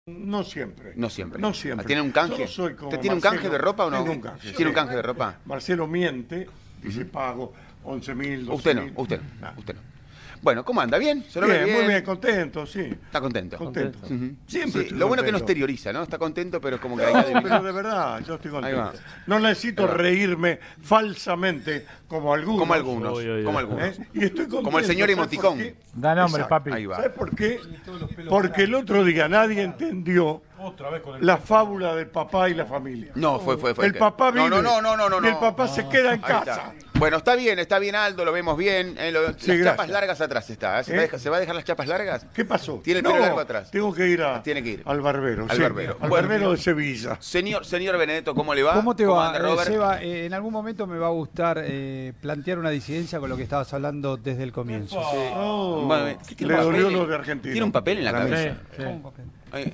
No siempre. No siempre. No siempre. ¿Tiene un canje? Yo soy como ¿Usted tiene un Marcelo. canje de ropa o no? Tengo un canje. ¿Tiene un canje de ropa? Marcelo miente, dice pago 11.000, 12.000. Usted no. Usted no. Bueno, ¿cómo anda? ¿Bien? ¿Se lo ve bien? Muy bien, contento, sí. ¿Está contento? Contento. Ujú. Siempre Sí, estoy lo bueno que no contento. exterioriza, ¿no? Está contento, pero como que hay que No, adivinar. pero de verdad, yo estoy Ahí va. contento. No necesito reírme falsamente como algunos. Como algunos. Como algunos. Y estoy contento. Como el señor ¿sabes Emoticón. por qué? Da nombre, Exacto. papi. Ahí va. ¿Sabes por qué? Porque el otro día nadie entendió la fábula del papá y la familia. No, fue. El papá vive No. y el papá se queda en Ahí casa. está. Bueno, está bien Aldo, lo vemos bien. Las Sí, chapas gracias. largas atrás está. ¿Se va a dejar las chapas largas? ¿Qué pasó? Tiene el pelo largo atrás. Tengo que ir, Tiene que ir. al barbero. Al barbero. Al Bueno. barbero de Sevilla. Señor Benedetto, ¿cómo le va? ¿Cómo te va, anda, Robert? Seba? En algún momento me va a gustar plantear una disidencia con lo que estabas hablando desde el comienzo. Oh, Bueno, ¿qué tiene le un dolió papel? lo de Argentina. ¿Tiene un papel en la Para mí. cabeza? ¿Cómo, papel? Ahí.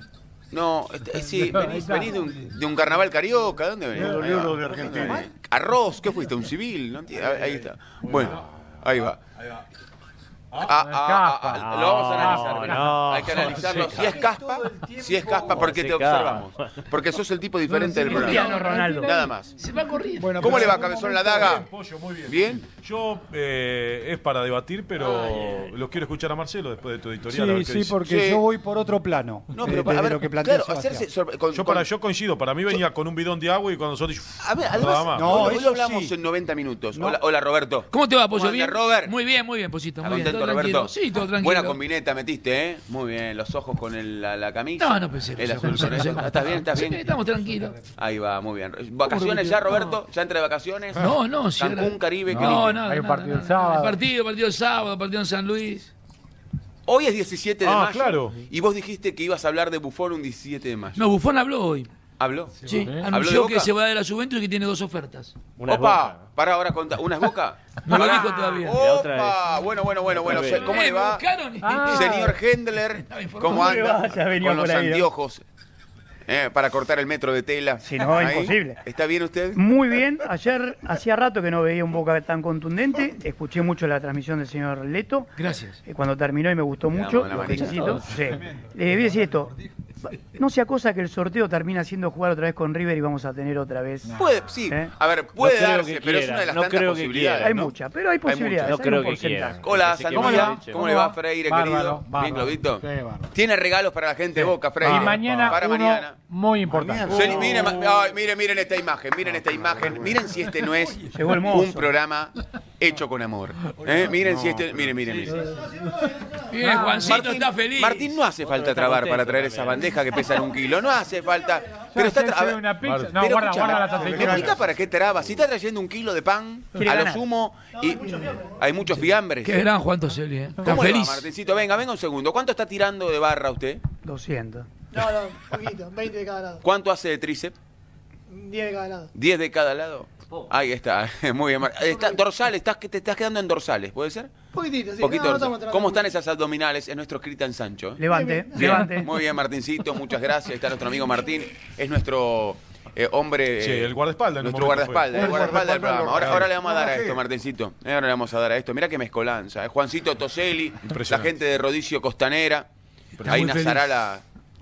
No, sí, venís de un carnaval carioca, ¿de dónde venís? Me dolió Ahí va. lo de Argentina. Arroz, ¿qué fuiste? ¿Un civil? No entiendo. Ahí está. Bueno, ahí va. Lo vamos a analizar. ¿verdad? no. Hay que analizarlo. Si es caspa, porque te observamos. Porque sos el tipo diferente del Cristiano programa. Ronaldo. Nada más. Se va corriendo. Bueno, ¿Cómo pero le va, en algún Cabezón, la momento- daga? Pollo, muy bien. ¿Bien? Yo, es para debatir, pero lo quiero escuchar a Marcelo después de tu editorial. a ver Sí, qué sí, dice. porque Sí. yo voy por otro plano. No, de- pero de a ver, lo que plantea claro, Sebastián. hacerse Yo coincido, para mí venía con un bidón de agua y con nosotros. A ver, Nada además, más. No, hoy eso hablamos sí. en 90 minutos. No. Hola, Roberto. ¿Cómo te va, Pollo? ¿Cómo anda, ¿Bien? Robert? Muy bien, Pollito. ¿Está Muy bien, contento, todo Roberto? tranquilo. Sí, todo tranquilo. Buena combineta metiste, ¿eh? Muy bien, los ojos con la camisa. No pensé. El azul con eso. ¿Estás bien? ¿Estás Sí, bien? estamos tranquilos. Ahí va, muy bien. ¿Vacaciones ya, Roberto? ¿Ya entre vacaciones? No, si Cancún, era- Caribe, ¿qué No, dije? nada. Hay un nada, partido el nada. sábado. Partido el sábado, partido en San Luis. Hoy es 17 de mayo. claro. Y vos dijiste que ibas a hablar de Buffon un 17 de mayo. No, Buffon habló hoy. ¿Habló? Sí, ¿Habló de anunció Boca? que se va de la Juventus y que tiene 2 ofertas. Opa, para ahora contar. ¿Una es Boca? No lo dijo todavía. Opa, bueno. ¿Cómo le va? ¿Buscaron? Señor Hendler, ¿cómo ¿Cómo le va? anda? Ya venía Con los por ahí, ¿no? anteojos para cortar el metro de tela. Si no, Ahí. imposible. ¿Está bien usted? Muy bien, ayer hacía rato que no veía un Boca tan contundente, escuché mucho la transmisión del señor Leto, Gracias. cuando terminó y me gustó Le mucho, damos la lo manija. felicito. Sí. Le voy a decir esto, no sea cosa que el sorteo termina siendo jugar otra vez con River y vamos a tener otra vez. Puede, sí. ¿Eh? A ver, puede No creo darse, que pero es quiera, una de las no tantas creo que posibilidades. Hay ¿no? muchas, pero hay posibilidades. muchas. No hay creo un que porcentaje. quiera. Hola, Parece que Sandía. va derecho. ¿Cómo le va, Freire, Bárbaro, querido? bárbaro. Bien, Claudito. Sí, bárbaro. ¿Tiene regalos para la gente de Boca, Freire? Y mañana para uno mañana. muy importante. Miren esta imagen, miren si este no es Llegó el mozo. un programa hecho con amor. Miren si este, miren. Bien, Juancito está feliz. Martín, no hace falta trabar para traer esas bandejas que pesan 1 kilo, no hace falta. Pero está Se ve una pizza. No, pero guarda escúchame, las ¿me aceitunas. explicás para qué traba? Si está trayendo 1 kilo de pan, Quiere a lo ganar. sumo, y hay muchos fiambres. Qué gran Juan Toselli, Está ¿Cómo le va, feliz. Martincito? Venga un segundo. ¿Cuánto está tirando de barra usted? 200. No, poquito, 20 de cada lado. ¿Cuánto hace de tríceps? 10 de cada lado. 10 de cada lado. Ahí está, muy bien. Dorsales, te estás quedando en dorsales, ¿puede ser? Poquitito, sí. Poquito No, dorsal. estamos ¿Cómo están tratando. esas abdominales? Es nuestro Cristian Sancho. Levante, Bien, levante. muy bien, Martincito, muchas gracias. Está nuestro amigo Martín, es nuestro hombre. Sí, el guardaespaldas en un Nuestro momento guardaespaldas, fue. el guardaespaldas del programa. Ahora le vamos a dar a Sí. esto, Martincito. Ahora le vamos a dar a esto. Mirá que mezcolanza. Juancito Toselli, la Impresionante. gente de Rodicio Costanera. Ahí muy feliz. Nazarala.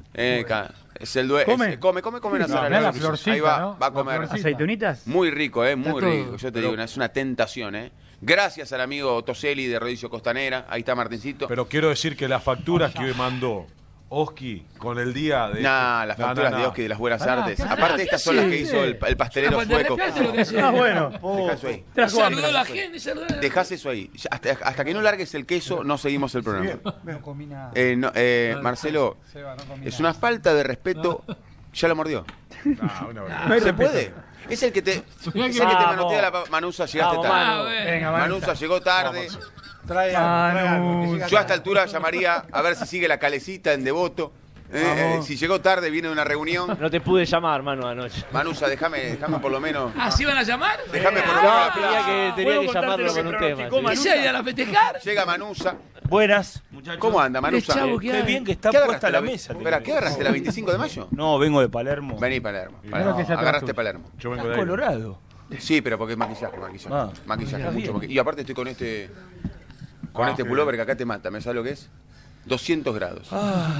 Es el dueño. ¿Come? Come Nazarala. mirá la florcita, Ahí va, ¿no? va a La comer. florcita. ¿Aceitunitas? Muy rico, muy Está rico. todo. Yo te digo, es una tentación, Gracias al amigo Toselli de Rodicio Costanera. Ahí está Martincito. Pero quiero decir que las facturas que mandó Oski con el día de. Nah, las facturas de Oski de las Buenas Artes. Aparte, estas son las que hizo el pastelero sueco. Ah, bueno. Dejá eso ahí. Trajo hambre. Saludó a la gente, saludó a la gente. Dejás eso ahí. Ya, hasta que no largues el queso, no seguimos el programa. No comí nada. Marcelo, Seba, no comí es una falta de respeto. Ya lo mordió. Ah, una verdad. ¿Se puede? Es el que te manotea la Manusa, llegaste Vamos, tarde. Ah, bueno. Venga, Manusa llegó tarde. Trae algo, que siga Yo a esta altura llamaría a ver si sigue la calecita en Devoto. Si llegó tarde, viene de una reunión. No te pude llamar, mano, anoche. Manusa, déjame por lo menos. ¿Ah, sí van a llamar? Déjame por lo No, menos. tenía que llamarlo con un tema. sí. ¿Qué se iban a festejar? Llega Manusa. Buenas, muchachos. ¿Cómo anda, ¿Qué Manusa? chavo que Qué hay? bien que está ¿Qué puesta agarraste la mesa. te Espera, digo. ¿qué agarraste la 25 de mayo? No, vengo de Palermo. Vení, Palermo. Primero que sea Agarraste tuyo. Palermo. Yo vengo Estás de ahí. colorado. Sí, pero porque es maquillaje. Ah, Maquillaje, está mucho bien. maquillaje. Y aparte estoy con este pullover que acá te mata. ¿Me sabes lo que es? 200 grados.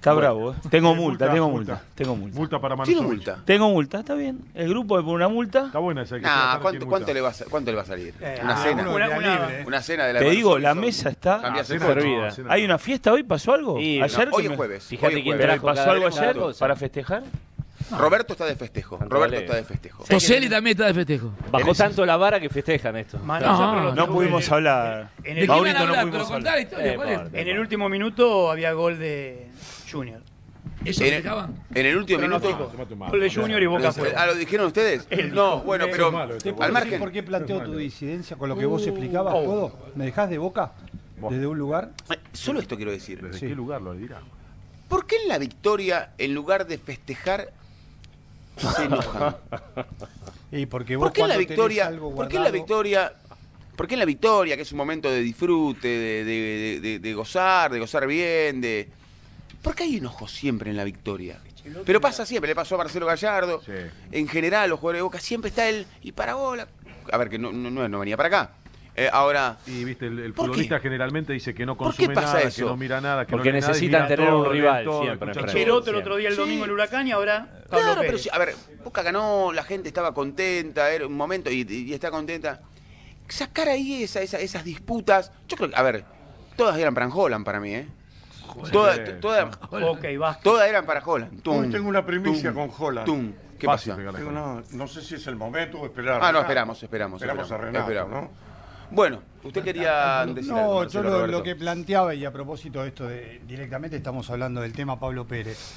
Está bravo, Tengo multa. Multa para ¿Tiene Manuel. multa? Tengo multa, está bien. El grupo me pone una multa. Está buena esa. Nah, ¿cuánto le va a salir? ¿Una cena? Una cena de la Te digo, la Manuel mesa está Cambiás el servida. coche. ¿Hay una fiesta hoy? ¿Pasó algo? Sí, ¿Ayer? Hoy es jueves. Fíjate Hoy es quién jueves. trajo ¿Pasó cada- algo cada ayer cosa. para festejar? Roberto está de festejo. Santa Roberto Valeria. está de festejo. Toseli también está de festejo. Bajó tanto la vara que festejan esto. No pudimos hablar. En ¿De el, qué van a Maurito, no hablar? Pero pudimos contá la historia. ¿Cuál es? en el último minuto había gol de Junior. ¿Eso En festejaban? el último Pronóstico. minuto. Gol de Junior y Boca fuera. ¿Lo dijeron ustedes? No, bueno, pero ¿Te puedo al decir margen. por qué planteo tu disidencia con lo que vos explicabas? ¿Puedo? ¿Me dejás de Boca? ¿Desde un lugar? Solo esto quiero decir. ¿Desde Sí. qué lugar lo dirá? ¿Por qué en la victoria, en lugar de festejar, se enojan? Y porque vos ¿Por qué en la cuando tenés victoria? algo ¿Por qué en la guardado- victoria? ¿Por qué en la victoria, que es un momento de disfrute, de gozar bien, ¿por qué hay enojo siempre en la victoria? Pero pasa siempre, le pasó a Marcelo Gallardo. Sí. En general, los jugadores de Boca siempre está él y para bola. A ver, que no venía para acá. Ahora, Y viste, el ¿Por futbolista qué? generalmente dice que no ¿Por qué consume pasa nada, eso? que no mira nada, que Porque no lee nada y necesitan mira tener todo, un lee rival todo, siempre escucha enfrente. todo. Cheroto el otro día el Sí. domingo en Huracán y ahora Pablo claro, pero Pérez. si, a ver, Boca ganó, la gente estaba contenta, era un momento y está contenta. Sacar ahí esas disputas, yo creo que, a ver, todas eran para Holland para mí, ¿eh? Todas Ok, va. eran para Holland. Hoy tengo una primicia con Holland. ¿Qué Fácil pasa? pegarle. No sé si es el momento o esperar. Ah, no, Renato. esperamos a Renato, esperamos. ¿no? Bueno, usted quería decir algo, No, yo Marcelo, lo Roberto. que planteaba, y a propósito de esto, directamente estamos hablando del tema Pablo Pérez.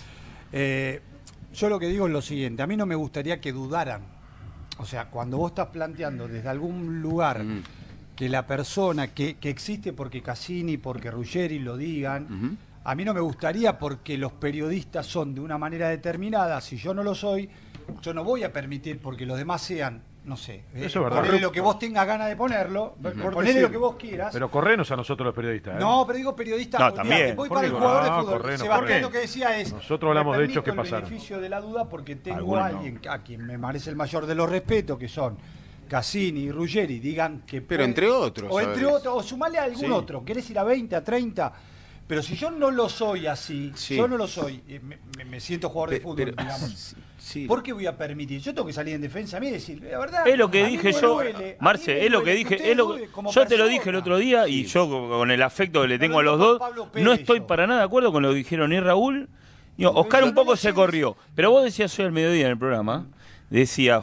Yo lo que digo es lo siguiente, a mí no me gustaría que dudaran. O sea, cuando vos estás planteando desde algún lugar que la persona que existe porque Cassini, porque Ruggeri lo digan, a mí no me gustaría porque los periodistas son de una manera determinada, si yo no lo soy, yo no voy a permitir porque los demás sean, no sé, Eso es verdad. ponele lo que vos tengas ganas de ponerlo, ponele decir, lo que vos quieras. Pero correnos a nosotros los periodistas. ¿eh? No, pero digo periodista. No, olvidate, también. voy ¿Por para qué el no? jugador de No, fútbol. correno, Sebastián correno. lo que decía es. Nosotros hablamos me de hechos que permito el pasaron. beneficio de la duda porque tengo Algunos a alguien a quien me merece el mayor de los respetos, que son Cassini y Ruggeri, digan que. Pero entre otros, O entre ¿sabes? otros, o sumale a algún Sí. otro. ¿Querés ir a 20, a 30? Pero si yo no lo soy así, Sí. yo no lo soy, me siento jugador de fútbol, Pero- digamos. sí. ¿Por qué voy a permitir? Yo tengo que salir en defensa a mí y decir, la verdad. Es lo que a mí dije me yo, duele, a mí Marce, me es lo que duele dije, usted es lo dude como yo te lo persona. dije el otro día y yo con el afecto que le tengo a Pero los no con dos, Pablo Pérez, no estoy yo. para nada de acuerdo con lo que dijeron ni Raúl, ni Oscar yo un no poco le se sé corrió, pero vos decías hoy al mediodía en el programa, decía,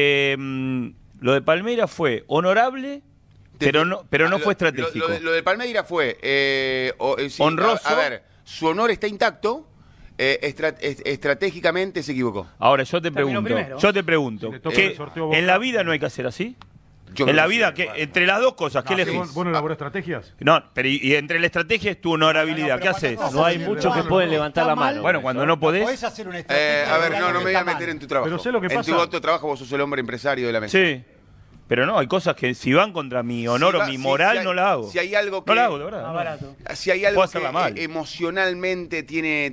lo de Palmeiras fue honorable, pero no fue estratégico. Lo de Palmeiras fue sí, Honroso. A ver, su honor está intacto, estratégicamente se equivocó. Ahora yo te Terminó pregunto, primero. Si le toca ¿qué- el sorteo Boca- en la vida no hay que hacer así? Yo En creo la que vida, sí. que entre las dos cosas, ¿qué elegís? ¿Vos no elaborás estrategias? No, pero y entre la estrategia es tu honorabilidad, ¿qué haces? No hay muchos que pueden levantar la mano. Bueno, cuando no podés. Podés hacer una estrategia. A ver, de no algo me que voy a está meter mal. en tu trabajo. Pero sé lo que en pasa. tu otro trabajo vos sos el hombre empresario de la mesa. Sí. Pero no, hay cosas que si van contra mi honor Si va- o mi si- moral si hay- no la hago. si hay algo que- No la hago, de verdad. Más no. barato. Si hay algo Puedo que hacerla mal. emocionalmente tiene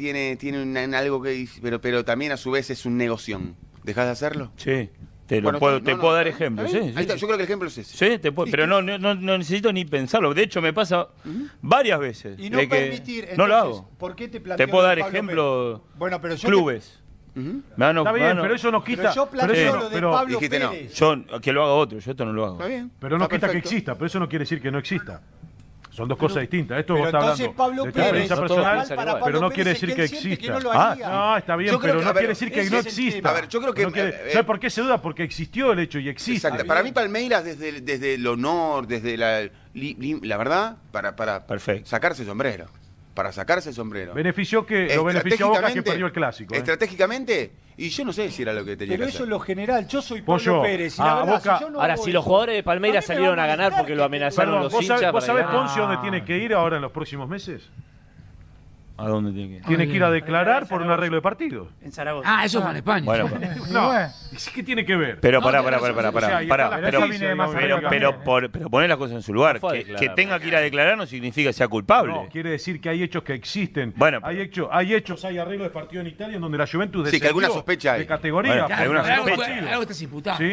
algo que pero también a su vez es un negoción. ¿Dejás de hacerlo? Sí, te Bueno, puedo no, dar ¿está ejemplos. bien? Sí, Ahí sí. está, yo creo que el ejemplo es ese. Sí, pero no necesito ni pensarlo. De hecho, me pasa varias veces. Y no de que permitir. no lo entonces, hago. ¿Por qué te planteo Te puedo lo dar de Pablo ejemplos. Pérez? Bueno, pero yo Clubes. Ujú. Está bien, pero eso no quita. Pero yo planteo eso lo no- de pero- Pablo dijiste no. Pérez. Yo que lo haga otro, yo esto no lo hago. Está bien. Pero no Está quita que perfecto. exista, pero eso no quiere decir que no exista. Son dos cosas distintas. Esto Pero vos estás entonces hablando Pablo de Pérez, experiencia no personal, todos piensan igual. pero no Pablo quiere Pérez decir es que que él siente exista. que no lo haría. No, está bien, Yo creo pero que- no a ver, quiere decir que ese no es el tema. exista. A ver, yo creo que, No quiere- ¿Sabes por qué se duda? Porque existió el hecho y existe. Exacto. Para mí Palmeiras desde el honor, desde la verdad, para Perfecto. sacarse el sombrero. Para sacarse el sombrero. Benefició que lo benefició a Boca que perdió el clásico. Estratégicamente, y yo no sé si era lo que tenía Pero que eso hacer. es lo general. Yo soy Pablo Pollo, Pérez. Y la verdad, Boca- si yo no Ahora, hago si los eso, jugadores de a Palmeiras mí me salieron va a ganar molestar porque lo que- amenazaron Perdón, los ¿vos hinchas. sabés para Poncio que- dónde tiene que ir ahora en los próximos meses? ¿A dónde tiene que ir? Tiene que ir a declarar por un arreglo de partidos. En Zaragoza. Ah, eso fue en España. Bueno, No, ¿y sí qué tiene que ver? pero No, pará, tenés pará, razón. O sea, ahí está la pero justicia, digamos, pero poner las cosas en su lugar. No fue a Que declarar. tenga que ir a declarar no significa que sea culpable. No, quiere decir que hay hechos que existen. Bueno, hay hechos, hay arreglos de partido en Italia en donde la Juventus Sí, que alguna descendió sospecha hay. de categoría. Bueno, por alguna un arreglo sospecha. partido. Algo estás imputado. ¿Sí?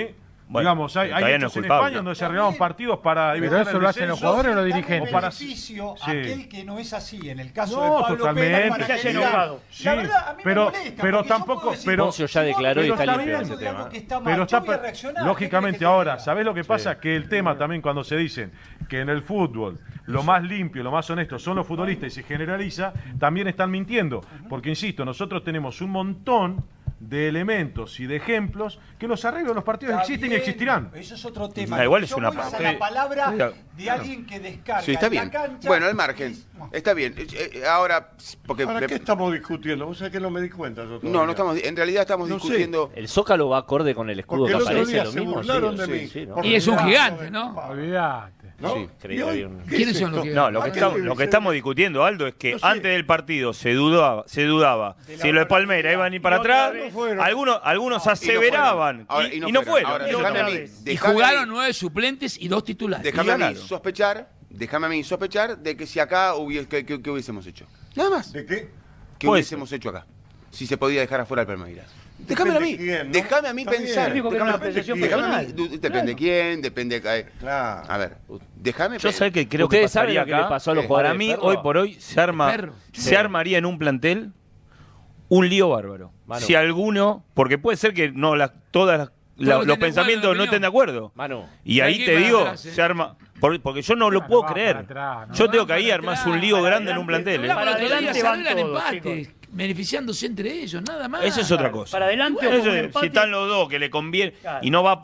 Bueno, Digamos, hay todavía no hechos es en culpable. España donde se arreglaban partidos para Pero evitar eso el lo hacen los descenso. jugadores o los O dirigentes. para- Beneficio Sí. aquel que no es así. En el caso No, de Pablo totalmente. Pérez, para Que se haya digan, enojado. Sí, la verdad, a mí pero- me molesta, pero porque yo tampoco- puedo decir, pero- Poncio ya declaró y pero está está limpio de bien, ese tema. que está mal, Pero yo está, voy a reaccionar. lógicamente ¿Qué querés que ahora, te diga? ¿sabés lo que pasa? Que el tema también cuando se dicen que en el fútbol lo más limpio, lo más honesto son los futbolistas y se generaliza, también están mintiendo. Porque, insisto, nosotros tenemos un montón de elementos y de ejemplos que los arreglos de los partidos Está existen y bien, existirán. Eso es otro tema. Da igual, es Yo una voy a parte. la palabra Claro. de alguien que descarga Sí, está en la bien. cancha. Bueno, al margen. Está bien. Ahora, porque... ¿Para qué estamos discutiendo? Vos sabés que no me di cuenta yo todavía. No estamos, en realidad estamos No sé. discutiendo... El Zócalo va acorde con el escudo Porque que el otro aparece, día lo se mismo. burlaron sí, de sí, mí. sí, ¿no? Por Y es un el gigante, de ¿no? Pablo. Olvídate. ¿No? Sí, creí ¿Y que hoy había un- qué ¿Quiénes es son los esto? que- No, lo que, ¿A qué estamos, debe lo que ser? estamos discutiendo, Aldo, es que No sé. antes del partido se dudaba si lo de Palmeiras iban a ir para otra atrás, vez. fueron. algunos aseveraban Ahora, y no fueron. Ahora, Y otra déjame a mí, vez. Y déjame a jugaron mí- 9 suplentes y 2 titulares. déjame a mí ganaron. sospechar de que si acá ¿qué hubiésemos hecho? Nada más. ¿De qué? ¿Qué Puede hubiésemos hecho acá? Si se podía dejar afuera al Palmeiras. Déjame a mí. de quién, ¿no? Déjame a mí Está pensar. bien. Dijo que era una apreciación Déjame a personal. mí. Depende de quién, depende. Claro. A ver, déjame. Yo sé que creo que ¿Ustedes saben pasaría lo que acá. le pasó a los Sí. jugadores Para mí, de Ferro? hoy por hoy, Perro. se armaría en un plantel un lío bárbaro. Manu. Si alguno, porque puede ser que no Todos los estén de pensamientos acuerdo, no estén de acuerdo. Manu, Y Hay ahí que te ir para digo, atrás, se arma. Porque yo no lo puedo creer. Yo tengo que ahí armarse un lío grande en un plantel. ¿eh? Para adelante se van arreglan todos, empates, beneficiándose entre ellos, nada más. Eso es otra cosa. Para adelante o Eso con un es- empate. si están los dos que le conviene Claro. y no va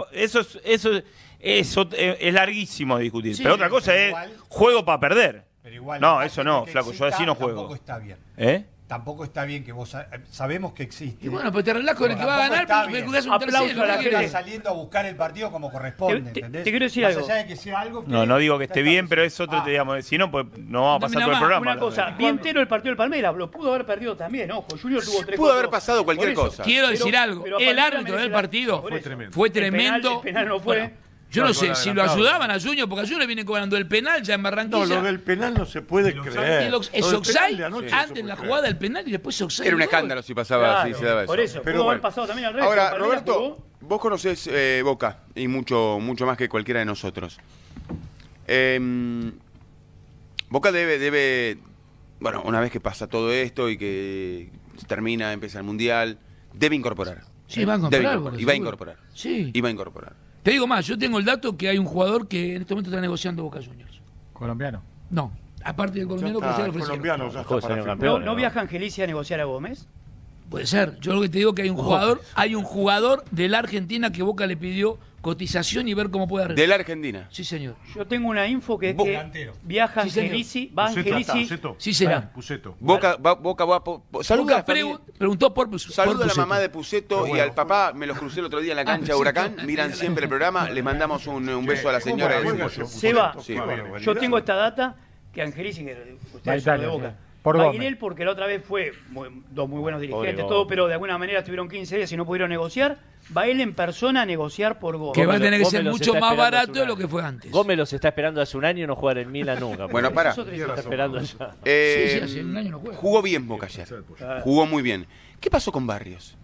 es larguísimo de discutir. Sí, pero otra cosa es igual- juego para perder. Pero igual, No, el eso no, empate que flaco, yo exista así no Tampoco juego. está bien. ¿Eh? Tampoco está bien que vos sabemos que existe. Y bueno, pues te arreglás con el que va a Tampoco ganar, está pero bien. jugás un Aplauso tercero. a la ¿qué gente. Está querés? saliendo a buscar el partido como corresponde, Te ¿entendés? quiero decir Más algo. allá de que sea algo que No digo que esté bien, pero es otro, Ah. digamos, si no, pues no vamos a pasar Mira todo el más, programa. Una cosa, bien entero el partido del Palmeiras, lo pudo haber perdido también, ojo, Junior tuvo 3. Pudo haber pasado cualquier Por eso. cosa. Quiero Pero- decir algo, pero el Palmeiras árbitro merece del la- partido por Fue eso. tremendo. fue El penal- tremendo. el penal no fue. Bueno, yo no Claro, sé gol si lo adelantado. ayudaban a Junior, porque a Junior viene cobrando el penal ya en Barranquilla. No, lo del penal no se puede creer. Y Lo es del penal offside de anoche no se antes puede la creer. jugada del penal y después offside. Era un el gol. escándalo si pasaba Claro, así, se daba eso. por eso, Pero pudo haber bueno. pasado también al revés. Ahora, el Palmeiras Roberto, jugó. vos conocés Boca y mucho más que cualquiera de nosotros. Boca debe, bueno, una vez que pasa todo esto y que termina, empieza el Mundial, debe incorporar. Sí, va a Debe incorporar. incorporar, y va a incorporar. Sí. Y va a incorporar. Te digo más, yo tengo el dato que hay un jugador que en este momento está negociando Boca Juniors. Colombiano. No, aparte del Ya colombiano que está, se le el ofrecieron. colombiano ya Mejor está para señor firmar. campeón. ¿No, ¿No viaja Angelici a negociar a Gómez? Puede ser. Yo lo que te digo que hay un jugador de la Argentina que Boca le pidió cotización y ver cómo puede arreglar. De la Argentina. Sí, señor. Yo tengo una info que es Boca. que Delantero. viaja Sí, señor. Angelici, va Angelici. Puceto. Sí será. Puceto. Boca saluda a la familia. Preguntó por Saludo a la Puceto. mamá de Puceto y al papá, me los crucé el otro día en la cancha Puceto. Huracán, miran siempre el programa, les mandamos un beso a la señora. ¿Cómo del juega Puceto. yo? Seba, Sí. yo tengo esta data que Angelici, que ustedes son de Boca, Por va a Gómez. ir él porque la otra vez fue dos muy buenos dirigentes, Gómez. todo, pero de alguna manera estuvieron 15 días y no pudieron negociar. Va él en persona a negociar por Gómez. Que va a Gómez tener que los ser está mucho más esperando barato hace de un lo año. que fue antes. Gómez los está esperando hace un año no jugar en Milan nunca. Bueno, porque pará. Es otra está historia. esperando allá. Sí, hace un año no juega. Jugó bien Boca ayer. Jugó muy bien. ¿Qué pasó con Barrios?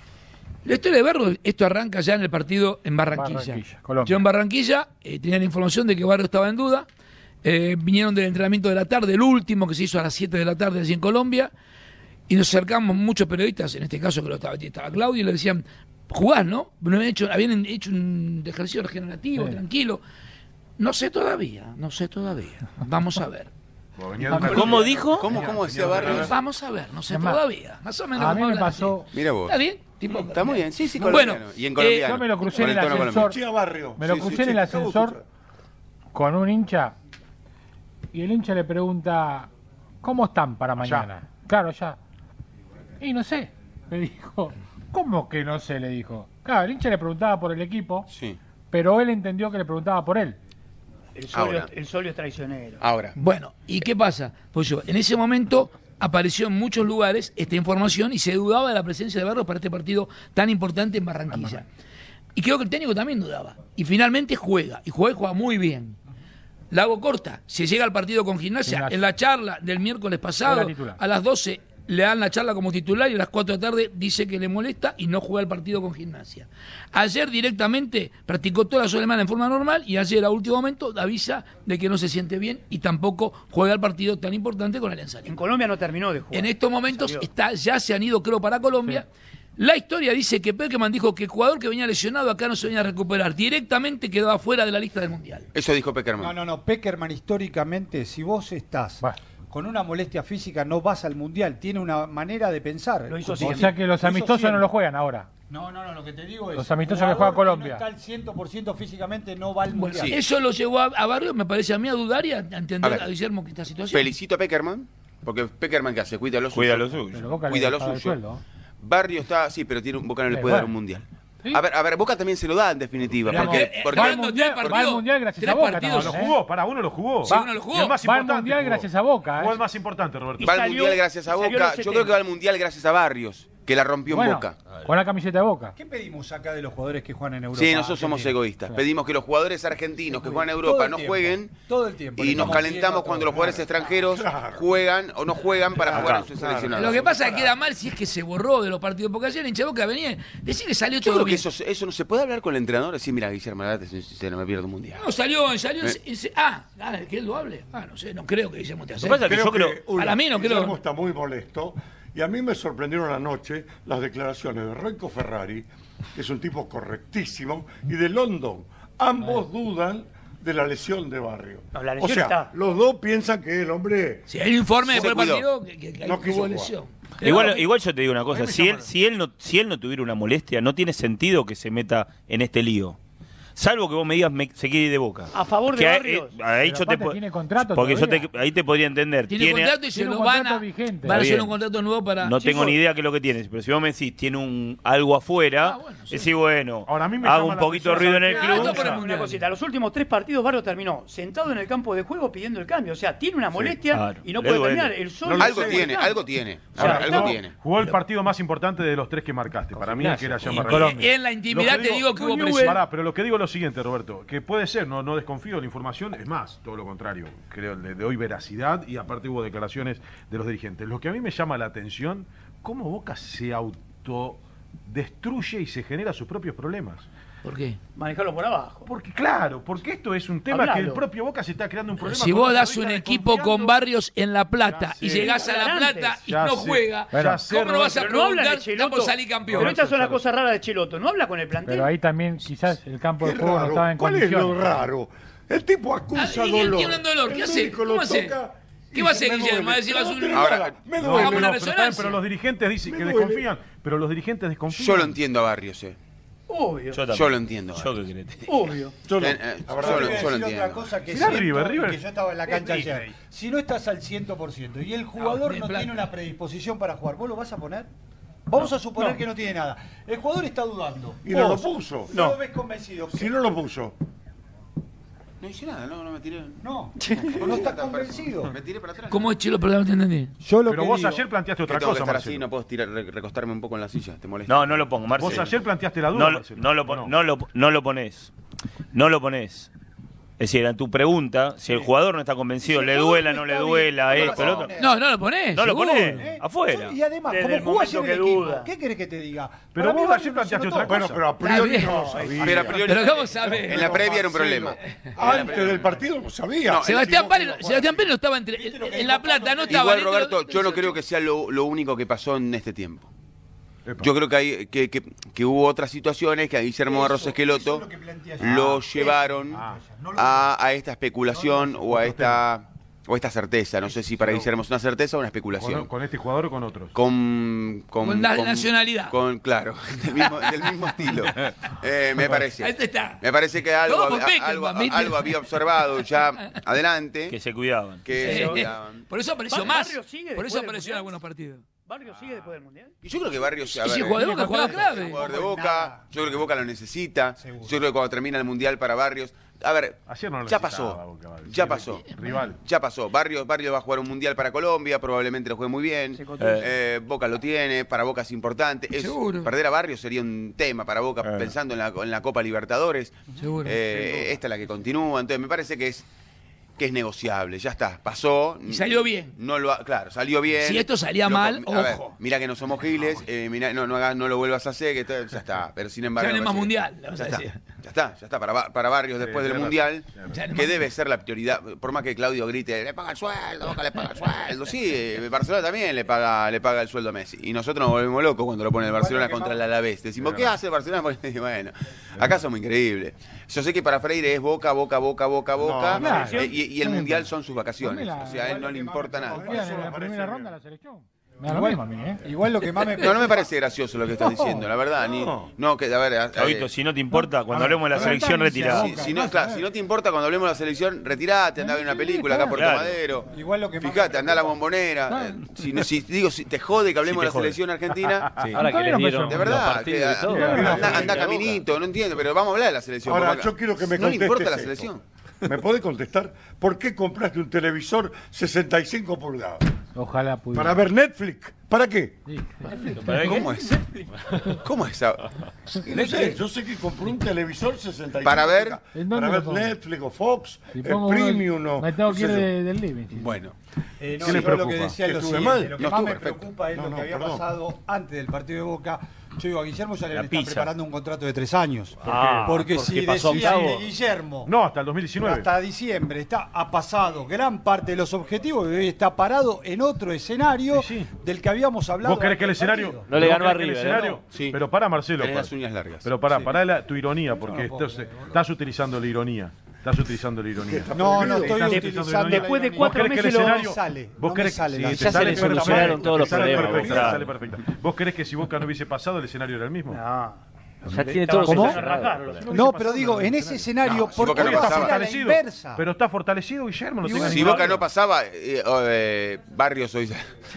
La historia de Barrios, esto arranca ya en el partido en Barranquilla. Barranquilla, Colombia. Yo en Barranquilla tenía la información de que Barrios estaba en duda. Vinieron del entrenamiento de la tarde, el último que se hizo a las 7 de la tarde allí en Colombia. Y nos acercamos muchos periodistas, en este caso que estaba Claudio, y le decían, jugás, ¿no? Habían hecho un ejercicio regenerativo, tranquilo. No sé todavía. Vamos a ver. ¿Cómo dijo? ¿Cómo decía Barrios? Vamos a ver, no sé Es más, todavía. Más o menos A mí como me hablan pasó. Mira vos. así. ¿Está bien? Tipo, Está muy bien, sí, Bueno, colombiano. Y en colombiano. Yo me lo crucé Con en el tono ascensor. colombiano. Che, a Barrio. Me lo Sí, crucé sí, en el sí, acabo de ascensor escuchar. con un hincha y el hincha le pregunta, ¿cómo están para mañana? Claro, ya. Y no sé, me dijo. ¿Cómo que no sé? Le dijo. Claro, el hincha le preguntaba por el equipo, Sí. pero él entendió que le preguntaba por él. Ahora. El solio es traicionero. Ahora. Bueno, ¿y qué pasa? Pues yo, en ese momento apareció en muchos lugares esta información y se dudaba de la presencia de Barrios para este partido tan importante en Barranquilla. Y creo que el técnico también dudaba. Y finalmente juega, y juega muy bien. La hago corta, se llega al partido con Gimnasia, Gimnasia. en la charla del miércoles pasado, Era titular. a las 12, le dan la charla como titular y a las 4 de la tarde dice que le molesta y no juega el partido con Gimnasia. Ayer directamente practicó toda la semana en forma normal y ayer a último momento avisa de que no se siente bien y tampoco juega el partido tan importante con Alianza Lima. En Colombia no terminó de jugar. En estos momentos ya se han ido, creo, para Colombia. La historia dice que Peckerman dijo que el jugador que venía lesionado acá no se venía a recuperar. Directamente quedó afuera de la lista del Mundial. Eso dijo Peckerman. No. Peckerman históricamente, si vos estás con una molestia física, no vas al Mundial. Tiene una manera de pensar. Lo hizo O sea que los amistosos no lo juegan ahora. No, lo que te digo es... Los amistosos que juega Colombia. No está al 100% físicamente, no va al Bueno, Mundial. eso lo llevó a Barrios, me parece a mí, a dudar y a entender a Guillermo que esta situación. Felicito a Peckerman, porque Peckerman, ¿qué hace? Cuida lo suyo. Cuida lo suyo. Pero Boca Cuida le lo paga el suyo. sueldo. Barrio está, sí, pero Boca no le puede dar un mundial. ¿Sí? A ver, Boca también se lo da en definitiva. Pero Porque va al mundial gracias a Boca. No, lo jugó, uno lo jugó. Sí, uno lo jugó. Y el más Va al importante mundial jugó. gracias a Boca. Jugó el más importante, Roberto. va al mundial gracias a Boca. Yo creo que va al mundial gracias a Barrios, que la rompió en Boca. Con la camiseta de Boca. ¿Qué pedimos acá de los jugadores que juegan en Europa? Sí, nosotros somos egoístas. Pedimos que los jugadores argentinos que juegan en Europa no jueguen todo el tiempo. y nos calentamos cuando los jugadores extranjeros juegan o no juegan para jugar en sus seleccionados. Lo que pasa es que queda mal si es que se borró de los partidos, porque ayer en Boca venía, decir que salió Yo todo creo que bien. eso no se puede hablar con el entrenador y decir, mira, Guillermo, la verdad, no me pierdo un mundial. No, salió que él lo hable. No sé, no creo que Guillermo te Lo que pasa es que yo creo... Para mí no creo. Guillermo está muy molesto y a mí me sorprendieron anoche las declaraciones de Renko Ferrari, que es un tipo correctísimo, y de London. Ambos dudan de la lesión de Barrio. No, la O lesión sea, está. los dos piensan que el hombre... Si hay un informe Se después del cuidó. partido que No ahí quiso tuvo jugar. lesión. Igual yo te digo una cosa, si él no tuviera una molestia, no tiene sentido que se meta en este lío. Salvo que vos me digas se quiere ir de Boca. A favor de Que Barrios. ahí yo te aparte tiene contrato porque todavía. ahí te podría entender. Tiene contrato y se tiene lo un van contrato a vigente. van a hacer Está un bien. contrato nuevo para... No tengo ni idea qué es lo que tiene, pero si vos me decís tiene algo afuera, decís bueno, Ahora, a mí me hago llama un la poquito de atención, ruido en el ¿sabes qué? club. por el Una mundial. cosita, los últimos 3 partidos Barrio terminó sentado en el campo de juego pidiendo el cambio. O sea, tiene una molestia claro. y no Le puede duele. terminar. El solo Algo tiene. Ahora, Algo jugó- tiene. Jugó el partido más importante de los 3 que marcaste. Para mí, que era Y Jean-Marie. Colombia. en la intimidad Lo que te digo que hubo Newell- presión. Pará, pero lo que digo es lo siguiente, Roberto, que puede ser, no desconfío de la información, es más, todo lo contrario, creo le doy veracidad y aparte hubo declaraciones de los dirigentes. Lo que a mí me llama la atención, cómo Boca se autodestruye y se genera sus propios problemas. ¿Por qué? manejarlo por abajo. Porque esto es un tema Hablalo. que el propio Boca se está creando un problema. Si con vos Costa das Rica un equipo con desconfiando. Barrios en La Plata Ya y sé. llegás a La Plata y Ya no sé. juega, Ya sé, ¿cómo no vas a Pero no habla de preguntar Cheloto. por salir campeón? Pero estas son las cosas raras de Cheloto. No habla con el plantel. Pero ahí también quizás el campo de Qué juego no raro. estaba en ¿Cuál es condiciones. lo raro? El tipo acusa ¿Y él dolor. tiene un dolor? ¿Qué El hace? médico lo ¿Cómo hace? toca ¿Qué y va a dice, hacer "Me Guillermo? duele". ¿Va a decir, va a subir Ahora, nada? me Hagamos duele. una pero, resonancia. pero los dirigentes dicen Me que duele. desconfían, pero los dirigentes desconfían. Yo lo entiendo a Barrios, Obvio. Yo lo entiendo. Yo qué querés. Obvio. Yo no. La Ahora verdad, te voy a yo lo decir otra entiendo. cosa que Mirá siento River, y que yo estaba en la cancha ayer. Si no estás al 100% y el jugador de no plata. tiene una predisposición para jugar, ¿vos lo vas a poner? Vamos a suponer que no tiene nada. El jugador está dudando. Y no lo Vos puso. No lo ves convencido. Si no lo puso. No hice nada, no me tiré. No, no está convencido. Me tiré para atrás. ¿Cómo es Chelo? Perdón, no te entendí. Yo lo Pero que vos digo- ayer planteaste Que otra tengo que cosa, estar Marcelo. así, no puedo recostarme un poco en la silla, ¿te molesta? No lo pongo, Marcelo. Vos ayer planteaste la duda, No, Marcelo. no lo pones. No lo pones. Es decir, en tu pregunta, si el jugador no está convencido, Si le el jugador duela, no le está duela, bien, esto, no lo lo otro. pones. No, no lo ponés. No lo seguro. ponés. Afuera. Y además, Desde como el jugó ayer momento el que equipo, duda. ¿qué querés que te diga? Pero Para mí vos Barrio ayer no hizo planteaste todo. otra Bueno, cosa. pero a priori Está no lo bien. sabía. Pero a priori- Pero ¿cómo sabés? En la previa era un problema. Antes del partido lo sabía. No, Sebastián Pérez no estaba en La Plata, no estaba. Igual, Roberto, yo no creo que sea lo único que pasó en este tiempo. Epa. Yo creo que hay que hubo otras situaciones que a Guillermo Barros eso Esqueloto es lo que plantea yo. lo llevaron No lo a esta especulación o a esta certeza. No sé si para Guillermo es una certeza o una especulación. Con este jugador o con otros. Con la nacionalidad. Claro, del mismo estilo. Me parece. Ahí está. Me parece que algo, Todo por Peckerman, ¿viste? algo había observado ya adelante. Que se cuidaban. Que se cuidaban. Por eso apareció Barrio más. sigue Por después eso del apareció en Mundial. algunos partidos. ¿Barrio sigue después del Mundial? Y yo creo que Barrios, a Y si ver, juega de Boca, juega clave. jugador de Boca, yo creo que Boca lo necesita. Yo creo que cuando termina el Mundial para Barrios, a ver, Ayer no lo ya necesitaba pasó, Boca, Barrios. ya pasó. Rival. Ya pasó. Barrios va a jugar un Mundial para Colombia, probablemente lo juegue muy bien. Se cotiza. Boca lo tiene, para Boca es importante. Seguro. Perder a Barrios sería un tema para Boca pensando en la Copa Libertadores. Seguro. Esta es la que continúa. Entonces me parece que que es negociable, ya está, pasó. Y salió bien. No lo claro, salió bien. Si esto salía mal, a ver, ojo. mira que no somos giles, mirá, no lo vuelvas a hacer, que ya está. Pero sin embargo. Ya no hay más parece que- mundial, le vas Ya a está, decir. ya está. Para Barrios después del tenés mundial, Ya no que más- debe ser la prioridad. Por más que Claudio grite, le paga el sueldo, Boca le paga el sueldo. Sí, Barcelona también le paga el sueldo a Messi. Y nosotros nos volvemos locos cuando lo pone el Barcelona contra el Alavés. Decimos, ¿qué hace el Barcelona? Bueno, acá somos increíbles. Yo sé que para Freire es Boca. claro. Y el mundial son sus vacaciones. Ponme la- O sea, a él no le importa nada. Confían en la primera ronda la selección. Me da lo Igual, mismo a mí, ¿eh? igual lo que más me No me parece gracioso lo que estás diciendo, la verdad. No, que a ver. Chavito, si no te importa, cuando hablemos de la selección, retirada. Si no te importa cuando hablemos de la selección, retirate, andá a ver una película acá por Claro. Madero. Igual lo que más Fíjate, andá a la Bombonera. Si te jode que hablemos Sí, te de la jode. selección argentina, Sí. Ahora que les dieron de los verdad, partidos y todo. anda caminito, no entiendo, pero vamos a hablar de la selección. Ahora, porque yo quiero que me no le contestes importa la esto. selección. ¿Me podés contestar por qué compraste un televisor 65 pulgadas? Ojalá pudiera. ¿Para ver Netflix? ¿Para qué? Sí. ¿Cómo es? ¿Cómo es? No sé, yo sé que compró un televisor 65 Para ver- pulgadas. ¿En dónde Para lo ver pongo? Netflix o Fox, Si pongo uno, Premium o... me tengo qué que ir sé yo. del living. sí. Bueno, No, ¿Qué le yo lo preocupa? que decía es ¿Que lo estuve siguiente, mal? lo que No, más estuvo me perfecto. preocupa es lo que había perdón. pasado antes del partido de Boca. Yo digo, a Guillermo ya le La están pizza. preparando un contrato de 3 años. Ah, porque porque si pasó decían octavo. que Guillermo No, hasta el 2019. hasta diciembre ha pasado gran parte de los objetivos y hoy está parado en otro escenario Sí, sí. del que habíamos hablado. ¿Vos querés que el antes del escenario? partido. No le ¿Vos ganó a querés que el River, escenario? ¿no? Sí. Pero para Marcelo. tenés las uñas largas. Pero para tu ironía, porque estás utilizando la ironía. Estás utilizando la ironía. No, no estoy Estás utilizando. Después de la ironía. 4 ¿Vos querés que el meses lo escenario- no me sale, vos no querés me sale sí, la- te Ya sale se le perfecto, solucionaron todos los te sale problemas, perfecto, Gonzalo. te sale perfecto. ¿Vos querés que si Boca no hubiese pasado, el escenario era el mismo? No. Ya tiene todos los ¿Cómo? escenarios. No, pero digo, en ese escenario, si ¿por Boca qué no no pasaba. pasar a la inversa? Pero está fortalecido Guillermo. No Y tengas bueno, Si ninguna Boca duda. no pasaba, Barrios hoy.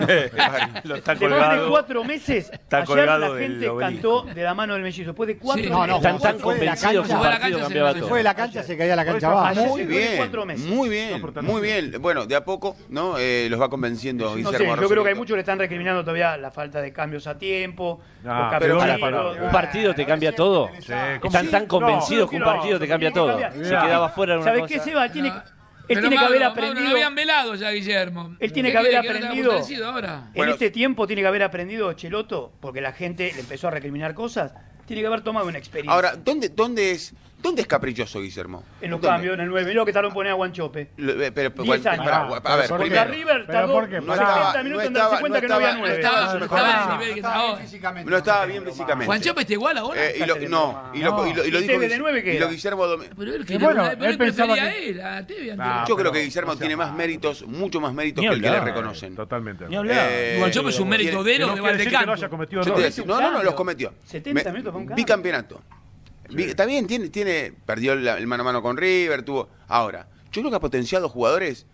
Lo está Después de colgado. 4 meses, Está ayer colgado la del gente obelisco. cantó de la mano del mellizo. Después de 4 Sí. No, no, Están tan fue de la convencidos que cancha, un fue a la partido cancha, cambiaba se Se todo. fue de la cancha, se caía la cancha Hoy abajo. Ayer Muy se fue de bien, 4 meses. muy bien. Bueno, de a poco, ¿no? Los va convenciendo No Guillermo sé, yo Arroyo. creo que hay muchos que le están recriminando todavía la falta de cambios a tiempo. Ah, los pero cambios para, típicos. Un partido te cambia todo. Sí, Están tan convencidos que un partido te cambia todo. Se quedaba fuera de una ¿Sabes cosa. qué, Seba? Él tiene Pero que haber Mauro, aprendido. lo habían velado ya, Guillermo. Él tiene ¿Qué que haber quiere? ¿Que no está aprendido? fortalecido ahora? En Bueno. este tiempo tiene que haber aprendido Cheloto, porque la gente le empezó a recriminar cosas. Tiene que haber tomado una experiencia. Ahora, ¿dónde es caprichoso Guillermo? en los ¿Dónde? cambios, en el 9. Mirá lo que tardó en poner a Guanchope. Pero, 10 años. a ver, ¿Por Porque qué? a River ¿Pero tardó por qué? 70 minutos en darse cuenta que no había 9. estaba en el Estaba nivel que está ahora. físicamente. No estaba bien físicamente. ¿Juanchope está igual ahora? Y lo dijo ¿Y Tevez de 9 qué y lo era? Guillermo Pero él, Y bueno, pero él él pensaba prefería que- a él, a Tevez, antes. Ah, Yo creo pero- que Guillermo tiene más méritos, mucho más méritos Ni que el que le hablar. reconocen. Totalmente. Ni hablar. Eh, Guanchope es un mérito tiene- de Que no de quiere decir que no haya Valdecampo. cometido Yo te voy a errores. decir, no, los cometió. 70 minutos fue un cambio. Bicampeonato. Está bien, perdió el mano a mano con River, tuvo. Ahora, yo creo que ha potenciado jugadores.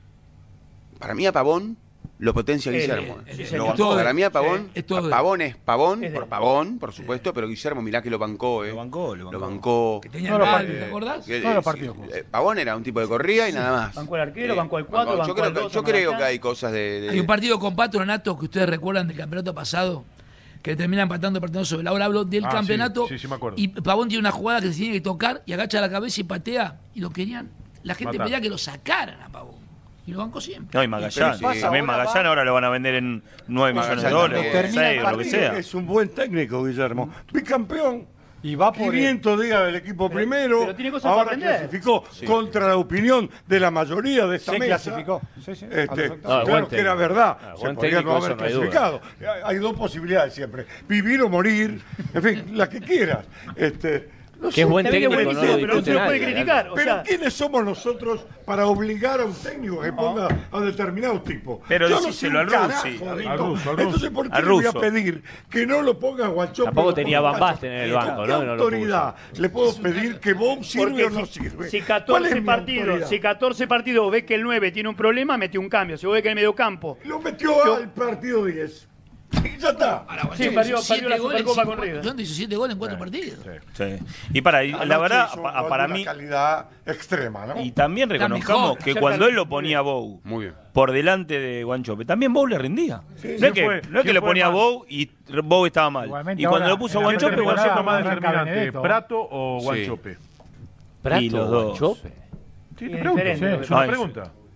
Para mí a Pavón lo potencia Guillermo. Lo Lo bancó. para mí a Pavón, es todo. Pavón es Pavón, Es de por él. Pavón, por supuesto, pero Guillermo mirá que lo bancó, Lo bancó, lo bancó. Lo bancó. Que tenía Todos los el partidos. ¿te acordás? Que, Todos los sí, partidos. Pavón era un tipo de corrida y nada más. Bancó al arquero, bancó al 4, Yo bancó creo al que- 2. yo creo que hay cosas de. Hay un partido con Patronato que ustedes recuerdan del campeonato pasado, que termina empatando el partido sobre la hora. Hablo del Ah, campeonato. sí, me acuerdo. Y Pavón tiene una jugada que se tiene que tocar y agacha la cabeza y patea. Y lo querían. La gente Matar. pedía que lo sacaran a Pavón. Y lo bancó siempre. No, y Magallán. Pero sí. También Magallán ahora lo van a vender en 9 millones de Magallán dólares, también. 6 o lo que Para mí sea. Es un buen técnico, Guillermo. Bicampeón. Y va por 500 días del equipo primero. pero tiene cosas ahora para aprender. clasificó contra la opinión de la mayoría de esta Se mesa. clasificó. Sí, sí, a los Este, octavos. No, claro buen que era técnico. verdad. Se Buen podría no técnico, haber eso no hay duda. clasificado. Hay dos posibilidades siempre. Vivir o morir. En fin, la que quieras. No Que sé, es buen Está bien, técnico, no buenísimo, lo pero no se discute lo puede nadie. criticar. O Pero sea, ¿quiénes somos nosotros para obligar a un técnico que ponga a determinado tipo? Pero Yo no decíselo sé un al carajo, Rusi. Dito. Al ruso. Entonces, ¿por qué Al le voy a ruso. pedir que no lo ponga Guanchope? Tampoco lo tenía ponga Van Pacho? Basten en el ¿Con banco, qué ¿no? Y no lo autoridad le puedo pedir que Bob sirve porque o no sirve? si ¿Cuál es 14 mi partidos, autoridad? si 14 partidos ves que el 9 tiene un problema, mete un cambio. Si vos ves que el mediocampo. Lo metió al partido 10. Y ya está. Ahora, Sí, Guanchope perdió hizo 7 la goles Supercopa en con 5 River. John hizo 7 goles en 4 partidos. Sí. Y la Anoche verdad, hizo un gol para de mí, una calidad extrema, ¿no? y también Está reconozcamos mejor. que Ya cuando está él lo muy ponía a Bou Muy bien. por delante de Guanchope, también Bou le rendía. No es ¿quién que, fue? no es que ¿Quién le fue ponía a más? Bou y Bou estaba mal. Igualmente Y cuando ahora, lo puso a en la ¿Quién Guanchope, terminó siendo temporada más arranca determinante, Benedetto. Prato o Guanchope? Prato Y los o dos. Guanchope. Sí, te Es pregunto. diferente, Es una sí. pregunta.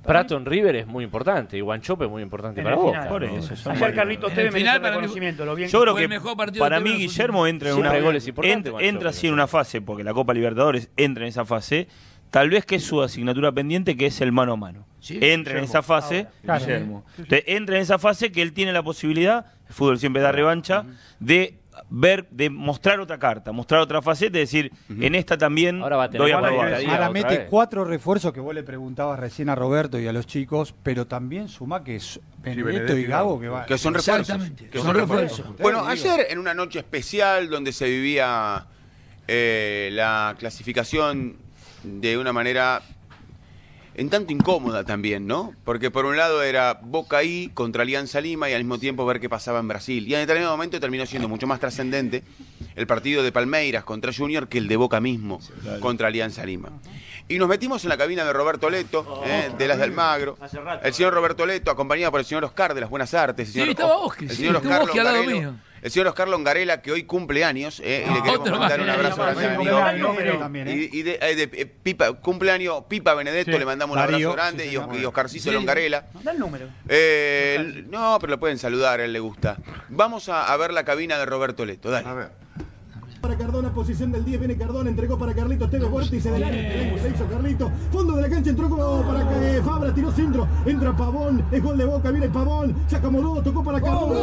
Prato en River es muy importante y Guanchope es muy importante para Boca. Por eso, son Ayer varios. Carlitos Tevez me hizo el reconocimiento. Lo bien Yo creo fue el que mejor partido para de mí Tevez en los Guillermo entra en Siempre una goles importantes, entra así en una fase, porque la Copa Libertadores entra en esa fase, tal vez que es su asignatura pendiente, que es el mano a mano. Sí, Entra en esa fase, Claro. Guillermo. Entonces, entra en esa fase que él tiene la posibilidad, el fútbol siempre da revancha, de ver, de mostrar otra carta, mostrar otra faceta, es decir, en esta también Ahora va a tener doy a más probar. día Ahora otra mete vez. 4 refuerzos que vos le preguntabas recién a Roberto y a los chicos, pero también suma que es Benedetto Benedetto y y Gago que va. Que son refuerzos. Exactamente, Que son son refuerzos. refuerzos. Bueno, ayer en una noche especial donde se vivía la clasificación de una manera en tanto incómoda también, ¿no? Porque por un lado era Boca ahí contra Alianza Lima y al mismo tiempo ver qué pasaba en Brasil. Y en determinado momento terminó siendo mucho más trascendente el partido de Palmeiras contra Junior que el de Boca mismo contra Alianza Lima. Y nos metimos en la cabina de Roberto Leto, de las del Magro. El señor Roberto Leto, acompañado por el señor Oscar de las Buenas Artes. El Sí, señor, estaba Oscar, el sí, señor estuvo Oscar Oscar al lado Longarello, mío. el señor Oscar Longarela, que hoy cumple años, y le queremos Otro mandar más. un abrazo grande, amigo. También, Y de Pipa, cumpleaños Pipa Benedetto, Sí. le mandamos un Darío, abrazo grande, sí, y señor. Oscarcito Sí. Longarela. Da el número. No, pero lo pueden saludar, a él le gusta. Vamos a ver la cabina de Roberto Leto, dale. A ver. Para Cardona, posición del 10, viene Cardona, entregó para Carlitos, Tevez, vórtice del área, se hizo Carlitos, fondo de la cancha, entró para Fabra, tiró centro, entra Pavón, es gol de Boca, viene Pavón, se acomodó, tocó para Cardona.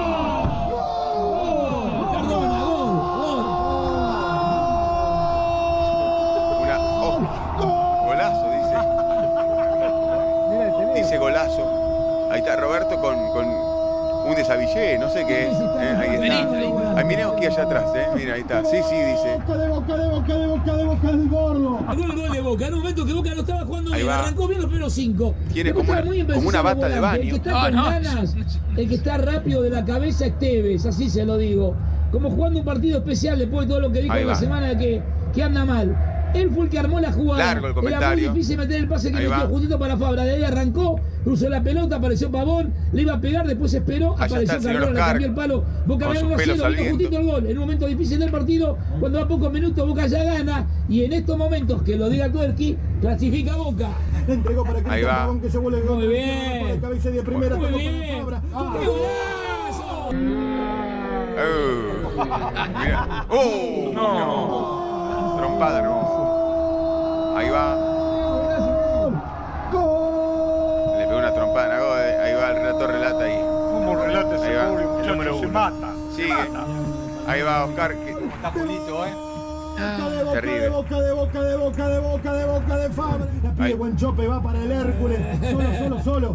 Cardona, Golazo, dice golazo. Ahí está Roberto con un desavillé, no sé qué es. Ahí está. Ahí miremos que allá atrás, mira, ahí está. Sí, dice. De Boca, del gordo. Gol de Boca, en un momento que Boca no estaba jugando Ahí bien, va. arrancó bien los primeros 5. Tiene como una bata de baño. El que está con ganas, el que está rápido de la cabeza es Tevez, así se lo digo. Como jugando un partido especial después de todo lo que dijo Ahí en la va. semana que anda mal. Él fue el que armó la jugada. Largo el Era comentario. muy difícil meter el pase que Ahí metió va. justito para Fabra. De ahí arrancó, cruzó la pelota, apareció Pavón, le iba a pegar, después esperó, Allá está apareció el señor Cardona, le Oscar, cambió el palo. Boca con ganó sus 1 a 0, pelos al vino viento. justito el gol. En un momento difícil del partido, cuando a pocos minutos Boca ya gana. Y en estos momentos, que lo diga Tuerqui, clasifica Boca. Entregó para Ahí Cristian va. Pavón, que se vuelve el gol. Muy bien. De cabeza de primera, Muy tocó bien. para Fabra. ¡Qué golazo! Mira. No. Trompada, no. Ahí va. Le pegó una trompada a Gode. Ahí va el relator, relata ahí. ¿Cómo relata ese Ahí va. pobre muchacho? Se mata. Sigue. Ahí va Oscar. Está Julito, Terrible. De Boca, de Fabra. La pide Ahí. Guanchope, va para el Hércules. Solo.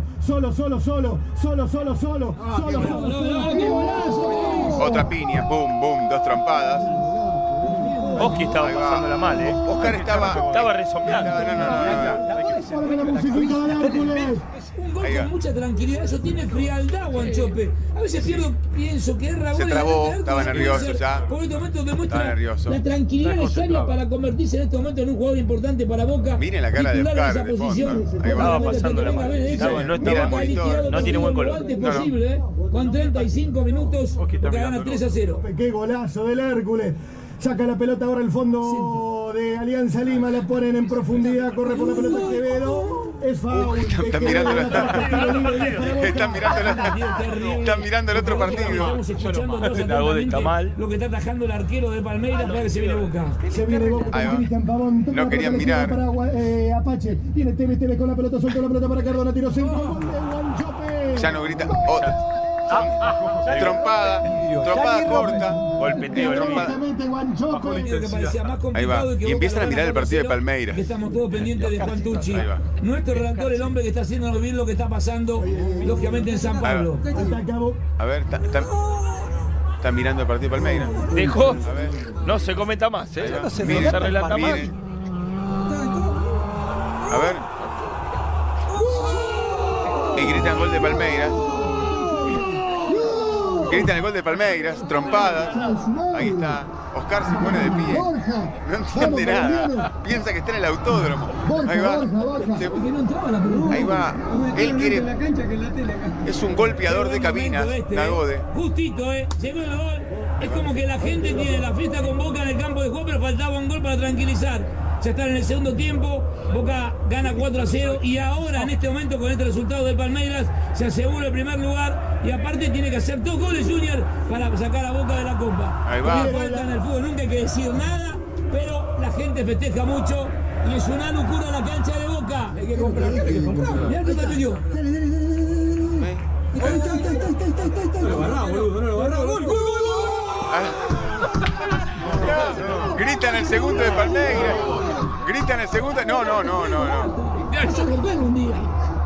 ¡Qué golazo! Otra piña. Boom. Dos trompadas. Oski estaba Ahí va. pasándola mal, Oscar Estaba resombrando. Para la musiquita del Hércules. Un gol Ahí va. con mucha tranquilidad, eso tiene frialdad, Guanchope. A veces pienso que erra Se goles, trabó, erra estaba goles, nervioso puede ser. ya. Por este momento Estaba demuestra nervioso. la tranquilidad necesaria para convertirse en este momento en un jugador importante para Boca. Miren la cara de Titular en Oscar esa de fondo. posición. Ahí va. Estaba pasándola Venga, mal. Benedetto. No Mira el estaba monitor. liquidado No tiene buen lo color. antes No, no. posible, Con 35 minutos, Boca gana 3-0. Qué golazo del Hércules. Saca la pelota ahora el fondo de Alianza Lima, la ponen en profundidad, corre por la pelota Quevedo. Es foul. Están mirando el otro partido. Estamos escuchando entonces La Gode está mal. lo que está atajando el arquero de Palmeiras para que se viene Boca. Se viene Boca Ahí va. con Cristian Pavón. Toca No la querían pelota, mirar. Para Apache. Viene Tevez con la pelota, soltó la pelota para Cardona, tiró centro. Gol de Guanchope. Ya no grita. Trompada corta. Golpeteo el mismo. Directamente Guanchope. Que parecía más Ahí complicado va. y que Y Boca empiezan a lo mirar gana el partido de 4-0, Palmeiras. que estamos todos pendientes de Juan Tucci. Ahí va. Nuestro relator, el hombre que está haciendo bien lo que está pasando, lógicamente en San Pablo. A ver, está mirando el partido de Palmeiras. Dejó. A ver. No se cometa más, Ahí va. No se Miren, relata más. miren. A ver. Y gritan gol de Palmeiras. Gritan el gol de Palmeiras, trompadas. Ahí está. Oscar se pone de pie. No entiende nada. Piensa que está en el autódromo. Ahí va. Ahí va. Él quiere. Es un golpeador de cabinas, Nagode. Justito, llegó el gol. Es como que la gente tiene la fiesta con Boca en el campo de juego, pero faltaba un gol para tranquilizar. ya están en el segundo tiempo, Boca gana 4-0 y ahora en este momento con este resultado de Palmeiras se asegura el primer lugar y aparte tiene que hacer 2 goles Junior para sacar a Boca de la Copa. Ahí va. No falta en el fútbol, nunca hay que decir nada, pero la gente festeja mucho y es una locura la cancha de Boca. Hay que comprar, hay que comprar. Mirá que perdió. No lo barrá, boludo, no lo barrá. ¡Gol, gol, gol, gol! Gritan el segundo de Palmeiras. Gritan el segundo. No. Vas a romper un día.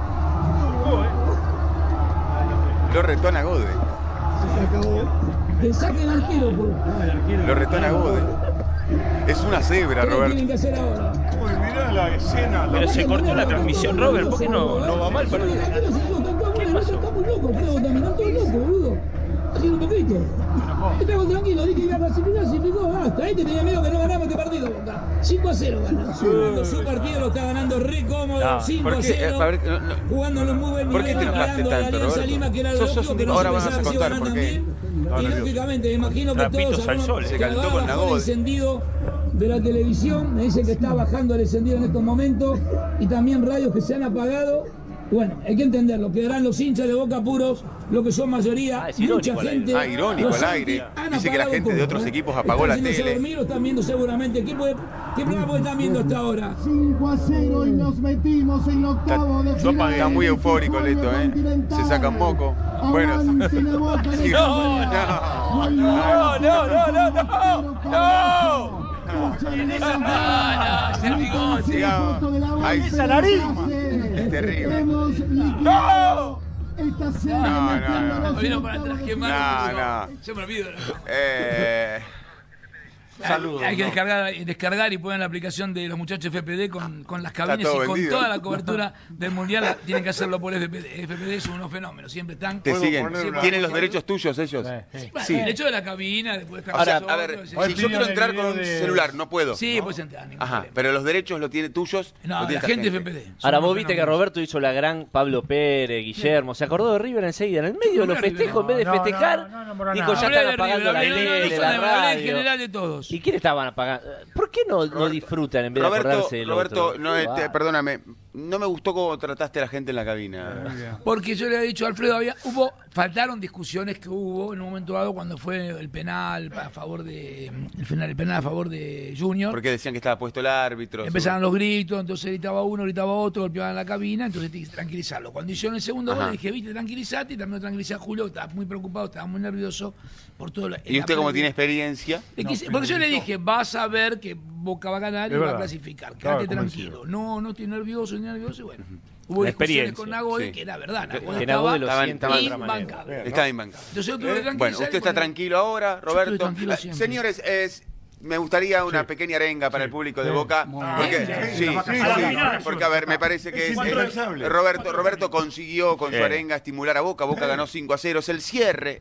Lo retona Gode. Se acabó. Te saca el arquero, Lo retona Gode. Es una cebra, ¿Qué Roberto. tienen que hacer ahora? Uy, mirá la escena. Pero se cortó la transmisión, Robert. ¿Por qué no va mal? Está muy loco, creo, también. Está todo loco, boludo. Así un poquito. Estamos tranquilos, dije que iba a clasificó, basta. Ahí te tenía miedo que no ganamos este partido, Boca. 5-0 ganó. Su partido lo está ganando re cómodo, 5-0. Jugándolo muy bien. ¿Por qué te enojaste tanto, Alianza Roberto? Lima, que era lo lógico, que no ahora se vas a pensaba que se iba a contar ganar por qué. también. Y lógicamente, me imagino que Trapitos todos al sol. Se que calentó va a con bajar el Nagode. encendido de la televisión. Me dicen que está bajando el encendido en estos momentos. Y también radios que se han apagado. Bueno, hay que entenderlo, quedarán los hinchas de Boca puros, lo que son mayoría, es mucha irónico al gente. aire. Irónico los al aire. han Dice que la apagado gente de todo, otros ¿eh? equipos apagó la Están yéndose a tele. dormir o están viendo seguramente. ¿Qué programa están viendo hasta ahora? 5-0 y nos metimos en octavo de final. Está muy eufórico Leto, Se saca un moco. Bueno. Avance la Boca en esta No. ¡Esa nariz! Es terrible. Hemos liquidado esta serie. Me vino para atrás, qué mal. No. Se me olvidó. Saludos. Hay que descargar y poner la aplicación de los muchachos FPD con las cabinas todo y con vendido. toda la cobertura del mundial. Tienen que hacerlo por FPD. FPD son unos fenómenos, siempre están. Te siguen. poner ¿Tienen los derechos tuyos ellos? Sí. El hecho de la cabina, después de Ahora, a ver, si yo quiero entrar con un celular, no puedo. Sí, puedes entrar. Ajá, pero los derechos lo tiene tuyos. No, lo tiene la esta gente FPD. Ahora vos viste que Roberto hizo la gran Pablo Pérez, Guillermo, se acordó de River enseguida, en el medio de los festejos, en vez de festejar, dijo ya están apagando la tele, la radio. En general de todos. ¿Y quién estaban apagando? ¿Por qué no disfrutan en vez de acordarse del Roberto, otro? no, perdóname, no me gustó cómo trataste a la gente en la cabina. Porque yo le había dicho a Alfredo, faltaron discusiones que hubo en un momento dado cuando fue el penal a favor de Junior. Porque decían que estaba puesto el árbitro. Empezaron los gritos, entonces gritaba uno, gritaba otro, golpeaban la cabina, entonces tienes que tranquilizarlo. Cuando hicieron el segundo gol, le dije, viste, tranquilizate, y también lo tranquilicé a Julio, que estaba muy preocupado, estaba muy nervioso por todo lo. ¿Y usted como tiene experiencia? Porque yo le dije, vas a ver que Boca va a ganar y Es va a verdad. clasificar, Estaba quédate convencido. tranquilo. No estoy nervioso, y bueno. Hubo La discusiones experiencia, con Nagode, sí. que era verdad, Que Nagode lo Estaba- siente estaba- de otra manera. imbancable. Está imbancado. Entonces yo tuve que tranquilizar Bueno, y usted está poner- tranquilo ahora, estoy Roberto. tranquilo siempre. Señores, me gustaría una pequeña arenga para el público de Boca. Porque, sí, porque a ver, me parece que Es indispensable. Roberto consiguió con su arenga estimular a Boca. Boca ganó 5-0. Es el cierre,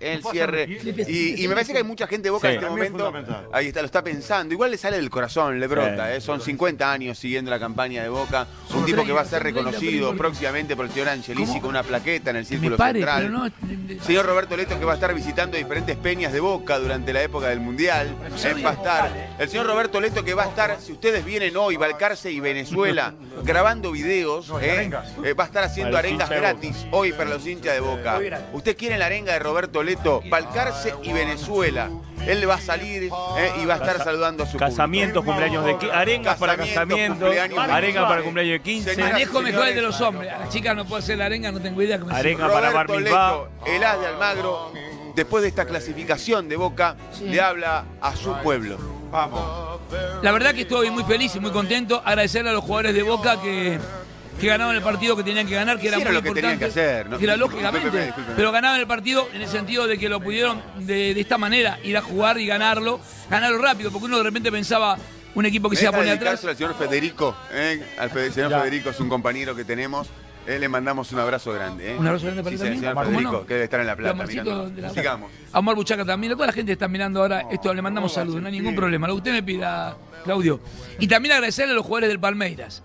Y me parece que hay mucha gente de Boca en este También es momento. fundamental. Ahí está, lo está pensando. Igual le sale del corazón, le brota. Son 50 años siguiendo la campaña de Boca. Un tipo que va a ser reconocido próximamente por el señor Angelici con una plaqueta en el círculo central. pero no. Señor Roberto Leto, que va a estar visitando diferentes peñas de Boca durante la época del Mundial. Va a estar. El señor Roberto Leto, que va a estar, si ustedes vienen hoy, Balcarce y Venezuela, grabando videos. Va a estar haciendo Para los arengas hinchas de gratis hoy para los hinchas de Boca. ¿Usted quiere la arenga de Roberto Leto? Balcarce y Venezuela. Él va a salir y va a estar saludando a su Casamientos, cumpleaños de arengas para casamientos, cumpleaños de arengas 15. para cumpleaños de 15. Señoras y Manejo mejor el de señores, los hombres. A las chicas no puedo hacer la arenga, no tengo idea cómo se Arenga para bar Roberto mitzvah. Leto, el as de Almagro, después de esta clasificación de Boca, le habla a su pueblo. Vamos. La verdad que estoy muy feliz y muy contento. Agradecerle a los jugadores de Boca que ganaron el partido que tenían que ganar, que era Hicieron muy lo que importante. tenían que hacer, ¿no? Que era Discúlpeme, lógicamente, discúlpeme. pero ganaron el partido en el sentido de que lo pudieron de esta manera ir a jugar y ganarlo rápido, porque uno de repente pensaba un equipo que se iba a poner atrás. Al señor Federico, señor Federico es un compañero que tenemos. Le mandamos un abrazo grande. Un abrazo grande para sí, él también. señor ¿Cómo Federico, no? que debe estar en La Plata Amorcito mirando. de la- Sigamos. A Omar Buchaca también. A toda la gente que está mirando ahora esto, le mandamos saludos, no hay ningún problema. Lo que usted me pida, Claudio. Y también agradecerle a los jugadores del Palmeiras.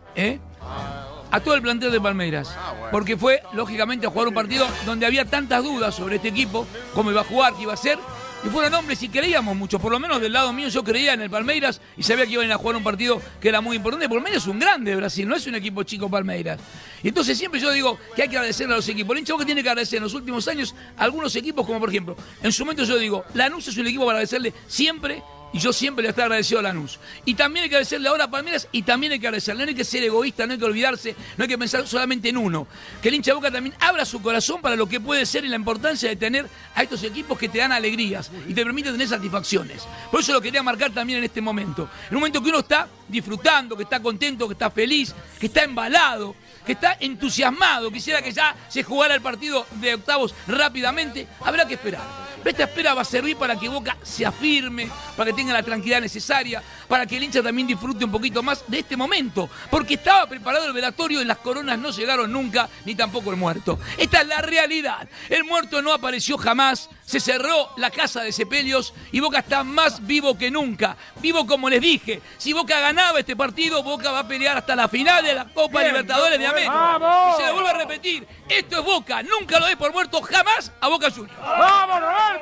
A todo el plantel de Palmeiras. Porque fue, lógicamente, a jugar un partido donde había tantas dudas sobre este equipo, cómo iba a jugar, qué iba a hacer. y fueron hombres y creíamos mucho, por lo menos del lado mío yo creía en el Palmeiras y sabía que iban a ir a jugar un partido que era muy importante. Palmeiras es un grande de Brasil, no es un equipo chico Palmeiras. Y entonces siempre yo digo que hay que agradecerle a los equipos. El hincha Boca tiene que agradecer en los últimos años a algunos equipos, como por ejemplo, en su momento yo digo, Lanús es un equipo para agradecerle siempre. Y yo siempre le estoy agradecido a Lanús. Y también hay que agradecerle ahora a Palmeiras y también hay que agradecerle. No hay que ser egoísta, no hay que olvidarse, no hay que pensar solamente en uno. Que el hincha de Boca también abra su corazón para lo que puede ser y la importancia de tener a estos equipos que te dan alegrías y te permiten tener satisfacciones. Por eso lo quería marcar también en este momento. En un momento que uno está disfrutando, que está contento, que está feliz, que está embalado, que está entusiasmado, quisiera que ya se jugara el partido de octavos rápidamente, habrá que esperar. Esta espera va a servir para que Boca se afirme, para que tenga la tranquilidad necesaria, para que el hincha también disfrute un poquito más de este momento, porque estaba preparado el velatorio y las coronas no llegaron nunca, ni tampoco el muerto. Esta es la realidad. El muerto no apareció jamás, se cerró la casa de sepelios y Boca está más vivo que nunca. Vivo como les dije, si Boca ganaba este partido, Boca va a pelear hasta la final de la Copa Libertadores de América. ¡Vamos! Y se lo vuelvo a repetir, esto es Boca, nunca lo dé por muerto jamás a Boca Juniors. ¡Vamos, Roberto!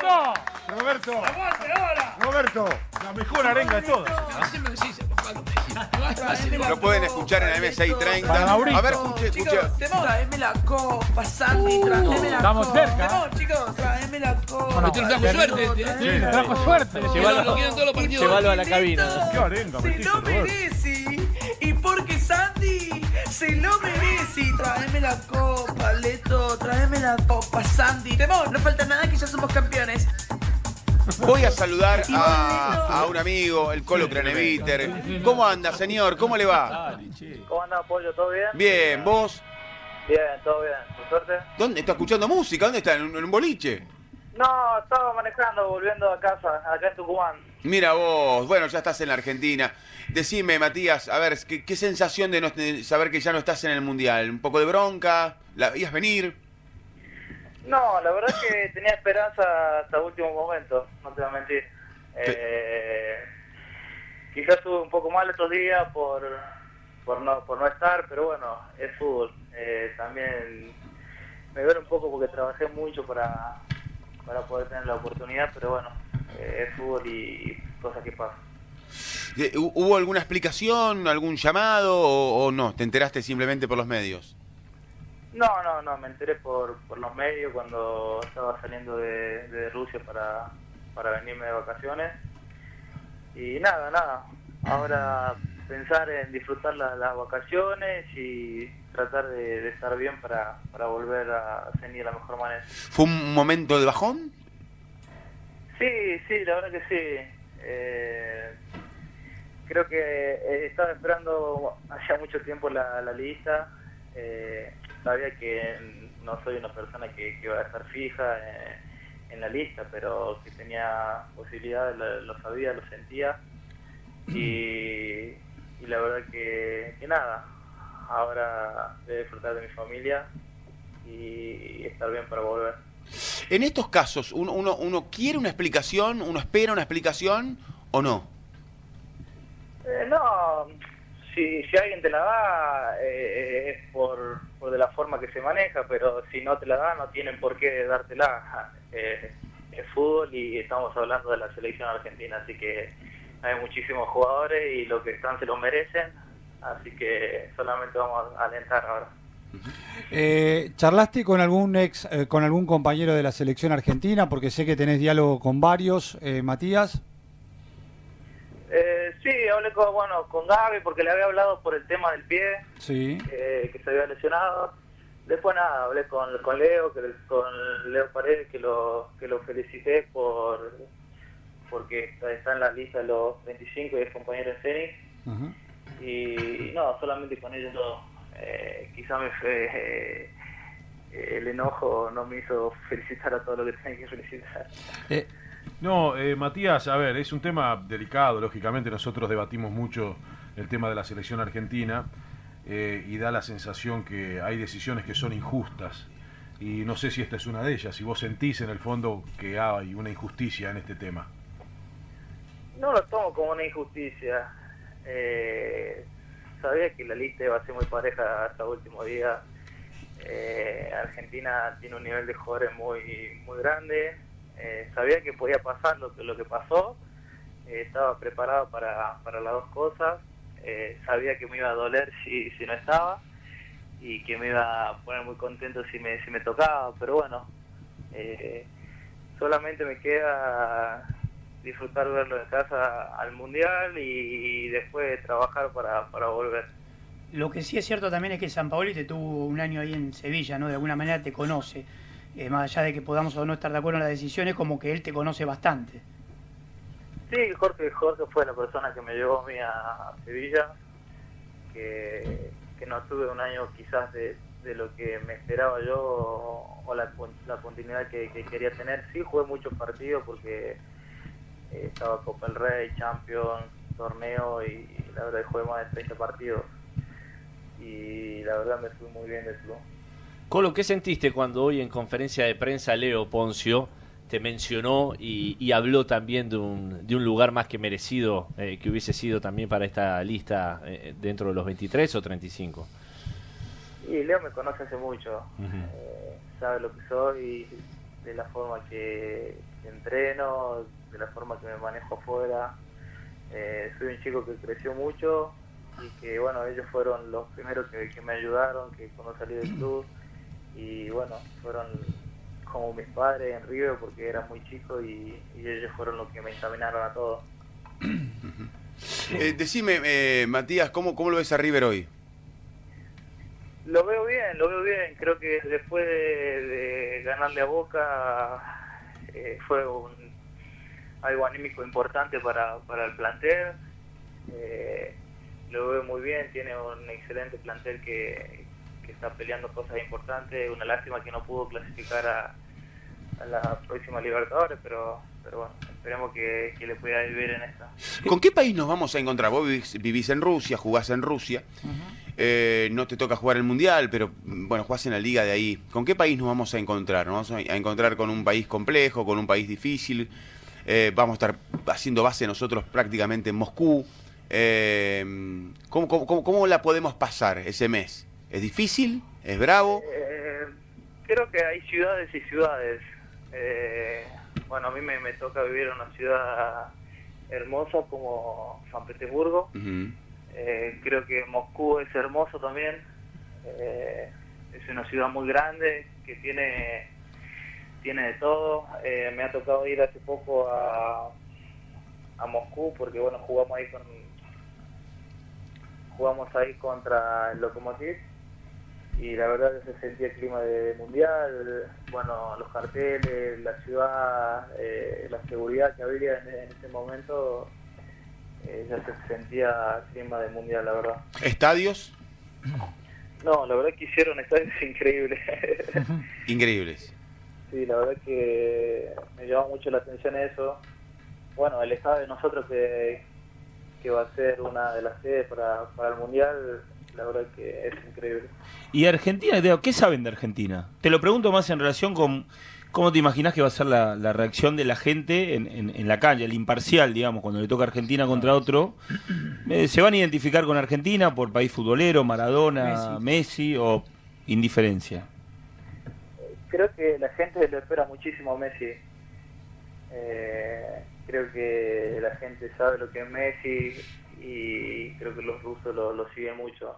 Roberto, la mejor arenga de todas. Lo pueden escuchar en la M630. A ver, escuche. Tráeme la copa, Sandy, tráeme la Estamos copa. cerca. Temón, chicos, tráeme la copa. Bueno, Este nos trajo suerte, Sí, nos trajo suerte. Lo quieren todos los partidos. Llévalo a la cabina. Qué arenga, Se metiste, lo Roberto. merece. Y porque Sandy se lo merece. Tráeme la copa, Leto, tráeme la copa, Sandy. Temón, no falta nada que ya somos campeones. Voy a saludar a un amigo, el Colo Craneviter. ¿Cómo anda, señor? ¿Cómo le va? ¿Cómo anda, Pollo? ¿Todo bien? Bien, ¿vos? Bien, todo bien. ¿Por suerte? ¿Dónde? ¿Está escuchando música? ¿Dónde está? ¿En un boliche? No, estaba manejando, volviendo a casa, acá en Tucumán. Mira vos, bueno, ya estás en la Argentina. Decime, Matías, a ver, ¿qué sensación de saber que ya no estás en el Mundial? ¿Un poco de bronca? ¿La veías venir? No, la verdad es que tenía esperanza hasta el último momento, no te voy a mentir. Quizás estuve un poco mal estos días por no estar, pero bueno, es fútbol. También me duele un poco porque trabajé mucho para poder tener la oportunidad, pero bueno, es fútbol y cosas que pasan. ¿Hubo alguna explicación, algún llamado o no? ¿Te enteraste simplemente por los medios? No, me enteré por los medios cuando estaba saliendo de Rusia para venirme de vacaciones. Y nada, ahora pensar en disfrutar las vacaciones y tratar de estar bien para volver a cenar de la mejor manera. ¿Fue un momento de bajón? Sí, la verdad que sí. Creo que estaba esperando hacía mucho tiempo la lista. Sabía que no soy una persona que iba a estar fija en la lista, pero que tenía posibilidades, lo sabía, lo sentía. Y la verdad que nada, ahora de disfrutar de mi familia y estar bien para volver. En estos casos, ¿uno quiere una explicación, uno espera una explicación o no? No, si alguien te la da es por de la forma que se maneja, pero si no te la da no tienen por qué dártela. Es fútbol y estamos hablando de la selección argentina, así que hay muchísimos jugadores y los que están se lo merecen, así que solamente vamos a alentar ahora. ¿Charlaste con algún compañero de la selección argentina? Porque sé que tenés diálogo con varios, Matías. Sí, hablé con Gaby porque le había hablado por el tema del pie, sí. Que se había lesionado. Después nada, hablé con Leo, con Leo Paredes, que lo felicité porque está en la lista de los 25 y es compañero en Zenit. Uh-huh. Y no, solamente con ellos no. Quizá el enojo no me hizo felicitar a todo lo que tenía que felicitar. No, Matías, a ver, es un tema delicado, lógicamente nosotros debatimos mucho el tema de la selección argentina y da la sensación que hay decisiones que son injustas y no sé si esta es una de ellas, si vos sentís en el fondo que hay una injusticia en este tema. No lo tomo como una injusticia. Sabía que la lista iba a ser muy pareja hasta el último día. Argentina tiene un nivel de jugadores muy grande. sabía que podía pasar lo que pasó, estaba preparado para las dos cosas, sabía que me iba a doler si no estaba y que me iba a poner muy contento si me tocaba, pero bueno, solamente me queda disfrutar verlo en casa al Mundial y después trabajar para volver. Lo que sí es cierto también es que Sampaoli te tuvo un año ahí en Sevilla, ¿no? De alguna manera te conoce. Más allá de que podamos o no estar de acuerdo en las decisiones, como que él te conoce bastante. Sí, Jorge fue la persona que me llevó a mí a Sevilla, que no tuve un año quizás de lo que me esperaba yo o la continuidad que quería tener. Sí, jugué muchos partidos porque estaba Copa del Rey, Champions, torneo y la verdad jugué más de 30 partidos y la verdad me fui muy bien del club. Colo, ¿qué sentiste cuando hoy en conferencia de prensa Leo Poncio te mencionó y habló también de un lugar más que merecido que hubiese sido también para esta lista dentro de los 23 o 35? Y Leo me conoce hace mucho, sabe lo que soy, de la forma que entreno, de la forma que me manejo afuera. Soy un chico que creció mucho y que bueno, ellos fueron los primeros que me ayudaron, que cuando salí del club, y bueno, fueron como mis padres en River porque era muy chico y ellos fueron los que me encaminaron a todo. Decime, Matías, ¿cómo lo ves a River hoy? Lo veo bien, creo que después de ganarle a Boca fue algo anímico importante para el plantel. Lo veo muy bien, tiene un excelente plantel que está peleando cosas importantes. Una lástima que no pudo clasificar a la próxima Libertadores, pero bueno, esperemos que le pueda vivir en esta. ¿Con qué país nos vamos a encontrar? Vos vivís en Rusia, jugás en Rusia, no te toca jugar el Mundial, pero bueno, jugás en la liga de ahí. ¿Con qué país nos vamos a encontrar? ¿Nos vamos a encontrar con un país complejo, con un país difícil? Vamos a estar haciendo base nosotros prácticamente en Moscú. ¿Cómo la podemos pasar ese mes? ¿Es difícil? ¿Es bravo? Creo que hay ciudades y ciudades. Bueno, a mí me toca vivir en una ciudad hermosa como San Petersburgo. Creo que Moscú es hermoso también. Es una ciudad muy grande que tiene de todo. Me ha tocado ir hace poco a Moscú porque bueno, jugamos ahí contra el Lokomotiv y la verdad que se sentía el clima de mundial, bueno, los carteles, la ciudad, la seguridad que había en ese momento, ya se sentía clima de mundial, la verdad. ¿Estadios? No, la verdad que hicieron estadios increíbles. Increíbles. Sí, la verdad que me llamó mucho la atención eso. Bueno, el estadio de nosotros que va a ser una de las sedes para el Mundial, la verdad que es increíble. ¿Y Argentina, Teo, qué saben de Argentina? Te lo pregunto más en relación con cómo te imaginas que va a ser la reacción de la gente en la calle, el imparcial, digamos, cuando le toca Argentina contra otro. ¿Se van a identificar con Argentina por país futbolero, Maradona, Messi o indiferencia? Creo que la gente le espera muchísimo a Messi. Creo que la gente sabe lo que es Messi y creo que los rusos lo siguen mucho.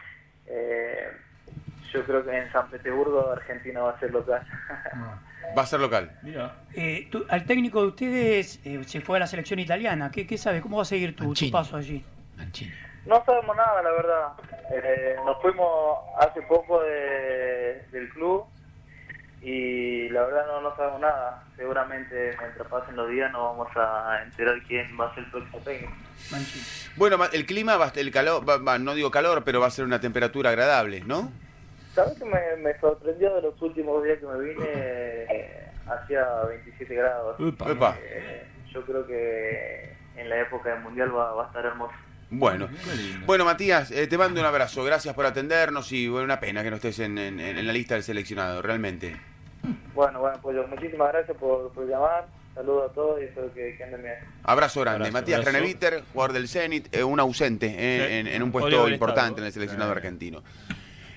Yo creo que en San Petersburgo Argentina va a ser local. Va a ser local. Al técnico de ustedes se fue a la selección italiana. ¿Qué sabe? ¿Cómo va a seguir tu paso allí? No sabemos nada, la verdad. Nos fuimos hace poco del club y la verdad no sabemos nada. Seguramente mientras pasen los días nos vamos a enterar quién va a ser el próximo técnico. Bueno, el clima, el calor, no digo calor, pero va a ser una temperatura agradable, ¿no? ¿Sabes que me sorprendió de los últimos días que me vine? Hacía 27 grados. Yo creo que en la época del Mundial va a estar hermoso. Bueno, Matías, te mando un abrazo, gracias por atendernos y bueno, una pena que no estés en la lista del seleccionado, realmente. Bueno, pues muchísimas gracias por llamar, saludos a todos y espero que anden bien. Abrazo grande. Matías Craneviter, jugador del Zenit, un ausente en un puesto importante en el seleccionado argentino.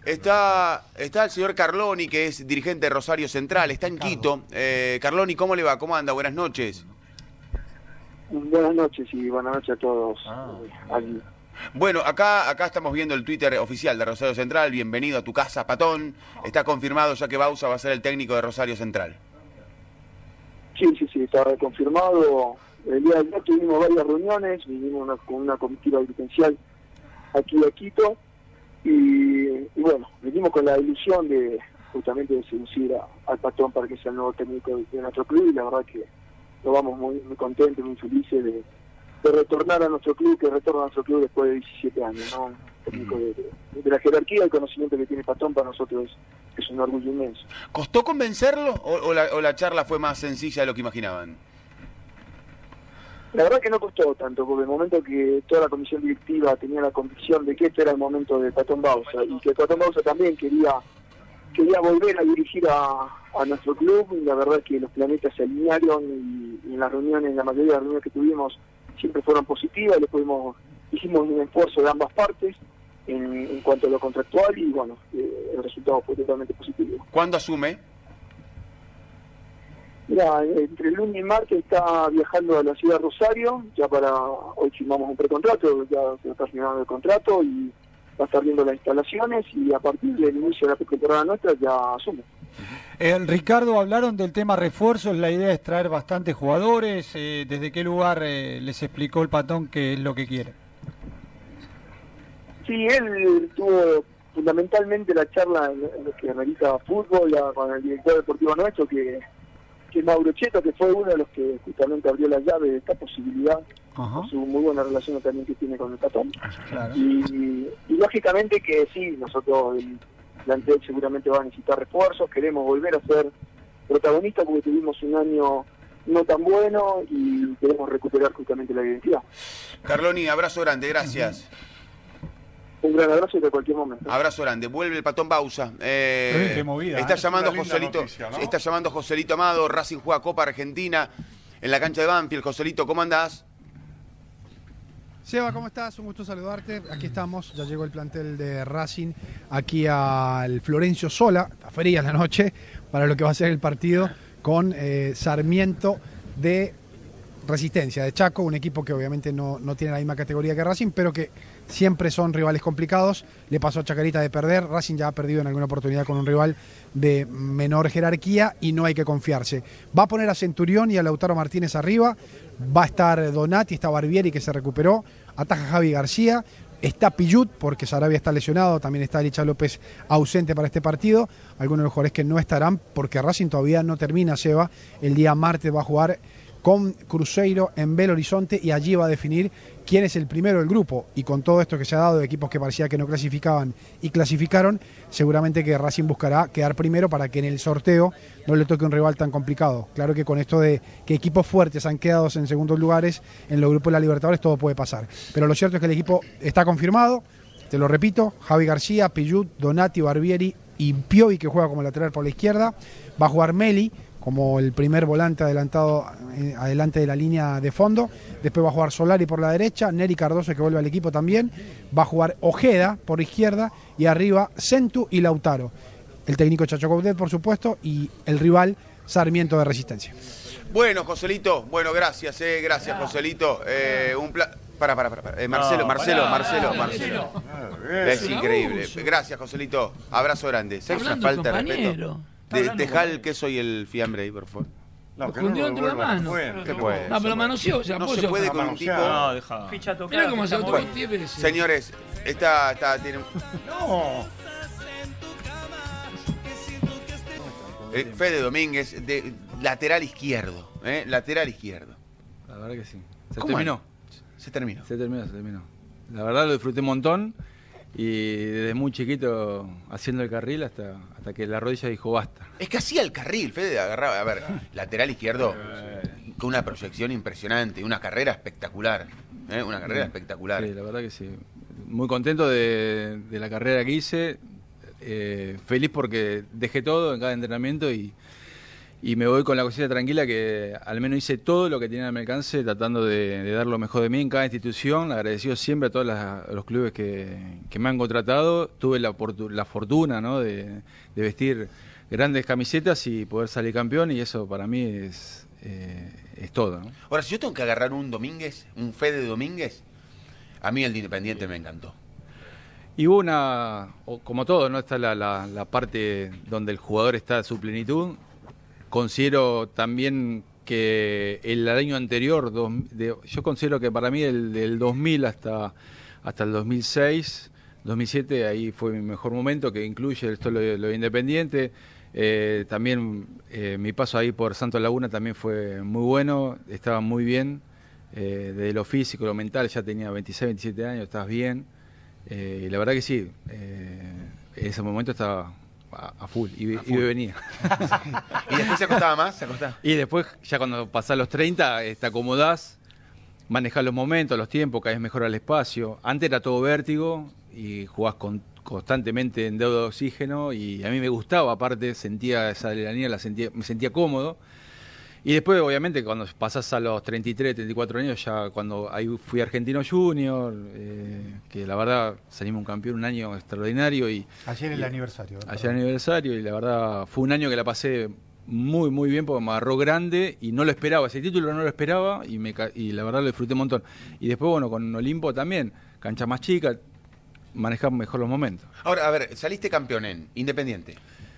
Está el señor Carloni, que es dirigente de Rosario Central, está en Quito. Carloni, ¿cómo le va? ¿Cómo anda? Buenas noches. Buenas noches y buenas noches a todos. Allí. Bueno, acá estamos viendo el Twitter oficial de Rosario Central. Bienvenido a tu casa, Patón. Está confirmado ya que Bausa va a ser el técnico de Rosario Central. Sí, está confirmado. El día de ayer tuvimos varias reuniones, vinimos con una comitiva dirigencial aquí a Quito y bueno, venimos con la ilusión de justamente de seducir al Patón para que sea el nuevo técnico de nuestro club, y la verdad que nos vamos muy contentos, muy felices de retornar a nuestro club, que retorna a nuestro club después de 17 años, ¿no? Un técnico de la jerarquía, el conocimiento que tiene Patón para nosotros es un orgullo inmenso. ¿Costó convencerlo o la charla fue más sencilla de lo que imaginaban? La verdad que no costó tanto, porque en el momento que toda la comisión directiva tenía la convicción de que este era el momento de Patón Bausa, y que Patón Bausa también quería volver a dirigir a nuestro club, y la verdad que los planetas se alinearon, y en las reuniones, en la mayoría de las reuniones que tuvimos, siempre fueron positivas. Hicimos un esfuerzo de ambas partes en cuanto a lo contractual, y bueno, el resultado fue totalmente positivo. ¿Cuándo asume? Mira, entre el lunes y martes está viajando a la ciudad de Rosario, ya hoy firmamos un precontrato, ya se está firmando el contrato y va a estar viendo las instalaciones, y a partir del inicio de la temporada nuestra ya asume. Ricardo, hablaron del tema refuerzos, la idea es traer bastantes jugadores. ¿Desde qué lugar les explicó el Patón qué es lo que quiere? Sí, él tuvo fundamentalmente la charla en lo que amerita fútbol con el director deportivo nuestro, que es Mauro Cheto, que fue uno de los que justamente abrió la llave de esta posibilidad, por su muy buena relación también que tiene con el Patón. Claro. Y lógicamente que sí, nosotros el plantel seguramente va a necesitar refuerzos, queremos volver a ser protagonistas porque tuvimos un año no tan bueno y queremos recuperar justamente la identidad. Carloni, abrazo grande, gracias. Un gran abrazo y de cualquier momento. Abrazo grande. Vuelve el Patón Bausa. Qué movida, está llamando una linda Joselito. noticia, ¿no? Está llamando Joselito Amado. Racing juega Copa Argentina en la cancha de Banfield. Joselito, ¿cómo andás? Seba, ¿cómo estás? Un gusto saludarte. Aquí estamos, ya llegó el plantel de Racing aquí al Florencio Sola, está fría la noche, para lo que va a ser el partido con Sarmiento de Resistencia de Chaco, un equipo que obviamente no tiene la misma categoría que Racing, pero que siempre son rivales complicados. Le pasó a Chacarita de perder, Racing ya ha perdido en alguna oportunidad con un rival de menor jerarquía y no hay que confiarse. Va a poner a Centurión y a Lautaro Martínez arriba, va a estar Donati, está Barbieri que se recuperó, ataja Javi García, está Pillut porque Sarabia está lesionado, también está Licha López ausente para este partido, algunos de los jugadores que no estarán porque Racing todavía no termina, Seba, el día martes va a jugar con Cruzeiro en Belo Horizonte y allí va a definir quién es el primero del grupo, y con todo esto que se ha dado de equipos que parecía que no clasificaban y clasificaron, seguramente que Racing buscará quedar primero para que en el sorteo no le toque un rival tan complicado. Claro que con esto de que equipos fuertes han quedado en segundos lugares en los grupos de la Libertadores todo puede pasar, pero lo cierto es que el equipo está confirmado, te lo repito, Javi García, Pillut, Donati, Barbieri y Piovi, que juega como lateral por la izquierda, va a jugar Meli como el primer volante adelantado adelante de la línea de fondo, después va a jugar Solari por la derecha, Neri Cardoso que vuelve al equipo también, va a jugar Ojeda por izquierda y arriba Centu y Lautaro, el técnico Chacho Coudet por supuesto, y el rival Sarmiento de Resistencia. Bueno, Joselito, gracias, Joselito, Marcelo. Es increíble. Gracias, Joselito. Abrazo grande. ¿Sabes una falta de respeto? Dejá el queso y el fiambre ahí, por favor. No, que no lo entre la mano. ¿Qué puede? No, pero manoseó. No se puede con un tipo. No, deja. Mira cómo se lo tocó 10 veces. Señores, tiene un... No. Fede Domínguez, de lateral izquierdo. Lateral izquierdo. La verdad que sí. Se terminó. Se terminó. La verdad lo disfruté un montón. Y desde muy chiquito haciendo el carril hasta que la rodilla dijo basta. Es que hacía el carril, Fede agarraba, a ver, lateral izquierdo, con una proyección impresionante, una carrera espectacular, una carrera espectacular. Sí, la verdad que sí. Muy contento de la carrera que hice, feliz porque dejé todo en cada entrenamiento y y me voy con la cosita tranquila que al menos hice todo lo que tenía a mi alcance, tratando de dar lo mejor de mí en cada institución, agradecido siempre a todos los clubes que me han contratado. Tuve la fortuna, ¿no?, de vestir grandes camisetas y poder salir campeón, y eso para mí es todo, ¿no? Ahora, si yo tengo que agarrar un Domínguez, un Fede Domínguez, a mí el de Independiente me encantó. Y hubo como todo, ¿no?, está la parte donde el jugador está a su plenitud. Considero también que el año anterior, yo considero que para mí del 2000 hasta el 2006, 2007, ahí fue mi mejor momento, que incluye esto lo de Independiente. También mi paso ahí por Santos Laguna también fue muy bueno, estaba muy bien, desde lo físico, lo mental, ya tenía 26, 27 años, estabas bien. Y la verdad que sí, en ese momento estaba a full y venía. ¿Y después se acostaba más? ¿Se acostaba? Y después, ya cuando pasás los 30, te acomodás, manejás los momentos, los tiempos, cada vez mejora el espacio. Antes era todo vértigo y jugás constantemente en deuda de oxígeno, y a mí me gustaba, aparte sentía esa adrenalina, me sentía cómodo. Y después, obviamente, cuando pasás a los 33, 34 años, ya cuando ahí fui Argentino Junior, que la verdad salimos un campeón, un año extraordinario. Ayer el aniversario. Ayer el aniversario, y la verdad fue un año que la pasé muy, muy bien, porque me agarró grande y no lo esperaba. Ese título no lo esperaba y la verdad lo disfruté un montón. Y después, bueno, con Olimpo también, cancha más chica, manejamos mejor los momentos. Ahora, a ver, saliste campeón en Independiente.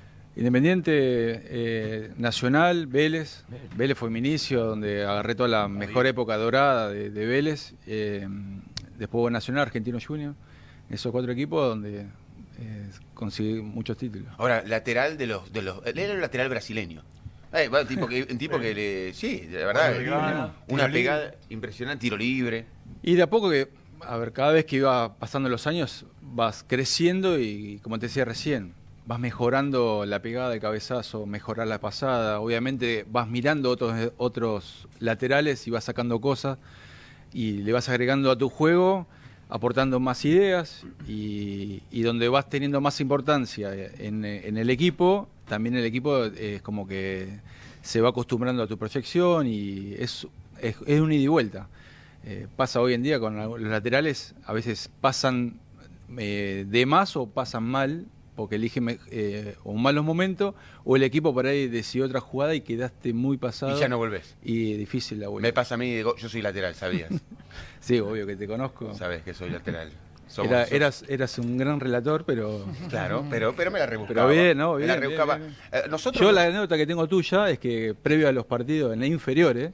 Independiente, Nacional, Vélez. Vélez fue mi inicio, donde agarré toda la mejor época dorada de Vélez. Después Nacional, Argentino Junior. Esos 4 equipos donde conseguí muchos títulos. Ahora, lateral de los él era el lateral brasileño. Un tipo que sí, de verdad, una pegada impresionante, tiro libre. Y de a poco que, a ver, cada vez que iba pasando los años, vas creciendo y, como te decía recién, vas mejorando la pegada, el cabezazo, mejorar la pasada. Obviamente vas mirando otros laterales y vas sacando cosas y le vas agregando a tu juego, aportando más ideas, y donde vas teniendo más importancia en el equipo, también el equipo es como que se va acostumbrando a tu proyección, y es un ida y vuelta. Pasa hoy en día con los laterales, a veces pasan de más o pasan mal, porque eligen o malos momentos, o el equipo por ahí decidió otra jugada y quedaste muy pasado. Y ya no volvés. Y difícil la vuelta. Me pasa a mí, yo soy lateral, ¿sabías? Sí, obvio que te conozco. Sabes que soy lateral. Eras un gran relator, pero... Claro, pero me la rebuscaba. Pero bien, ¿no? Bien, me la rebuscaba. Bien. Nosotros... Yo la anécdota que tengo tuya es que previo a los partidos en inferiores,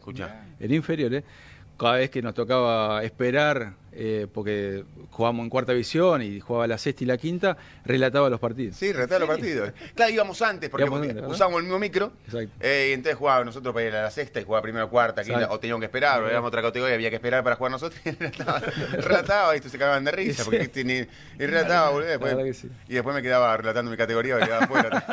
cada vez que nos tocaba esperar, porque jugábamos en cuarta división y jugaba la sexta y la quinta, relataba los partidos. Sí, relataba los partidos. Claro, íbamos antes, porque usábamos el mismo micro. Exacto. Y entonces jugábamos nosotros para ir a la sexta y jugaba primero cuarta, quinta, o teníamos que esperar, o éramos otra categoría, había que esperar para jugar nosotros. Y relataba, y se cagaban de risa, porque y relataba, boludo, después, y después me quedaba relatando mi categoría, me quedaba afuera.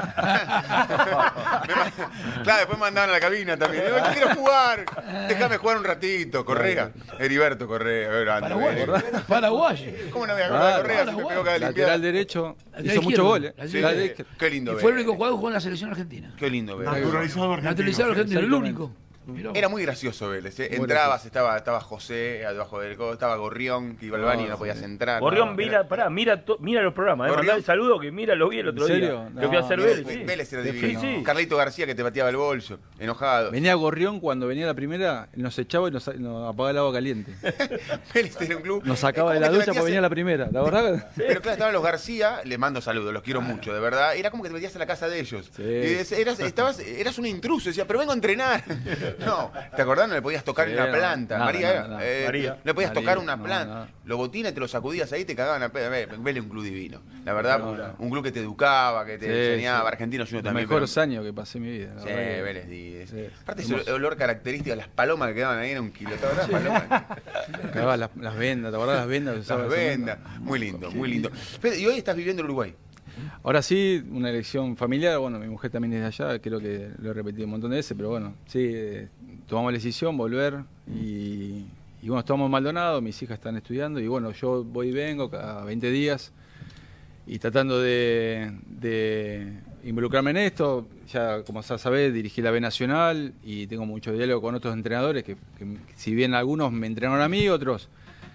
Claro, después me mandaban a la cabina también. Yo quiero jugar, déjame jugar un ratito. Correa, Heriberto Correa, Paraguayo. ¿Cómo no voy a acordar de Correa si me pegó cada limpiada? Lateral derecho, hizo muchos goles. Sí. Qué lindo ver. Fue el único jugador que jugó en la selección argentina. Qué lindo ver. Naturalizado argentino, el único. Era muy gracioso Vélez, ¿eh? Entrabas, estaba José debajo del codo, estaba Gorrión, que iba al baño y no podías entrar. Gorrión, mira los programas, mandá el saludo que mira, lo vi el otro día. Lo que hacer Vélez, sí. Vélez era divino. Sí. Carlito García que te pateaba el bolso, enojado. Venía Gorrión cuando venía la primera, nos echaba y nos apagaba el agua caliente. Vélez era un club. Nos sacaba de la ducha porque venía la primera, ¿la verdad? Sí. Pero claro, estaban los García, les mando saludos, los quiero mucho, de verdad. Era como que te metías a la casa de ellos. Sí. Eras un intruso, decía, pero vengo a entrenar. No, ¿te acordás? No le podías tocar una planta. María. No le podías tocar una planta. Los botines te los sacudías ahí y te cagaban a pedo. Vélez un club divino. La verdad, un club que te educaba, que te enseñaba. Argentino Junior también. Los mejores años que pasé en mi vida. Sí, Vélez 10. Aparte ese olor característico, las palomas que quedaban ahí era un kilo. ¿Te acordás? Palomas. Las vendas, ¿te acordás las vendas? Las vendas. Muy lindo, muy lindo. Y hoy estás viviendo en Uruguay. Ahora sí, una elección familiar, bueno, mi mujer también es de allá, creo que lo he repetido un montón de veces, pero bueno, sí, tomamos la decisión, volver, y bueno, estamos en Maldonado, mis hijas están estudiando, y bueno, yo voy y vengo cada 20 días, y tratando de involucrarme en esto. Ya, como ya sabés, dirigí la B Nacional y tengo mucho diálogo con otros entrenadores que si bien algunos me entrenaron a mí, otros,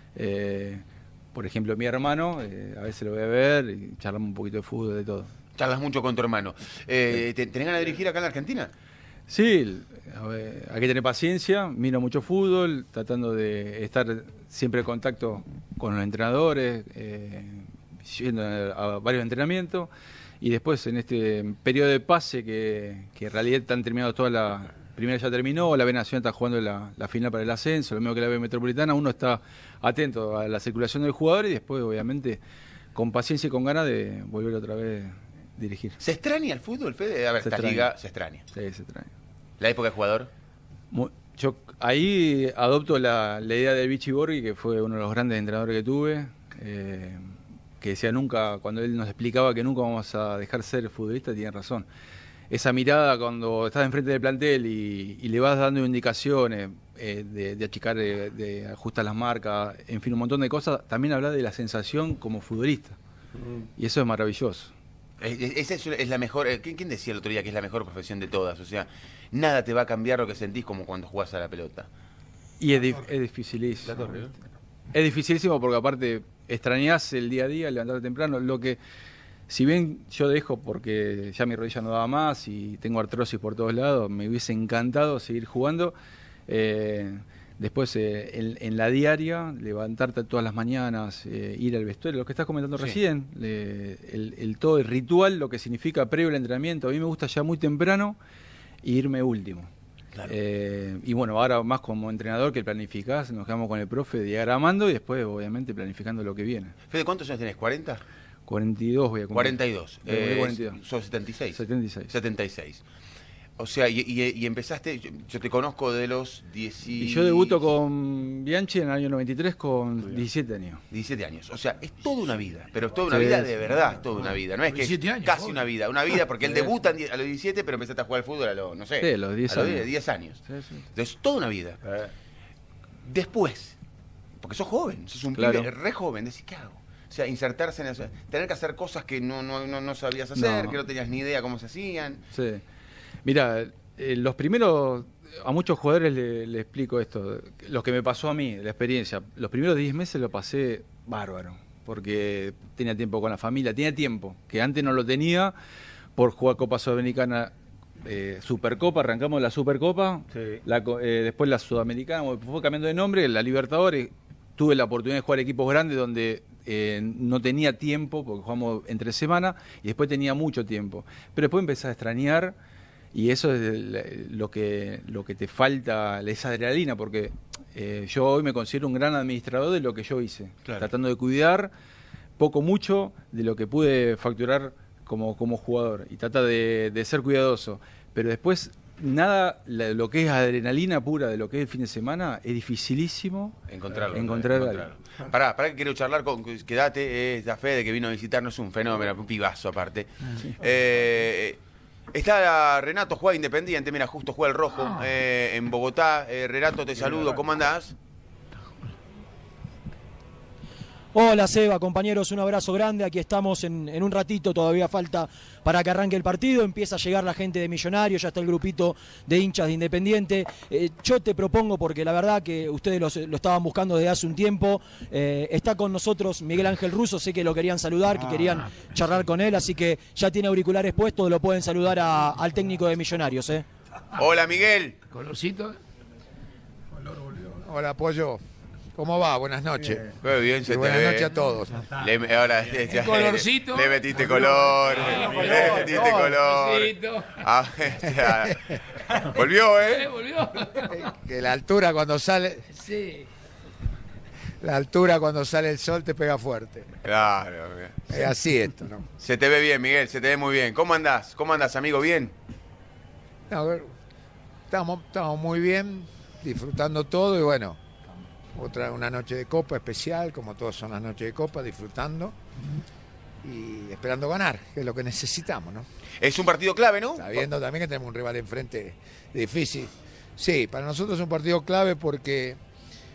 por ejemplo, mi hermano, a veces lo voy a ver y charlamos un poquito de fútbol, de todo. Charlas mucho con tu hermano. ¿Tenés ganas de dirigir acá en la Argentina? Sí, hay que tener paciencia, miro mucho fútbol, tratando de estar siempre en contacto con los entrenadores, yendo a varios entrenamientos, y después en este periodo de pase que en realidad están terminados toda la primera ya terminó, la B Nacional está jugando la final para el ascenso, lo mismo que la B Metropolitana, uno está atento a la circulación del jugador y después obviamente con paciencia y con ganas de volver otra vez a dirigir. ¿Se extraña el fútbol, Fede? A ver, esta liga se extraña. Sí, se extraña. ¿La época de jugador? Yo ahí adopto la idea de Vichy Borghi, que fue uno de los grandes entrenadores que tuve, que decía nunca, cuando él nos explicaba que nunca vamos a dejar ser futbolista, tiene razón. Esa mirada cuando estás enfrente del plantel y le vas dando indicaciones de achicar, de ajustar las marcas, en fin, un montón de cosas, también habla de la sensación como futbolista. Y eso es maravilloso. Esa es la mejor. ¿Quién decía el otro día que es la mejor profesión de todas? O sea, nada te va a cambiar lo que sentís como cuando jugás a la pelota. Y es dificilísimo. Es dificilísimo porque aparte extrañás el día a día, levantarte temprano, lo que, si bien yo dejo porque ya mi rodilla no daba más y tengo artrosis por todos lados, me hubiese encantado seguir jugando. Después en la diaria, levantarte todas las mañanas, ir al vestuario, lo que estás comentando recién, todo el ritual, lo que significa previo al entrenamiento. A mí me gusta ya muy temprano irme último. Claro. Y bueno, ahora más como entrenador que planificás, nos quedamos con el profe diagramando y después obviamente planificando lo que viene. Fede, ¿cuántos años tenés? ¿40? 42 voy a cumplir. 42. 42. ¿Sos 76? 76. 76. O sea, y empezaste, yo te conozco de los 10 y yo debuto con Bianchi en el año 93 con 17 años. 17 años. O sea, es toda una vida, pero es toda una vida de verdad, es toda una vida. No es que años, casi una vida porque él debuta a los 17, pero empezaste a jugar al fútbol a los, no sé, a los 10 años. 10 años. Entonces, toda una vida. Después, porque sos joven, sos un pibe re joven, decís, ¿qué hago? O sea, insertarse en eso, tener que hacer cosas que no sabías hacer, que no tenías ni idea cómo se hacían. Sí. Mira, los primeros, a muchos jugadores le explico esto, lo que me pasó a mí, la experiencia, los primeros 10 meses lo pasé bárbaro, porque tenía tiempo con la familia, tenía tiempo, que antes no lo tenía por jugar Copa Sudamericana, Supercopa, arrancamos la Supercopa, después la Sudamericana, fue cambiando de nombre, la Libertadores, tuve la oportunidad de jugar equipos grandes donde no tenía tiempo, porque jugamos entre semana, y después tenía mucho tiempo, pero después empecé a extrañar. Y eso es lo que te falta, esa adrenalina, porque yo hoy me considero un gran administrador de lo que yo hice, tratando de cuidar mucho de lo que pude facturar como jugador y trata de ser cuidadoso. Pero después, nada, lo que es adrenalina pura de lo que es el fin de semana, es dificilísimo encontrarlo. Pará que quiero charlar quédate, es la Fede que vino a visitarnos, un fenómeno, un pibazo aparte. Sí. Está Renato, juega Independiente, mira, justo juega el rojo en Bogotá. Renato, te saludo, ¿cómo andás? Hola Seba, compañeros, un abrazo grande, aquí estamos en un ratito, todavía falta para que arranque el partido, empieza a llegar la gente de Millonarios, ya está el grupito de hinchas de Independiente. Yo te propongo, porque la verdad que ustedes lo estaban buscando desde hace un tiempo, está con nosotros Miguel Ángel Russo, sé que lo querían saludar, que querían charlar con él, así que ya tiene auriculares puestos, lo pueden saludar al técnico de Millonarios. Hola Miguel. Colorcito. Hola Pollo. ¿Cómo va? Buenas noches. Muy bien, se te buenas ve. noches a todos. Ahora, colorcito. Le metiste color. Le metiste color. Volvió, ¿eh? Volvió. Que la altura cuando sale... Sí. La altura cuando sale el sol te pega fuerte. Claro. Es así esto, ¿no? Se te ve bien, Miguel, se te ve muy bien. ¿Cómo andás? ¿Cómo andás, amigo? ¿Bien? No, estamos muy bien, disfrutando todo y bueno... una noche de Copa especial, como todas son las noches de Copa, disfrutando y esperando ganar, que es lo que necesitamos, ¿no? Es un partido clave, ¿no? Sabiendo también que tenemos un rival enfrente difícil. Sí, para nosotros es un partido clave porque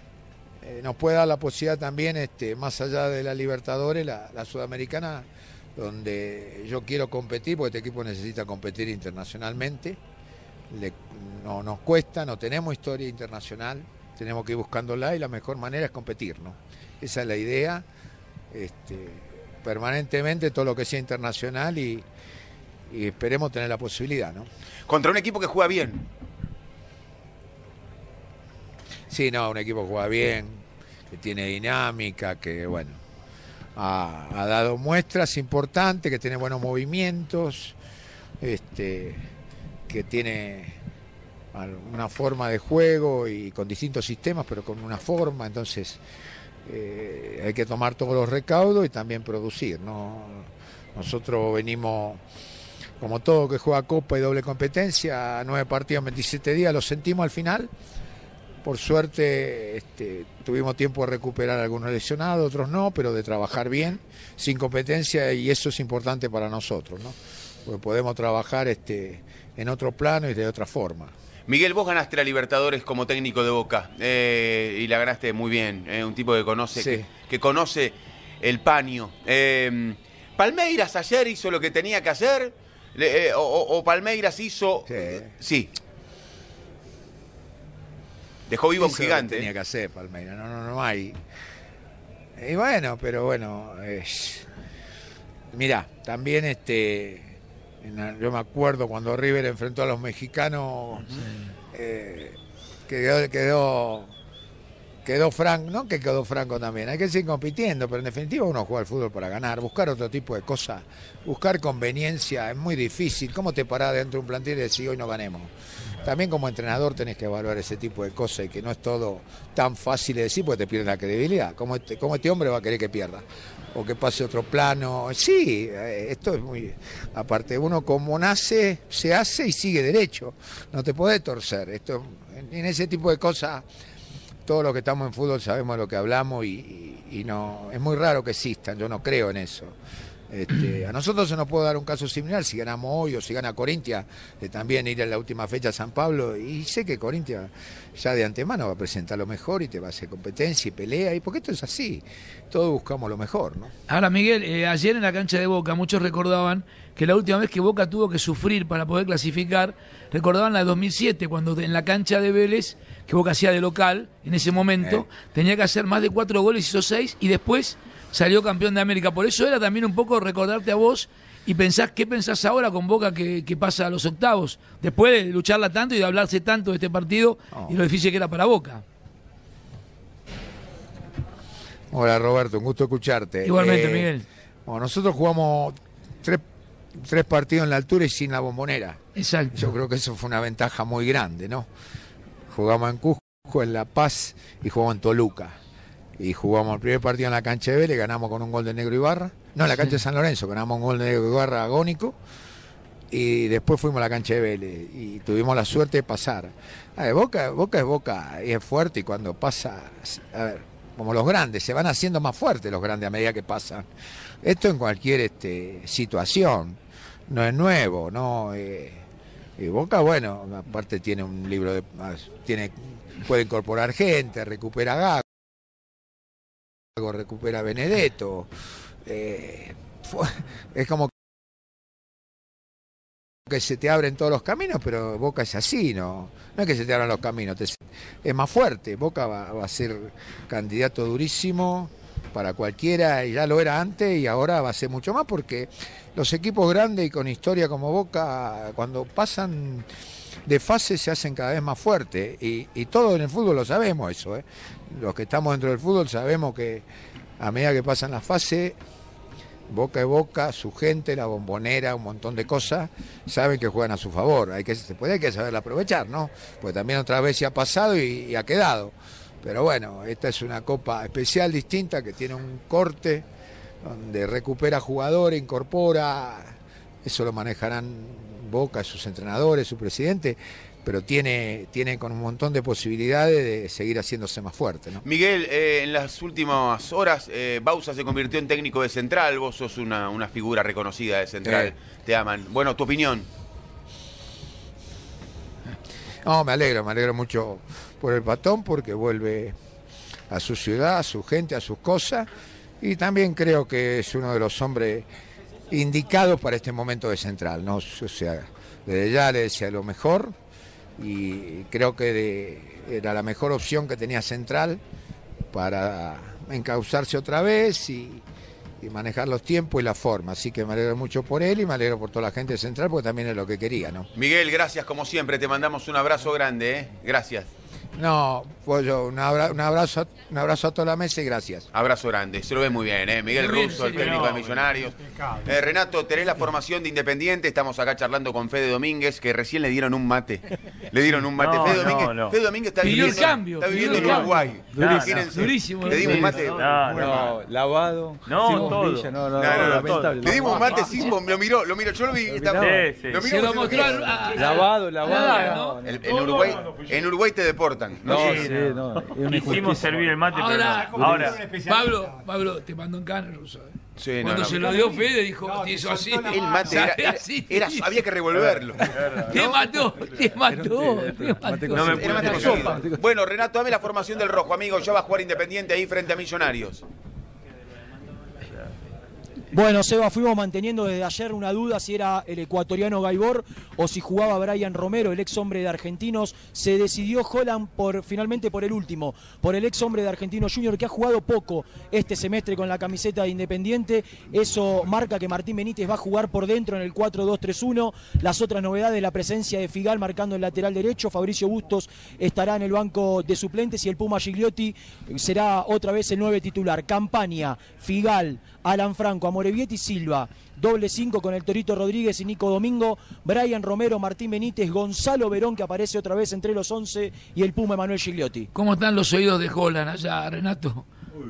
nos puede dar la posibilidad también, más allá de la Libertadores, la Sudamericana, donde yo quiero competir, porque este equipo necesita competir internacionalmente. No nos cuesta, no tenemos historia internacional, tenemos que ir buscándola y la mejor manera es competir, ¿no? Esa es la idea, permanentemente todo lo que sea internacional y esperemos tener la posibilidad, ¿no? Contra un equipo que juega bien. Sí, no, un equipo que juega bien, que tiene dinámica, que bueno, ha dado muestras importantes, que tiene buenos movimientos, que tiene una forma de juego y con distintos sistemas, pero con una forma, entonces hay que tomar todos los recaudos y también producir, ¿no? Nosotros venimos, como todo que juega Copa y doble competencia, 9 partidos en 27 días, lo sentimos al final. Por suerte tuvimos tiempo de recuperar algunos lesionados, otros no, pero de trabajar bien, sin competencia, y eso es importante para nosotros, ¿no? Porque podemos trabajar en otro plano y de otra forma. Miguel, vos ganaste la Libertadores como técnico de Boca y la ganaste muy bien, un tipo que conoce, Sí. que conoce el paño. ¿Palmeiras ayer hizo lo que tenía que hacer? ¿O Palmeiras hizo...? Sí. Dejó vivo un Eso gigante. Tenía que hacer Palmeiras, no hay. Y bueno, pero bueno, mirá, también yo me acuerdo cuando River enfrentó a los mexicanos, quedó Franco, no que quedó Franco también, hay que seguir compitiendo, pero en definitiva uno juega al fútbol para ganar, buscar otro tipo de cosas, buscar conveniencia, es muy difícil. ¿Cómo te parás dentro de un plantel y decís hoy no ganemos? También como entrenador tenés que evaluar ese tipo de cosas y que no es todo tan fácil de decir porque te pierde la credibilidad. ¿Cómo este hombre va a querer que pierda? O que pase otro plano. Sí, esto es muy... Aparte, uno como nace, se hace y sigue derecho. No te podés torcer. En ese tipo de cosas, todos los que estamos en fútbol sabemos de lo que hablamos y no, es muy raro que existan. Yo no creo en eso. A nosotros se nos puede dar un caso similar si ganamos hoy o si gana Corinthians, de también ir en la última fecha a San Pablo, y sé que Corinthians ya de antemano va a presentar lo mejor y te va a hacer competencia y pelea, y porque esto es así, todos buscamos lo mejor, ¿no? Ahora, Miguel, ayer en la cancha de Boca muchos recordaban que la última vez que Boca tuvo que sufrir para poder clasificar, recordaban la de 2007, cuando en la cancha de Vélez, que Boca hacía de local, en ese momento, tenía que hacer más de 4 goles, hizo 6, y después salió campeón de América. Por eso era también un poco recordarte a vos y pensás qué pensás ahora con Boca que pasa a los octavos, después de lucharla tanto y de hablarse tanto de este partido y lo difícil que era para Boca. Hola Roberto, un gusto escucharte. Igualmente, Miguel. Bueno, nosotros jugamos tres partidos en la altura y sin la Bombonera. Exacto. Yo creo que eso fue una ventaja muy grande, ¿no? Jugamos en Cusco, en La Paz y jugamos en Toluca. Y jugamos el primer partido en la cancha de Vélez, ganamos con un gol de Negro Ibarra. No, en la cancha de San Lorenzo, ganamos un gol de Negro Ibarra agónico. Y después fuimos a la cancha de Vélez y tuvimos la suerte de pasar. Boca es Boca y es fuerte, y cuando pasa, a ver, como los grandes, se van haciendo más fuertes los grandes a medida que pasan. Esto en cualquier situación, no es nuevo, ¿no? Y Boca, bueno, aparte tiene un libro puede incorporar gente, recupera Gago, recupera Benedetto, es como que se te abren todos los caminos, pero Boca es así, no es que se te abran los caminos, es más fuerte. Boca va a ser candidato durísimo para cualquiera, y ya lo era antes y ahora va a ser mucho más, porque los equipos grandes y con historia como Boca, cuando pasan de fase se hacen cada vez más fuertes, y todos en el fútbol lo sabemos eso, ¿eh? Los que estamos dentro del fútbol sabemos que a medida que pasan las fases, Boca es Boca, su gente, la Bombonera, un montón de cosas, saben que juegan a su favor. Hay que saberla aprovechar, ¿no? Pues también otra vez se ha pasado y ha quedado. Pero bueno, esta es una copa especial, distinta, que tiene un corte donde recupera jugadores, incorpora, eso lo manejarán Boca, sus entrenadores, su presidente, pero tiene con un montón de posibilidades de seguir haciéndose más fuerte, ¿no? Miguel, en las últimas horas, Bausa se convirtió en técnico de Central, vos sos una figura reconocida de Central, te aman. Bueno, tu opinión. No, me alegro mucho por el Patón, porque vuelve a su ciudad, a su gente, a sus cosas, y también creo que es uno de los hombres indicado para este momento de Central, ¿no? O sea, desde ya le decía lo mejor y creo que era la mejor opción que tenía Central para encauzarse otra vez y manejar los tiempos y la forma. Así que me alegro mucho por él y me alegro por toda la gente de Central porque también es lo que quería, ¿no? Miguel, gracias como siempre, te mandamos un abrazo grande, ¿eh? Gracias. No, Pollo, un abrazo a toda la mesa y gracias. Abrazo grande, se lo ve muy bien, ¿eh? Miguel Muy bien, Russo, el sí, técnico no, de Millonarios. Renato, tenés la formación de Independiente, estamos acá charlando con Fede Domínguez, que recién le dieron un mate. Le dieron un mate. No, Fede, no, Domínguez, no. Fede Domínguez está Pidió el viviendo, cambio, está pidió viviendo el en cambio. Uruguay. Durísimo. Durísimo. Le dimos un mate. No, lavado. No, sin todo. bombilla, no, lamentable. Le dimos un mate sin bomba, lo miró, yo lo vi. Estaba, sí. Lo miró, Se lo mostró a- Lavado. ¿no? En Uruguay te deportan. No, Sí, sí, no. es una Quisimos injusticia. servir el mate, Ahora, pero no. Ahora, Pablo, te mandó en cana el ruso. Sí, Cuando se lo dio Fede, dijo, te hizo así. El mate había que revolverlo. Te mató. Era mate con sopa. Bueno, Renato, dame la formación del rojo, amigo. Ya va a jugar Independiente ahí frente a Millonarios. Bueno, Seba, fuimos manteniendo desde ayer una duda si era el ecuatoriano Gaibor o si jugaba Brian Romero, el ex hombre de Argentinos. Se decidió Holland finalmente por el último, por el ex hombre de Argentinos Junior, que ha jugado poco este semestre con la camiseta de Independiente. Eso marca que Martín Benítez va a jugar por dentro en el 4-2-3-1. Las otras novedades, la presencia de Figal marcando el lateral derecho. Fabricio Bustos estará en el banco de suplentes y el Puma Gigliotti será otra vez el 9 titular. Campaña, Figal, Alan Franco, Amorebieta Silva, doble 5 con el Torito Rodríguez y Nico Domingo, Brian Romero, Martín Benítez, Gonzalo Verón, que aparece otra vez entre los 11, y el Puma Emanuel Gigliotti. ¿Cómo están los oídos de Holland allá, Renato?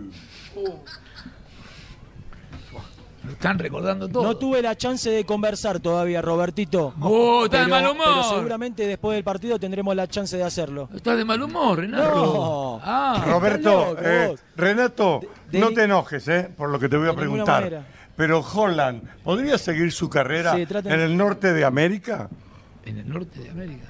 Lo están recordando todo. No tuve la chance de conversar todavía, Robertito. Está de mal humor. Pero seguramente después del partido tendremos la chance de hacerlo. Estás de mal humor, Renato. No. Roberto, estás loco, Renato, De no ni- te enojes, por lo que te voy a de ninguna preguntar. manera. Pero Holland, ¿podría seguir su carrera Sí, traten- en el norte de América? En el norte de América.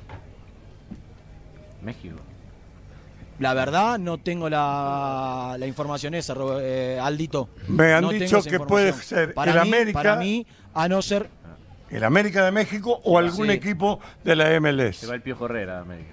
México. La verdad, no tengo la información esa, Aldito. Me han No tengo dicho esa que puede información. ser Para el mí, América, para mí, a no ser... el América de México o algún Sí. equipo de la MLS. Se va el Piojo Herrera a América.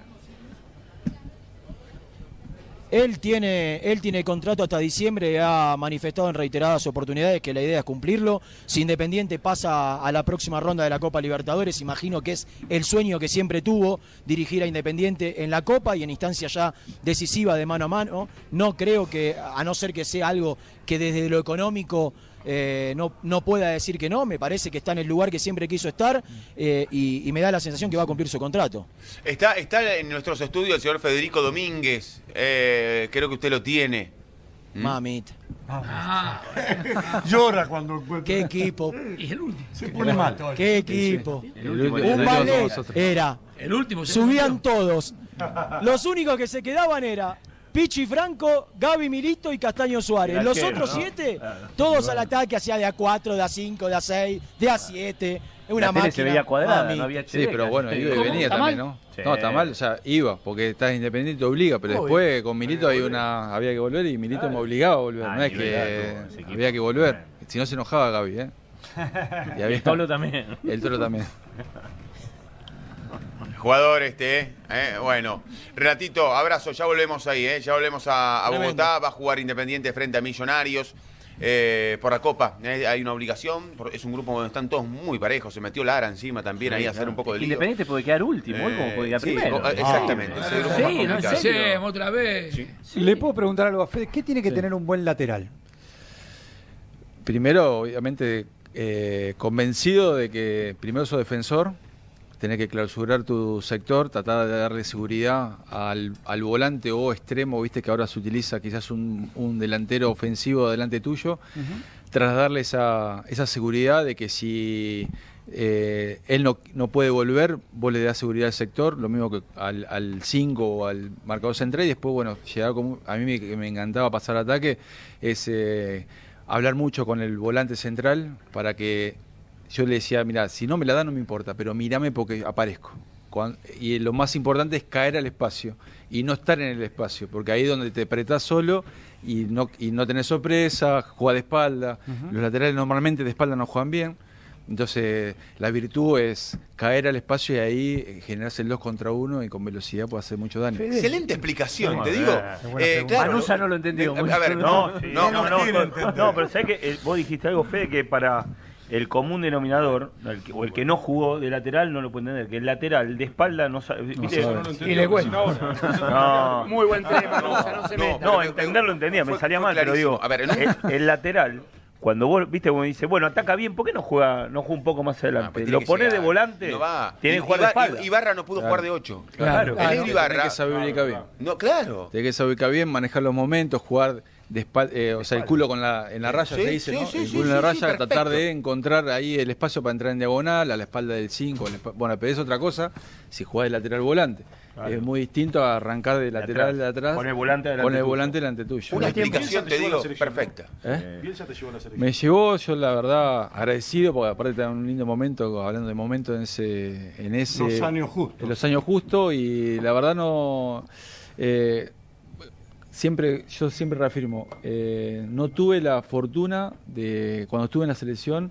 Él tiene contrato hasta diciembre, ha manifestado en reiteradas oportunidades que la idea es cumplirlo. Si Independiente pasa a la próxima ronda de la Copa Libertadores, imagino que es el sueño que siempre tuvo, dirigir a Independiente en la Copa y en instancia ya decisiva de mano a mano. No creo que, a no ser que sea algo que desde lo económico no pueda decir que no, me parece que está en el lugar que siempre quiso estar y me da la sensación que va a cumplir su contrato. Está en nuestros estudios el señor Federico Domínguez. Creo que usted lo tiene. Mamita. Llora cuando encuentra. ¿Qué equipo? Y el último. Se pone mal. ¿Qué equipo? El último. Un ballet era. El último. Subían todos. Los únicos que se quedaban era Pichi Franco, Gaby Milito y Castaño Suárez. Los otros 7, todos al ataque, hacía de A4, de A5, de A6, de A7. Es una La tele máquina. se veía cuadrada, Mami. no había HD. Sí, pero bueno, iba y venía también, ¿no? Sí. No, está mal, o sea, iba, porque estás Independiente obliga, pero después con Milito había que volver y Milito me obligaba a volver, no es que había que volver, si no se enojaba Gaby, ¿eh? Y El Tolo también. El Tolo también. Jugador bueno. Renatito, abrazo, ya volvemos ahí, ya volvemos a Bogotá, va a jugar Independiente frente a Millonarios por la Copa. Hay una obligación, es un grupo donde están todos muy parejos, se metió Lara encima también ahí a hacer un poco de lío. Independiente puede quedar último, hoy como puede quedar sí, primero. exactamente. ese grupo es más Sí, no complicado. sé. Otra vez. ¿Le puedo preguntar algo a Fede? ¿Qué tiene que tener un buen lateral? Primero, obviamente, convencido de que primero sos defensor, tenés que clausurar tu sector, tratar de darle seguridad al volante o extremo, viste que ahora se utiliza quizás un delantero ofensivo delante tuyo, tras darle esa seguridad de que si él no puede volver, vos le das seguridad al sector, lo mismo que al 5 o al marcador central, y después, bueno, llegar como a mí me encantaba pasar ataque, es hablar mucho con el volante central para que yo le decía, mira, si no me la da no me importa, pero mírame porque aparezco. Y lo más importante es caer al espacio y no estar en el espacio, porque ahí es donde te apretás solo y no tener sorpresa, juega de espalda. Los laterales normalmente de espalda no juegan bien. Entonces, la virtud es caer al espacio y ahí generarse el 2 contra 1 y con velocidad puede hacer mucho daño. Excelente explicación, te digo. Claro, Manusa no lo entendió. A ver, no, pero ¿sabés que vos dijiste algo, Fede, que para el común denominador, o el que no jugó de lateral, no lo puede entender, que el lateral de espalda no sabe. ¿Viste? Y le cuesta. No. Muy buen tema, Manusa, no se meta. No, entenderlo entendía, me salía mal, pero digo, a ver, el lateral. Cuando vos, viste, como dice, bueno, ataca bien, ¿por qué no juega un poco más adelante? Pues lo ponés de volante, no va. tiene que jugar de espalda. Ibarra no pudo jugar de 8. Claro. El negro Ibarra. Tenés que saber ubicar bien. No, claro. Tenés que saber ubicar bien, manejar los momentos, jugar de espalda, o sea, el culo en la raya, se dice, ¿no? El culo en la raya, tratar de encontrar ahí el espacio para entrar en diagonal, a la espalda del 5. Bueno, pero es otra cosa si jugás de lateral volante. Claro. Es muy distinto a arrancar de lateral de atrás. Con el volante delante tuyo. Una explicación, te digo, perfecta. Bielsa te llevó a la selección. Me llevó, yo la verdad, agradecido, porque aparte está un lindo momento, hablando de momentos en ese los años justos. En los años justos, y la verdad no. Yo siempre reafirmo, no tuve la fortuna de, cuando estuve en la selección,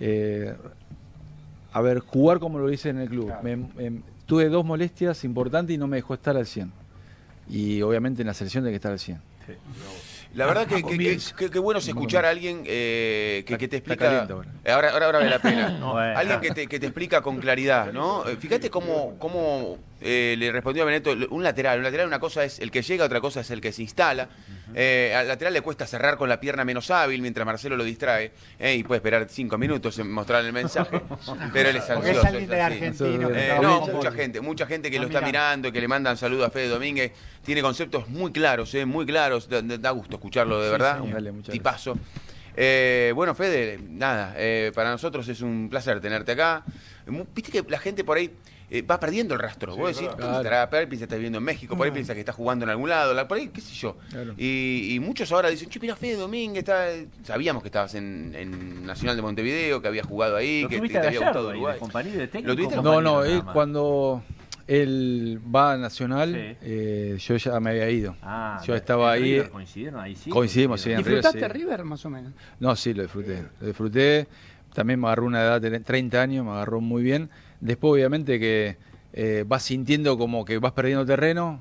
jugar como lo hice en el club. Claro. Tuve 2 molestias importantes y no me dejó estar al 100. Y obviamente en la selección hay que estar al 100. Sí. La verdad que bueno es escuchar a alguien que te explica. Ahora vale la pena. Alguien que te explica con claridad, ¿no? Fíjate cómo le respondió a Benedetto. Un lateral, una cosa es el que llega, otra cosa es el que se instala. Al lateral le cuesta cerrar con la pierna menos hábil mientras Marcelo lo distrae y puede esperar 5 minutos en mostrar el mensaje, pero él es ansioso. Es alguien de Argentina. Mucha gente que lo está mirando, que le mandan saludos a Fede Domínguez, tiene conceptos muy claros, da gusto escucharlo, de verdad, un tipazo. Bueno, Fede, nada, para nosotros es un placer tenerte acá. Viste que la gente por ahí va perdiendo el rastro. Vos decís, ¿dónde estará? Por ahí piensa que está viviendo en México, por ahí piensa que está jugando en algún lado, por ahí, qué sé yo. Claro. Y muchos ahora dicen, che, mira, Fede Domínguez, sabíamos que estabas en Nacional de Montevideo, que habías jugado ahí, que te había gustado Uruguay. ¿Compañero de técnico? Cuando él va a Nacional, yo ya me había ido. Yo estaba ahí. ¿Coincidieron ahí? Sí, coincidimos, sí. ¿Disfrutaste River, más o menos? No, sí, lo disfruté. También me agarró una edad de 30 años, me agarró muy bien. Después, obviamente, que vas sintiendo como que vas perdiendo terreno,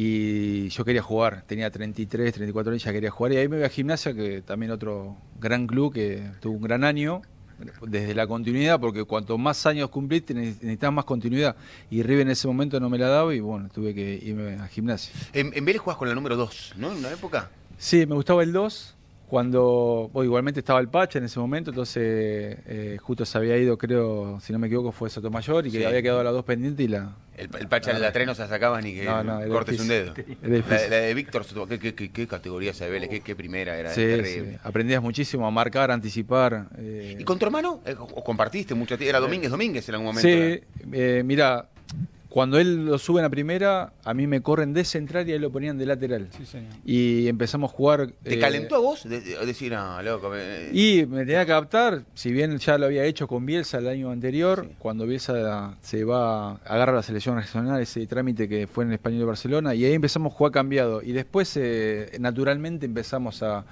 y yo quería jugar. Tenía 33, 34 años, ya quería jugar. Y ahí me voy a Gimnasia, que también otro gran club que tuvo un gran año, desde la continuidad, porque cuanto más años cumpliste necesitas más continuidad, y River en ese momento no me la daba, y bueno, tuve que irme a Gimnasia. En Vélez jugás con la número 2, ¿no? En una época. Sí, me gustaba el 2. Cuando igualmente estaba el Pacha en ese momento, entonces justo se había ido, creo, si no me equivoco, fue Sotomayor, y que había quedado la 2 pendiente, y el Pacha en la 3 no se sacaba ni que cortes un dedo. La de Víctor, ¿qué categoría esa de Vélez? ¿Qué primera era? Sí, terrible. Sí. Aprendías muchísimo a marcar, a anticipar. ¿Y con tu hermano? ¿O compartiste mucho? ¿Era Domínguez en algún momento? Sí, mira, cuando él lo suben a primera, a mí me corren de central y ahí lo ponían de lateral. Sí, señor. Y empezamos a jugar. ¿Te calentó a vos? Decir, no, loco. Y me tenía que adaptar, si bien ya lo había hecho con Bielsa el año anterior, cuando Bielsa agarra la selección regional, ese trámite que fue en el Español de Barcelona, y ahí empezamos a jugar cambiado. Y después, naturalmente, empezamos a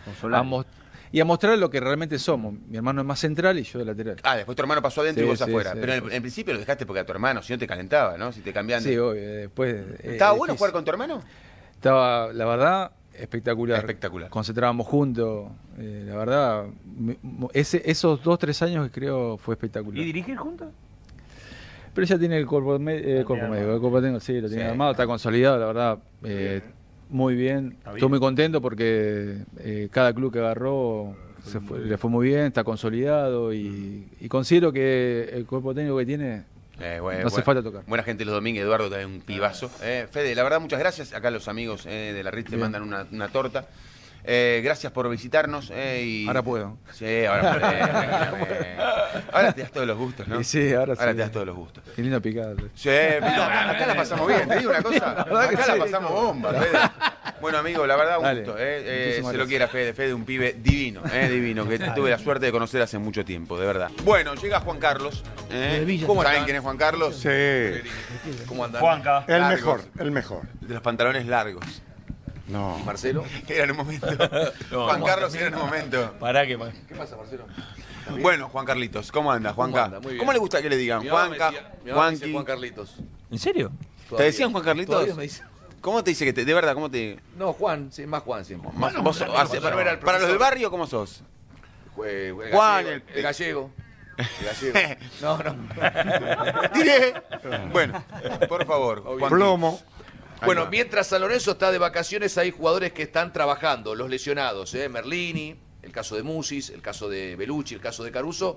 mostrar lo que realmente somos. Mi hermano es más central y yo de lateral. Después tu hermano pasó adentro y vos afuera. Pero en principio lo dejaste porque a tu hermano, si no te calentaba, ¿no? Si te cambiaban de... Sí, obvio. Después... ¿Estaba bueno jugar con tu hermano? Estaba, la verdad, espectacular. Espectacular. Concentrábamos juntos. La verdad, esos 2-3 años que creo fue espectacular. ¿Y dirigir juntos? Pero ya tiene el cuerpo médico. El cuerpo técnico, sí, lo tiene armado, está consolidado, la verdad. Muy bien, estoy muy contento porque cada club que agarró le fue muy bien, está consolidado, y considero que el cuerpo técnico que tiene no hace falta tocar. Buena gente los Domínguez, Eduardo también un pibazo. Fede, la verdad, muchas gracias. Acá los amigos de la RIT te mandan una torta. Gracias por visitarnos. Ahora puedo. Sí, ahora ahora te das todos los gustos, ¿no? Sí, ahora te das todos los gustos. Qué lindo picado. Sí, acá la pasamos bien. Te digo una cosa. Acá la pasamos bomba, Fede. Bueno, amigo, la verdad, un gusto. Se lo quiera Fede, un pibe divino, divino, que tuve la suerte de conocer hace mucho tiempo, de verdad. Bueno, llega Juan Carlos. ¿Cómo saben quién es Juan Carlos? Sí. ¿Cómo andan? Juanca. El mejor. De los pantalones largos. No. ¿Y Marcelo? Era en un momento. No, Juan no, Carlos no, era en un no. momento. Pará que ¿Qué pasa, Marcelo? Bueno, Juan Carlitos, ¿cómo anda, Juanca? anda? Muy bien. ¿Cómo le gusta que le digan? Mi mamá Juanca, me decía- mi mamá me dice Juanqui. Juan Carlitos. ¿En serio? ¿Te decían Juan Carlitos? Todavía me dice. ¿Cómo te dice que te, de verdad, cómo te... No, Juan, sí, más Juan siempre. Vos para los del barrio, ¿cómo sos? El Juan, gallego, el gallego. El gallego. No, no. Diré. Bueno, por favor. Juanqui. Plomo. Bueno, Ahí va. mientras San Lorenzo está de vacaciones, hay jugadores que están trabajando, los lesionados, Merlini, el caso de Musis, el caso de Belucci, el caso de Caruso.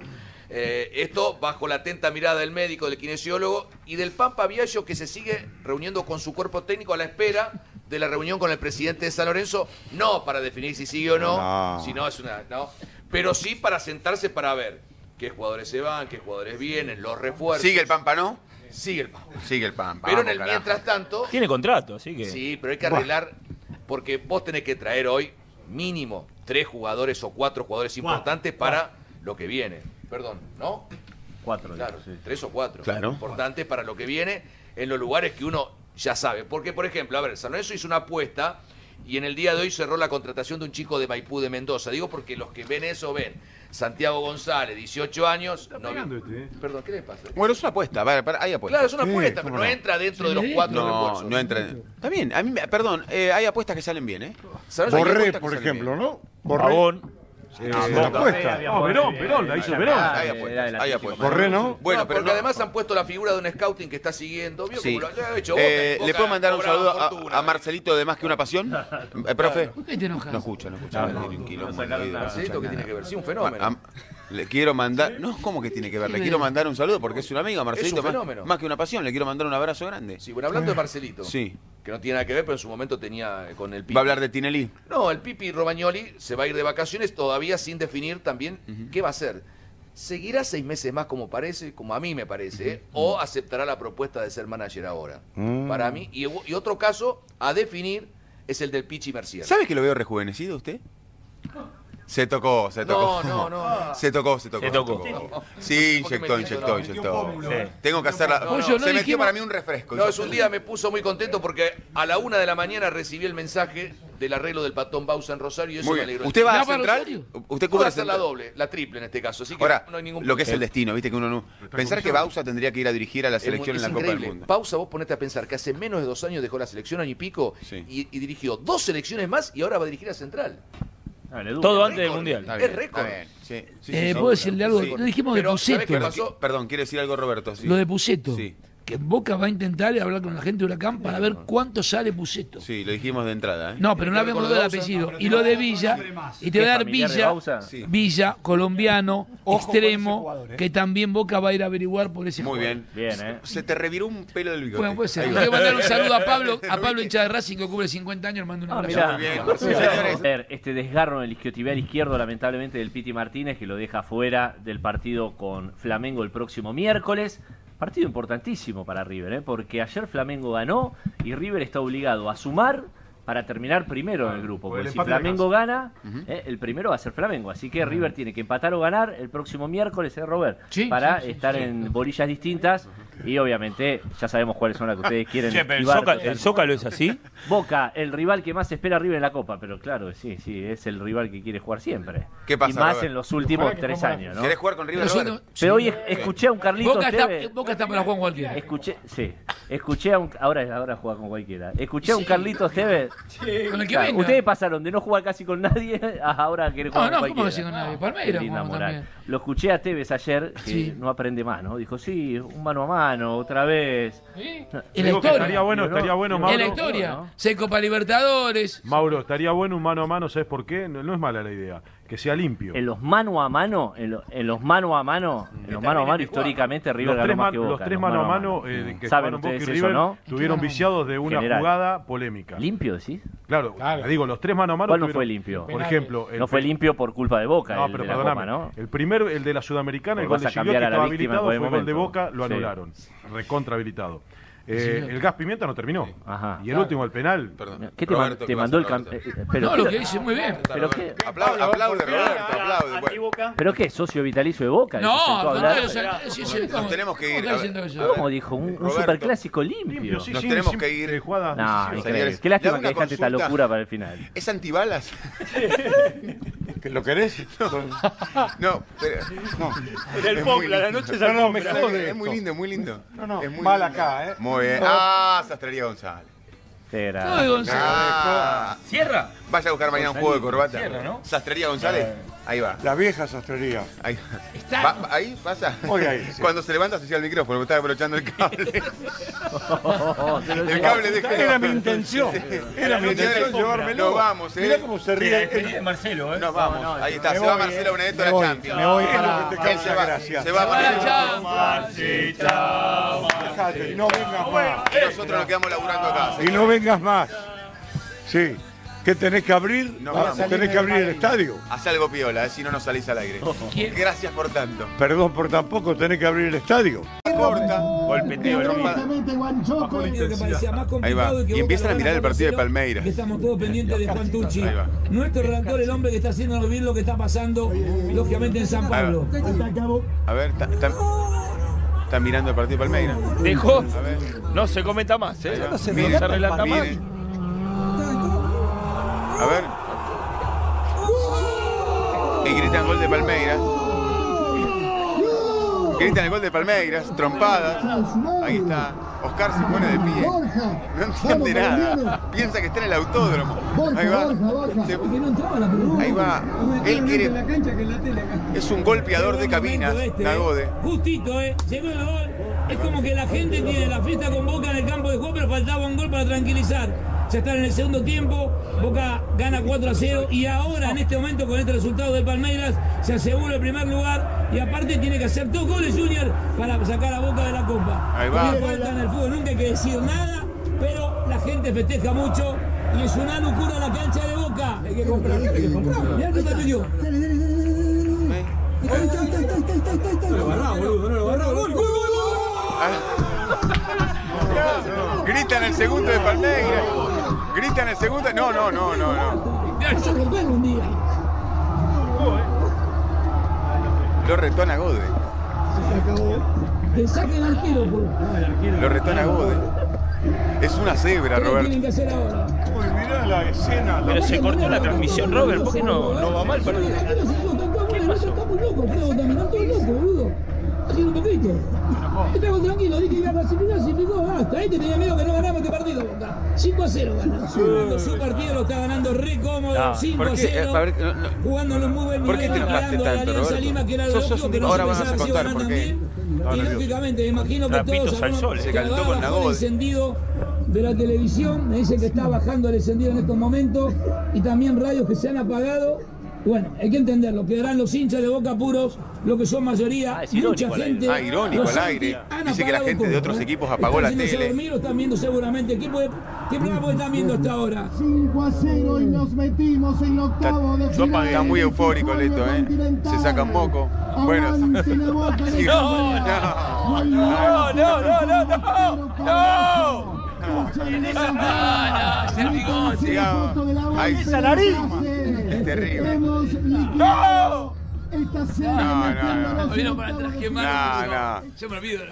Esto bajo la atenta mirada del médico, del kinesiólogo y del Pampa Viallo, que se sigue reuniendo con su cuerpo técnico a la espera de la reunión con el presidente de San Lorenzo, no para definir si sigue o no, sino es una, no, pero sí para sentarse para ver qué jugadores se van, qué jugadores vienen, los refuerzos. ¿Sigue el Pampa, no? Sigue el Pampa. Sigue el Pampa. Pero en vamos, el carajo. mientras tanto... Tiene contrato, así que... Sí, pero hay que arreglar, porque vos tenés que traer hoy mínimo 3 jugadores o 4 jugadores importantes para lo que viene. Perdón, ¿no? 4. Claro, sí. 3 o 4. Claro. Importantes para lo que viene en los lugares que uno ya sabe. Porque, por ejemplo, a ver, San Lorenzo hizo una apuesta y en el día de hoy cerró la contratación de un chico de Maipú de Mendoza. Digo porque los que ven eso ven. Santiago González, 18 años. Perdón, ¿qué le pasa? Bueno, es una apuesta, hay apuestas. Claro, es una apuesta, pero no entra dentro de los 4 No, refuerzos. no entra. Está bien, a mí, perdón, hay apuestas que salen bien, ¿eh? Borré, por ejemplo, ¿no? Borré. la apuesta. Perón, la hizo Perón. Hay apuestas, hay apuestas. Borré, ¿no? Bueno, pero porque además han puesto la figura de un scouting que está siguiendo. ¿Vio Sí. cómo lo ha hecho? Boca, ¿Le puedo mandar un cobraba saludo fortuna, a Marcelito de Más que una pasión? ¿Profe? ¿Por qué te enojas? No escucha. Un quilombo en la vida. Marcelito, ¿qué tiene que ver? Sí, un fenómeno. Le quiero mandar... No, ¿cómo que tiene que ver? Le quiero mandar un saludo porque es un amigo, Marcelito. Es un fenómeno. Más que una pasión, le quiero mandar un abrazo grande. Sí, bueno, hablando de Marcelito. Sí. Que no tiene nada que ver, pero en su momento tenía con el Pipi. ¿Va a hablar de Tinelli? No, el Pipi Romagnoli se va a ir de vacaciones todavía sin definir también qué va a hacer. ¿Seguirá 6 meses más como parece, como a mí me parece, o aceptará la propuesta de ser manager ahora? Para mí. Y otro caso a definir es el del Pichi Mercier. ¿Sabe que lo veo rejuvenecido usted? Se tocó. No. Se tocó. Sí, ¿Por qué me inyectó. Sí. Tengo que hacerla. Se metió para mí un refresco. No, es un día me puso muy contento porque a la 1 de la mañana recibí el mensaje del arreglo del Patón Bausa en Rosario y eso Muy me bien. alegró. ¿Usted va a Central? ¿Usted cubre Voy a hacer la Central? doble, la triple en este caso. Así que Ahora, no hay ningún lo que es el problema. destino, viste que uno no... Pensar que Bausa tendría que ir a dirigir a la selección en la Copa del Mundo. Pausa, vos ponete a pensar que hace menos de 2 años dejó la selección, año y pico, y dirigió 2 selecciones más y ahora va a dirigir a Central. Todo antes del Mundial. Es récord. ¿Puedo decirle algo? Lo dijimos de Pero, ¿sabés qué Puceto. pasó? Perdón, ¿quiere decir algo Roberto? Sí. Lo de Puceto. Sí. Que Boca va a intentar hablar con la gente de Huracán para ver cuánto sale Puceto. Sí, lo dijimos de entrada, ¿eh? No, pero no habíamos dado el apellido. Y lo de Villa, y te voy a dar Villa, colombiano, extremo, que también Boca va a ir a averiguar por ese Muy jugador. bien. Se te reviró un pelo del bigote. Bueno, puede ser. Ahí Le va. quiero mandar un saludo a Pablo hincha de Racing, que cubre 50 años, le mando un abrazo. A ver, este desgarro en el isquiotibial izquierdo, lamentablemente, del Piti Martínez, que lo deja fuera del partido con Flamengo el próximo miércoles. Partido importantísimo para River, porque ayer Flamengo ganó y River está obligado a sumar para terminar primero en el grupo. Porque si Flamengo gana, el primero va a ser Flamengo. Así que River tiene que empatar o ganar el próximo miércoles, Robert, para estar en bolillas distintas. Y obviamente ya sabemos cuáles son las que ustedes quieren. Che, pero esquivar. el Zócalo es así. Boca, el rival que más espera River en la Copa. Pero claro, sí, es el rival que quiere jugar siempre. ¿Qué pasa, y más Robert? en los últimos 3 años, ¿no? ¿Querés jugar con River? Pero hoy escuché a un Carlitos Boca está para jugar con cualquiera. Escuché a un... Ahora juega con cualquiera. Escuché a un Carlitos Tevez. Con el que Claro, venga. ustedes pasaron de no jugar casi con nadie a ahora querer jugar con ¿cómo cualquiera. decir con nadie? Palmeiras Qué linda jugamos moral. también. Lo escuché a Tevez ayer, que no aprende más, ¿no? Dijo, sí, un mano a mano, otra vez. En la Digo que historia. estaría bueno, Mauro. En la historia. Se Copa Libertadores. Mauro, estaría bueno un mano a mano, ¿sabes por qué? No es mala la idea. Que sea limpio. En los mano a mano, históricamente River ganó más que Boca. Los tres mano a mano que ¿Saben jugaron Boca y ustedes River eso, no? tuvieron viciados de una General. jugada polémica. ¿Limpio, decís? Claro, digo, los tres mano a mano. ¿Cuál no tuvieron- fue limpio? Por ejemplo, no fue limpio por culpa de Boca, No, el pero de la perdóname. Copa, ¿no? El primero, el de la Sudamericana, el Porque gol de vas a Gigliotti cambiar a la estaba víctima en habilitado, fue cualquier gol de momento. Boca, lo Sí. anularon. Recontra habilitado. El gas pimienta no terminó. Ajá. Y el último, el penal. ¿Qué te mandó el No, lo que dice muy bien. ¿Pero qué? Aplaude, Roberto, aplaude. ¿Pero qué? ¿Socio vitalicio de Boca? No, ¿Se sentó a hablar? Nos tenemos que ir. ¿Cómo dijo? Un superclásico limpio. Nos tenemos que ir. No, increíble. Qué lástima que dejaste esta locura para el final. ¿Es antibalas? ¿Que lo querés? No, pero. Era el Popla, la noche se armó. Es muy lindo, muy lindo. No, es muy mal lindo. acá, ¿eh? Muy bien. Ah, Sastrería González. ¿Cierra? Vaya a buscar mañana un juego de corbata. Cierra, ¿no? Sastrería González. Ahí va. La vieja sastrería. Ahí, ahí pasa. Hoy ahí, sí. Cuando se levanta se hacía el micrófono, me estaba aprovechando el cable. El cable de Era mi intención. Era mi intención llevármelo. Nos vamos, Mirá cómo se ríe. de Marcelo, Nos vamos. Ahí está. Se va Marcelo Benedetto a la Champions. Me voy para lo que te causa gracia. Se va Marcelo. Dejate, no vengas más. Y nosotros nos quedamos laburando acá. Y no vengas más. Sí. ¿Qué tenés que abrir? Tenés que abrir el estadio. Haz algo piola, si no nos salís al aire. Gracias por tanto. Perdón por tampoco, tenés que abrir el estadio. Corta. Golpeteo. Ahí va. Y empiezan a mirar el partido de Palmeiras. Que estamos todos pendientes de Juan Tucci. Ahí va. Nuestro redactor, el hombre que está haciendo bien lo que está pasando, lógicamente, en San Pablo. A ver, están mirando el partido de Palmeiras. Dejó. A ver. No se comenta más, ¿eh? No se relata más. miren. A ver. Y gritan gol de Palmeiras. Gritan el gol de Palmeiras, trompadas. Ahí está. Oscar se pone de pie. No entiende nada. Piensa que está en el autódromo. Ahí va. Ahí va. Él quiere. Es un golpeador de cabinas, Nagode. Justito, llegó el gol. Es como que la gente tiene la fiesta con Boca en el campo de juego, pero faltaba un gol para tranquilizar. Ya están en el segundo tiempo, Boca gana 4-0 y ahora en este momento con este resultado de Palmeiras se asegura el primer lugar y aparte tiene que hacer 2 goles Junior para sacar a Boca de la Copa. Ahí va. No falta en el fútbol, nunca hay que decir nada, pero la gente festeja mucho y es una locura la cancha de Boca. Hay que comprar, Mirá que te pidió. Gritan el segundo de Palmeiras. Gritan el segundo. No. Lo retona Gode. Que saquen al arquero, Lo retona Gode. Es una cebra, Roberto. tienen que hacer ahora? Uy, mirá la escena. Pero se cortó la transmisión, Robert. ¿Por qué no va mal? ¿Qué pasó? Está muy loco, Feo, también. Están todos locos, boludo. Haciendo un poquito. Estamos tranquilos, dije que iba a clasificar, basta. Ahí te tenía miedo que no ganamos este partido, Boca. 5-0 ganó. Su partido lo está ganando re cómodo, 5-0. Jugándolo muy bien, ¿Por qué te enojaste ganando a la tanto, Alianza Roberto? Lima, que era lo lógico, que no Ahora se vas a pensaba si iba a contar ganar por qué. también. Y lógicamente, me imagino que Trapitos todos al sol. Se calentó con bajó el Nagode. encendido de la televisión, me dicen que está bajando el encendido en estos momentos y también radios que se han apagado. Bueno, hay que entenderlo, quedarán los hinchas de Boca puros, lo que son mayoría, es mucha irónico al gente. aire. Irónico al aire. Dice que la gente de otros equipos apagó la tele. Dormir, están viendo seguramente. ¿Qué programa están viendo hasta ahora? 5-0 y nos metimos en octavo de final. Está muy eufórico Leto, Se saca un moco. Bueno. ¡Esa nariz! Es terrible. Esta semana. No vino para atrás, qué mal. No. Se me olvidó.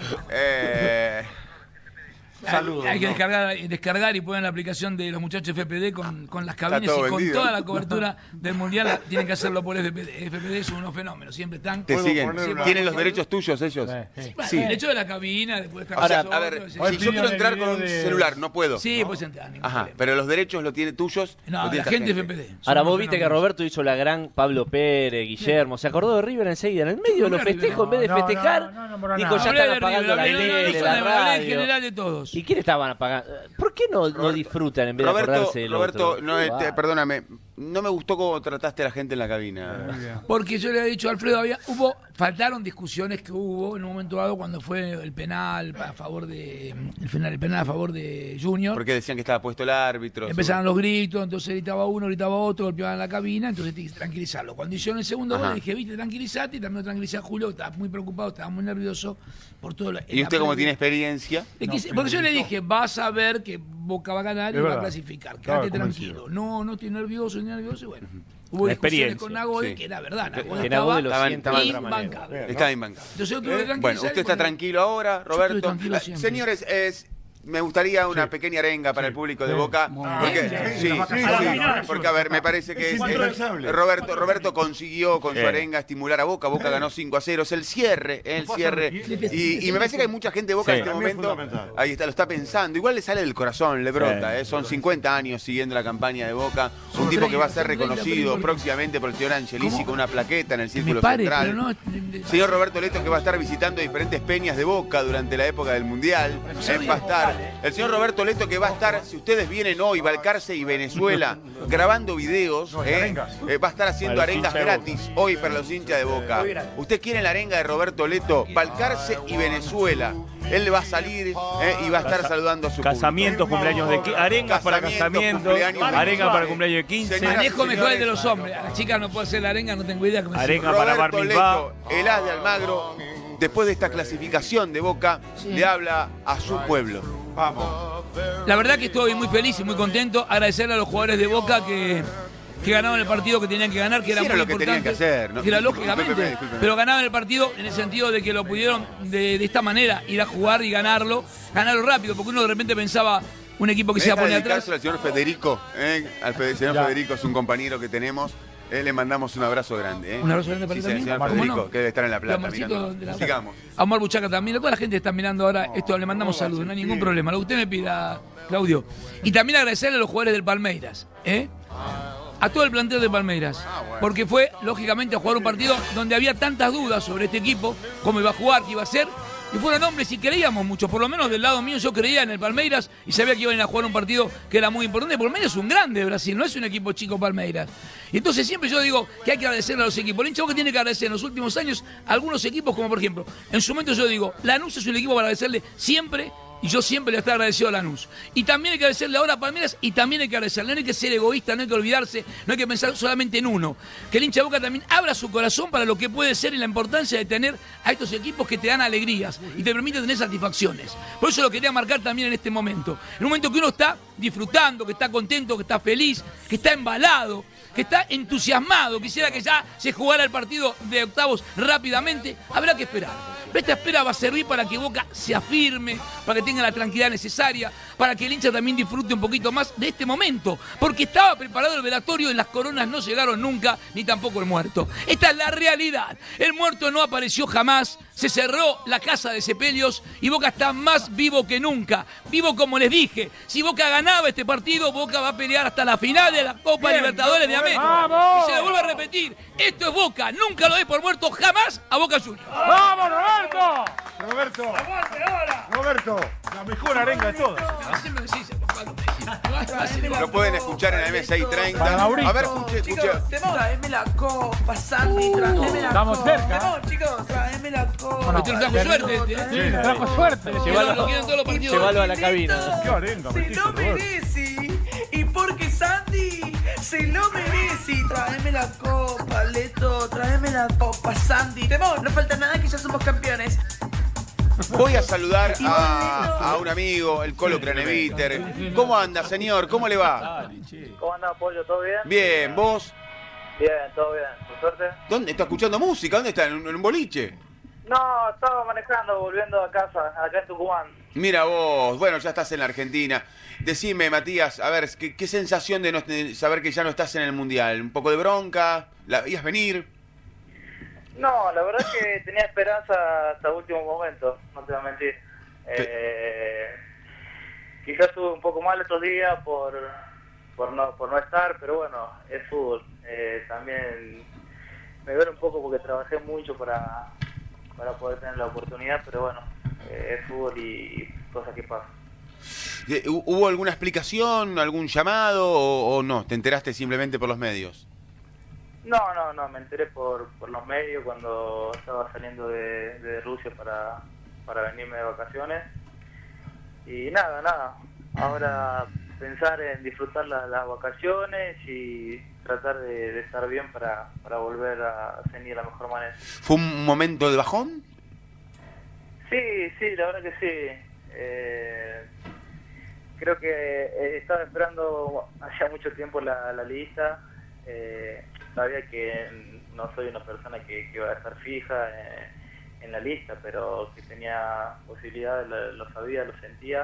Saludos. Hay que descargar y poner la aplicación de los muchachos FPD con las cabinas todo y con vendido. toda la cobertura del mundial. Tienen que hacerlo por FPD. FPD son unos fenómenos, siempre están. Te siguen. ¿Tienen los derechos tuyos ellos? Sí. El derecho de la cabina, después están Ahora, nosotros, a ver, si yo quiero entrar con un celular, no puedo. Sí, puedes entrar. Ajá, pero los derechos los tiene tuyos. No, lo tiene la esta gente FPD. Ahora vos viste que Roberto hizo la gran Pablo Pérez, Guillermo, se acordó de River enseguida, en el medio de los festejos, en vez de festejar, dijo ya están apagando la tele, la radio. En general de todos. ¿Y quién estaban apagando? ¿Por qué no disfrutan en vez de acordarse del Roberto, otro? no, perdóname, no me gustó cómo trataste a la gente en la cabina. Porque yo le había dicho a Alfredo, faltaron discusiones que hubo en un momento dado cuando fue el penal a favor de el penal a favor de Junior. Porque decían que estaba puesto el árbitro. Empezaron los gritos, entonces gritaba uno, gritaba otro, golpeaban la cabina, entonces tienes que tranquilizarlo. Cuando hicieron el segundo gol, le dije, viste, tranquilizate, y también lo tranquilicé a Julio, que estaba muy preocupado, estaba muy nervioso por todo. Y usted, como tiene experiencia. Porque yo le dije, vas a ver que Boca va a ganar y va a clasificar. Quédate tranquilo. No estoy nervioso, y bueno. Hubo discusiones con Nagode, que era verdad. Nagode estaba imbancable. Estaba imbancable. Entonces yo tuve que tranquilizar. Bueno, usted está tranquilo ahora, Roberto. Señores, me gustaría una pequeña arenga para el público de Boca. Porque, a ver, me parece que Roberto consiguió con su arenga estimular a Boca. Boca ganó 5-0. Es el cierre. Y me parece que hay mucha gente de Boca en este momento. Ahí está, lo está pensando. Igual le sale del corazón, le brota. Son 50 años siguiendo la campaña de Boca. Un tipo que va a ser reconocido próximamente por el señor Angelici con una plaqueta en el círculo central. Señor Roberto Leto, que va a estar visitando diferentes peñas de Boca durante la época del Mundial. Va a estar el señor Roberto Leto, que va a estar, si ustedes vienen hoy, Balcarce y Venezuela, grabando videos, va a estar haciendo arengas gratis hoy para los hinchas de Boca. ¿Usted quiere la arenga de Roberto Leto? Balcarce y Venezuela. Él va a salir y va a estar saludando a su casamientos, cumpleaños de arengas para casamientos, arengas para cumpleaños de 15. Manejo mejor el de los hombres. A las chicas no puedo hacer la arenga, no tengo idea. Arenga para Bar Mitzvah. El as de Almagro, después de esta clasificación de Boca, le habla a su pueblo. Vamos. La verdad que estoy muy feliz y muy contento. Agradecerle a los jugadores de Boca que ganaban el partido que tenían que ganar, que era muy importante. Tenían que hacer, ¿no? Que era lógicamente, pero ganaban el partido en el sentido de que lo pudieron de esta manera ir a jugar y ganarlo rápido, porque uno de repente pensaba un equipo que se iba a poner atrás. Al señor Federico, al señor Federico es un compañero que tenemos. Le mandamos un abrazo grande. Un abrazo grande para él también. Señor Federico, que debe estar en La Plata mirando. Sigamos. A Omar Buchaca también. A toda la gente que está mirando ahora esto, le mandamos saludos. No hay ningún problema. Lo que usted me pida, Claudio. Y también agradecerle a los jugadores del Palmeiras. A todo el plantel de Palmeiras. Porque fue, lógicamente, a jugar un partido donde había tantas dudas sobre este equipo, cómo iba a jugar, qué iba a hacer. Y fueron hombres y creíamos mucho, por lo menos del lado mío yo creía en el Palmeiras y sabía que iban a jugar un partido que era muy importante. Palmeiras es un grande de Brasil, no es un equipo chico Palmeiras. Y entonces siempre yo digo que hay que agradecerle a los equipos. El hincha Boca tiene que agradecer en los últimos años a algunos equipos, como por ejemplo, en su momento yo digo, Lanús es un equipo para agradecerle siempre. Y yo siempre le estoy agradecido a Lanús. Y también hay que agradecerle ahora a Palmeiras y también hay que agradecerle. No hay que ser egoísta, no hay que olvidarse, no hay que pensar solamente en uno. Que el hincha de Boca también abra su corazón para lo que puede ser y la importancia de tener a estos equipos que te dan alegrías y te permiten tener satisfacciones. Por eso lo quería marcar también en este momento. En un momento que uno está disfrutando, que está contento, que está feliz, que está embalado, que está entusiasmado, quisiera que ya se jugara el partido de octavos rápidamente, habrá que esperar. Esta espera va a servir para que Boca se afirme, para que tenga la tranquilidad necesaria, para que el hincha también disfrute un poquito más de este momento, porque estaba preparado el velatorio y las coronas no llegaron nunca, ni tampoco el muerto. Esta es la realidad. El muerto no apareció jamás, se cerró la casa de sepelios y Boca está más vivo que nunca. Vivo como les dije, si Boca ganaba este partido, Boca va a pelear hasta la final de la Copa Libertadores de América. ¡Vamos! Y se lo vuelvo a repetir, esto es Boca, nunca lo doy por muerto jamás a Boca Juniors. ¡Vamos, Roberto! Roberto, la mejor arenga de todas. Lo pueden escuchar en la M630. A ver, escuche. Tráeme la copa, Sandy, tráeme la Estamos copa. cerca. Chicos, tráeme la copa. Este trajo suerte, Sí, trajo suerte. Llévalo a la cabina. Qué arenga, Se lo merece. Y porque Sandy se lo merece. Tráeme la copa, Leto. Tráeme la copa, Sandy. No falta nada que ya somos campeones. Voy a saludar a un amigo, el Colo Craneviter. ¿Cómo anda, señor? ¿Cómo le va? ¿Cómo anda, Pollo? ¿Todo bien? Bien, ¿vos? Bien, todo bien. ¿Por suerte? ¿Dónde? ¿Está escuchando música? ¿Dónde está? ¿En un boliche? No, estaba manejando, volviendo a casa, acá en Tucumán. Mira vos, bueno, ya estás en la Argentina. Decime, Matías, a ver, ¿qué sensación de saber que ya no estás en el Mundial? ¿Un poco de bronca? ¿La veías venir? No, la verdad es que tenía esperanza hasta el último momento, no te voy a mentir. Quizás estuve un poco mal estos días por no estar, pero bueno, es fútbol. También me duele un poco porque trabajé mucho para poder tener la oportunidad, pero bueno, es fútbol y cosas que pasan. ¿Hubo alguna explicación, algún llamado o no? ¿Te enteraste simplemente por los medios? No, me enteré por los medios cuando estaba saliendo de Rusia para venirme de vacaciones. Y nada. Ahora pensar en disfrutar las vacaciones y tratar de estar bien para volver a ceñir de la mejor manera. ¿Fue un momento de bajón? Sí, la verdad que sí. Creo que estaba esperando hacía mucho tiempo la lista. Sabía que no soy una persona que iba a estar fija en la lista, pero que tenía posibilidades, lo sabía, lo sentía.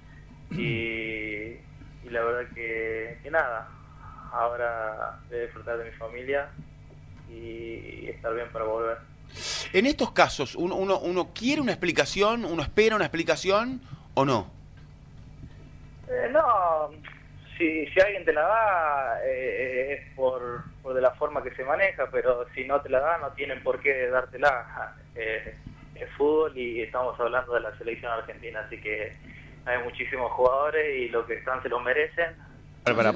Y la verdad que nada, ahora de disfrutar de mi familia y estar bien para volver. En estos casos, ¿uno quiere una explicación, uno espera una explicación o no? No, si alguien te la da es por de la forma que se maneja, pero si no te la da no tienen por qué dártela. Es fútbol y estamos hablando de la selección argentina, así que hay muchísimos jugadores y los que están se lo merecen. Pero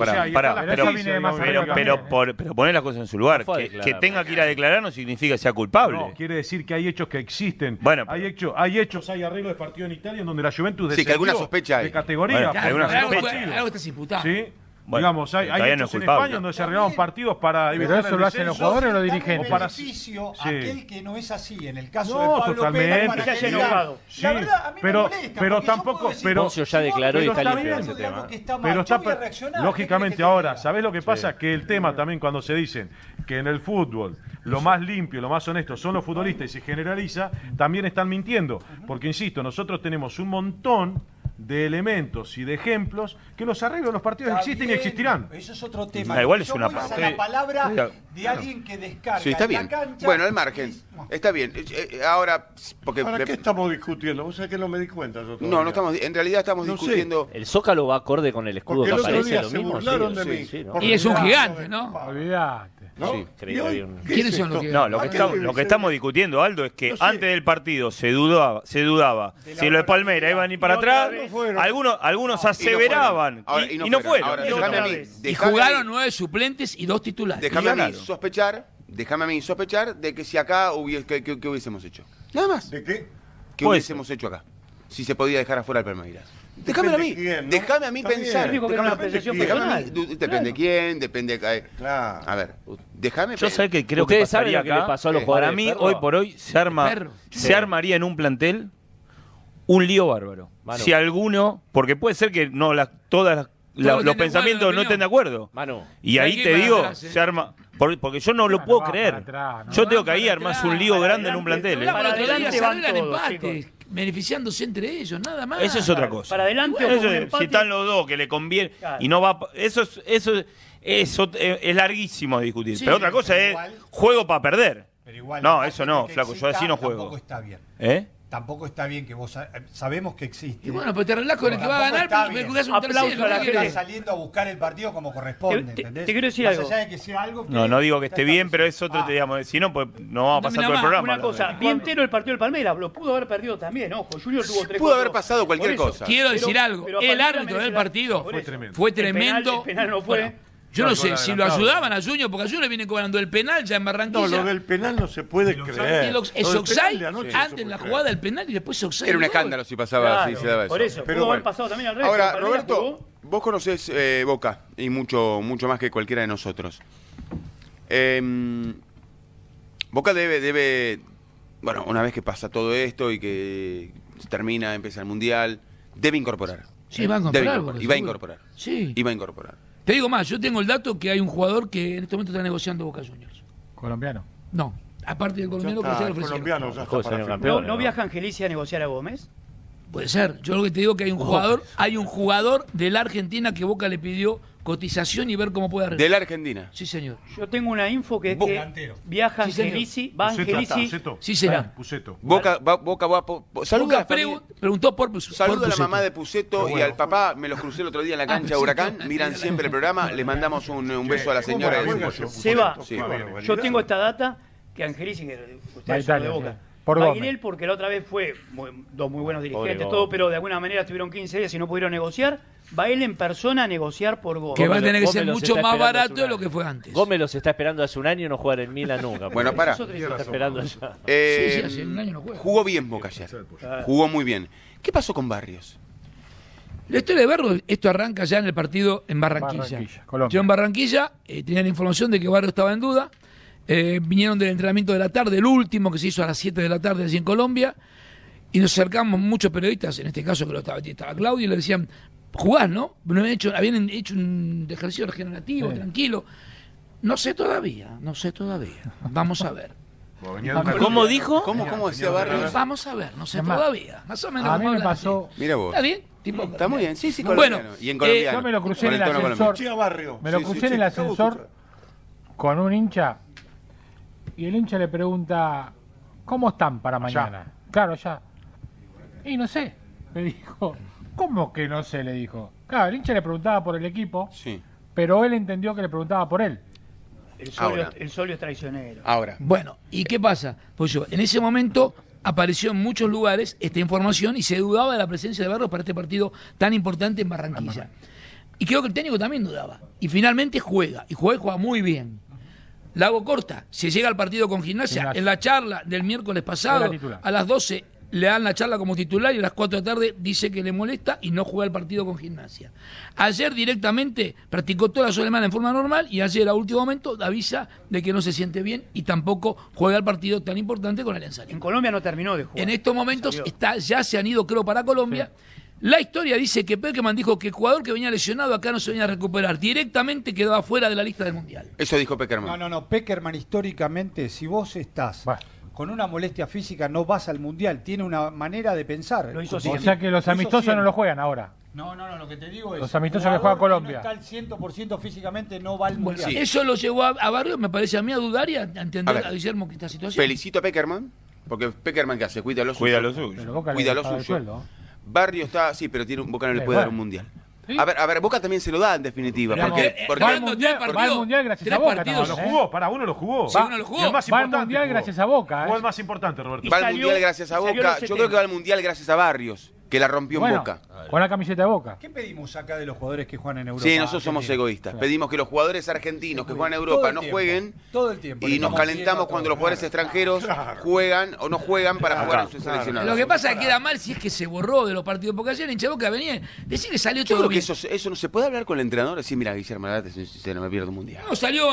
poner las cosas en su lugar. Que tenga que ir a declarar no significa que sea culpable. No, quiere decir que hay hechos que existen. Bueno, hay arreglos de partido en Italia en donde la Juventus sí, que alguna sospecha hay. De categoría. Bueno, algo está imputado. Sí. Bueno, digamos, hay hechos en España donde se arreglaban partidos para evitar pero eso lo hacen los jugadores o los dirigentes. Para beneficio a aquel que no es así. En el caso no, de Pablo totalmente. Pérez, para que Sí, enojado. sí, La verdad, a mí pero, me molesta, pero porque yo tampoco, puedo decir, pero Poncio ya declaró y está limpio ese de tema. algo que está mal, pero yo está, voy a reaccionar. lógicamente ahora, ¿sabés lo que pasa? Que el tema también cuando se dicen que en el fútbol lo más limpio, lo más honesto son los futbolistas y se generaliza, también están mintiendo. Porque, insisto, nosotros tenemos un montón de elementos y de ejemplos que los arreglos de los partidos existen y existirán. Eso es otro tema. Da igual, es una la palabra de alguien que descarga sí, está bien. en la cancha. Bueno, al margen. Está bien. Ahora, porque ¿Para qué estamos discutiendo? ¿Vos sabés que no me di cuenta yo todavía? no estamos, en realidad estamos discutiendo. El Zócalo va acorde con el escudo Porque que el otro aparece, día lo se mismo. burlaron de mí. Sí, Y es un gigante, ¿no? Olvídate. ¿No? Sí, creí que había un- ¿Quiénes son los que.? No, lo que estamos discutiendo, Aldo, es que antes del partido se dudaba si los de Palmeiras iban a ir para atrás. Algunos aseveraban y no fueron. Ahora, Y jugaron 9 suplentes y 2 titulares. Déjame a mí sospechar de que si acá ¿qué hubiésemos hecho? Nada más. ¿De qué? ¿Qué hubiésemos hecho acá? Si se podía dejar afuera al Palmeiras. Déjame a mí. Déjame a mí pensar. Dijo que era una apreciación personal. Depende de quién, depende de... Claro. A ver, déjame Yo sé que creo que ¿Ustedes saben pasaría lo que acá. le pasó a los Para jugadores mí, de Ferro? hoy por hoy, se armaría en un plantel un lío bárbaro. Manu. Si alguno, porque puede ser que no los pensamientos no estén de acuerdo. Manu. Y ahí te digo, se arma... Porque yo no lo puedo creer. Yo tengo que ahí armarse un lío grande en un plantel. Para adelante van el todos, empate, beneficiándose entre ellos, nada más. Eso es otra cosa. Para adelante o Eso con un es, empate. si están los dos que le conviene Claro. y no va eso es larguísimo de discutir. Sí, pero otra cosa pero es igual- juego para perder. Pero igual, No, el eso no, que flaco, yo exista así no juego. Tampoco está bien. ¿Eh? Tampoco está bien que vos sabemos que existe. Y bueno, pues te arreglás con el que va a Tampoco ganar, está porque bien. jugás un Aplauso tercero. a la ¿qué gente. querés? Está saliendo a buscar el partido como corresponde, Te ¿entendés? quiero decir Más algo. allá de que sea algo que No digo que esté bien, pero es otro, Ah. digamos, si no, pues no vamos a pasar todo el más, programa. Una cosa, bien entero el partido del Palmeiras, lo pudo haber perdido también, ojo. Junior tuvo 3. Pudo haber pasado cualquier cosa. Quiero decir algo. pero El Palmeiras árbitro merece del la- partido por eso. fue El tremendo. penal no fue. Bueno, yo no sé Gol si lo adelantado. ayudaban a Junior, porque a Junior viene cobrando el penal ya en No, Barranquilla. lo del penal no se puede creer. Es Lo del penal offside de anoche no se antes puede en la creer. jugada del penal y después offside. Era un del gol. escándalo si pasaba, Claro, si se daba eso. por eso, Pero pudo haber bueno. pasado también al revés. Ahora, el Palmeiras Roberto, jugó. vos conocés Boca y mucho más que cualquiera de nosotros. Boca debe, bueno, una vez que pasa todo esto y que se termina, empieza el Mundial, debe incorporar. Sí, va a Debe incorporar. incorporar. Y va a incorporar. Sí. Y va a incorporar. Te digo más, yo tengo el dato que hay un jugador que en este momento está negociando Boca Juniors. Colombiano. No, aparte del colombiano que Ya ya está, lo ofrecieron. colombiano ya Mejor está señor para campeón. ¿No viaja Angelici a negociar a Gómez? Puede ser. Yo lo que te digo que hay un jugador de la Argentina que Boca le pidió cotización y ver cómo puede arreglar. De la Argentina. Sí, señor. Yo tengo una info que es que Delantero. viaja Sí, señor. Angelici, va Angelici. Sí será. Puceto. Boca va saluda a Boca la familia. preguntó por Puceto. Saludo a la mamá de Puceto y al papá, me los crucé el otro día en la cancha de Huracán, miran siempre el programa, les mandamos un beso a la señora. Seba, Sí. yo tengo esta data que Angelici, que usted es de Boca, Por Bailel, porque la otra vez fue dos muy buenos dirigentes, todo, pero de alguna manera estuvieron 15 días y no pudieron negociar. Va él en persona a negociar por Gómez. Que va a tener que ser mucho más barato de lo que fue antes. Gómez los está esperando hace un año y no jugar en Milan nunca. Bueno, para. Está esperando ya. Sí, hace un año no juega. Jugó bien Boca ayer. Jugó muy bien. ¿Qué pasó con Barrios? La historia de Barrios, esto arranca ya en el partido en Barranquilla. Yo en Barranquilla tenía la información de que Barrios estaba en duda. Vinieron del entrenamiento de la tarde, el último que se hizo a las 7 de la tarde allí en Colombia. Y nos acercamos muchos periodistas, en este caso que estaba Claudio, y le decían, jugás, ¿no? Habían hecho un ejercicio regenerativo, tranquilo. No sé todavía. Vamos a ver. ¿Cómo dijo? ¿Cómo decía Barrios? Vamos a ver, no sé todavía. Más o menos. A mí me pasó. Mira vos. ¿Está bien? Está muy bien, sí, Bueno, y en colombiano. Yo me lo crucé en el ascensor. Me lo crucé en el ascensor con un hincha. Y el hincha le pregunta, ¿cómo están para mañana? Claro, ya. Y no sé, le dijo. ¿Cómo que no sé? Le dijo. Claro, el hincha le preguntaba por el equipo, pero él entendió que le preguntaba por él. El solio es traicionero. Ahora. Bueno, ¿y qué pasa? Pues en ese momento apareció en muchos lugares esta información y se dudaba de la presencia de Barrios para este partido tan importante en Barranquilla. Y creo que el técnico también dudaba. Y finalmente juega, y juega muy bien. La hago corta, se llega al partido con Gimnasia, en la charla del miércoles pasado, a las 12 le dan la charla como titular y a las 4 de la tarde dice que le molesta y no juega el partido con Gimnasia. Ayer directamente practicó toda la semana en forma normal y ayer a último momento avisa de que no se siente bien y tampoco juega el partido tan importante con Alianza Lima. En Colombia no terminó de jugar. En estos momentos ya se han ido, creo, para Colombia. La historia dice que Peckerman dijo que el jugador que venía lesionado acá no se venía a recuperar. Directamente quedó afuera de la lista del Mundial. Eso dijo Peckerman. No. Peckerman históricamente, si vos estás con una molestia física, no vas al Mundial. Tiene una manera de pensar. O sea que los amistosos no lo juegan ahora. No, lo que te digo es... Los amistosos que juega Colombia. No está al 100% físicamente, no va al Mundial. Eso lo llevó a Barrios, me parece a mí, a dudar y a entender a Guillermo que esta situación. Felicito a Peckerman, porque Peckerman, ¿qué hace? Cuida lo suyo. Cuida lo suyo. Barrio está, sí, pero Boca no le puede dar un Mundial. ¿Sí? A ver, Boca también se lo da en definitiva. Porque va al Mundial gracias a Boca. Lo jugó, uno lo jugó. Sí, uno lo jugó. Va al Mundial gracias a Boca. Fue el más importante, Roberto. Va al Mundial gracias a Boca. Yo creo que va al Mundial gracias a Barrios, que la rompió en Boca. Con la camiseta de Boca. ¿Qué pedimos acá de los jugadores que juegan en Europa? Sí, nosotros somos egoístas. Pedimos que los jugadores argentinos que juegan en Europa no jueguen todo el tiempo. Y nos calentamos cuando los jugadores extranjeros juegan o no juegan para jugar en sus seleccionados. Lo que pasa es que queda mal si es que se borró de los partidos, porque ayer el hincha de Boca venía, decir que salió todo bien. Yo creo que eso no se puede hablar con el entrenador, decir, mira, Guillermo, no me pierdo un Mundial. No, salió,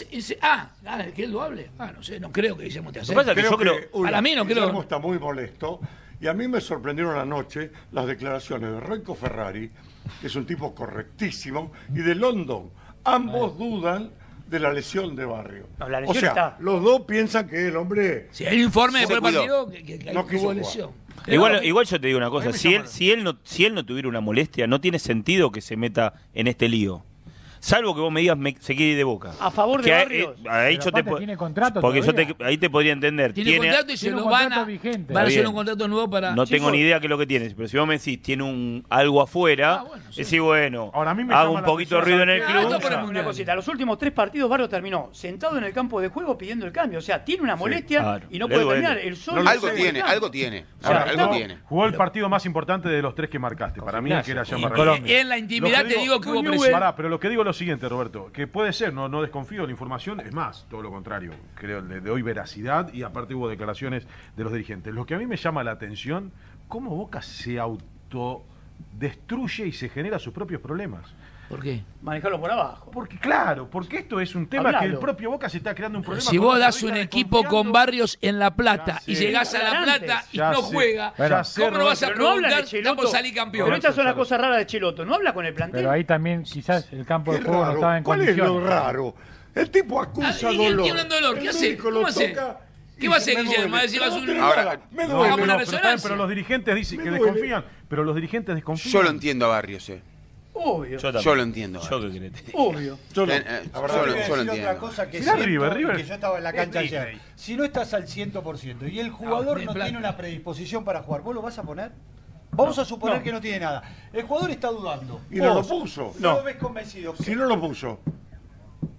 que él lo hable. No sé, no creo que Guillermo te hace. Para mí no creo. Guillermo está muy molesto. Y a mí me sorprendieron anoche las declaraciones de Renko Ferrari, que es un tipo correctísimo, y de London. Ambos dudan de la lesión de Barrio. O sea, los dos piensan que el hombre... Si hay un informe después del partido que no hubo lesión. Igual yo te digo una cosa, si él no tuviera una molestia, no tiene sentido que se meta en este lío. Salvo que vos me digas se quiere ir de Boca. A favor de Barrios. Ahí yo tiene contrato porque ahí te podría entender. Tiene contrato y se lo van a hacer un contrato nuevo para... No tengo ni idea qué es lo que tiene, pero si vos me decís tiene algo afuera, decís ahora, a mí me hago un poquito de ruido en el club. Una cosita, los últimos 3 partidos Barrios terminó sentado en el campo de juego pidiendo el cambio. O sea, tiene una molestia y no puede terminar. Algo tiene. Jugó el partido más importante de los 3 que marcaste. Para mí que era ya Barranquilla. En la intimidad te digo que hubo presión. Pero lo que digo es lo siguiente, Roberto, que puede ser, no desconfío de la información, es más, todo lo contrario, creo, le doy veracidad y aparte hubo declaraciones de los dirigentes. Lo que a mí me llama la atención, cómo Boca se autodestruye y se genera sus propios problemas. ¿Por qué? Manejarlo por abajo. Porque esto es un tema que el propio Boca se está creando un problema. Si vos das un equipo con Barrios en La Plata y llegás a La Plata y no juega, ¿cómo no vas a preguntar? Estamos a salir campeón. Pero estas son las cosas raras de Cheloto. ¿No habla con el plantel? Pero ahí también quizás el campo de juego no estaba en condiciones. ¿Cuál es lo raro? El tipo acusa dolor. Tiene un dolor. ¿Qué hace? ¿Cómo hace? ¿Qué va a hacer Guillermo? A decir, me duele. Pero los dirigentes dicen que desconfían. Pero los dirigentes desconfían. Yo lo entiendo a Barrios, Obvio. Yo lo entiendo. Obvio. Yo lo entiendo. Otra cosa que River. Que yo estaba en la cancha ayer. Si no estás al 100% y el jugador no tiene una predisposición para jugar, ¿vos lo vas a poner? Vamos a suponer que no tiene nada. El jugador está dudando. Y no lo puso. No lo ves convencido. Si no lo puso.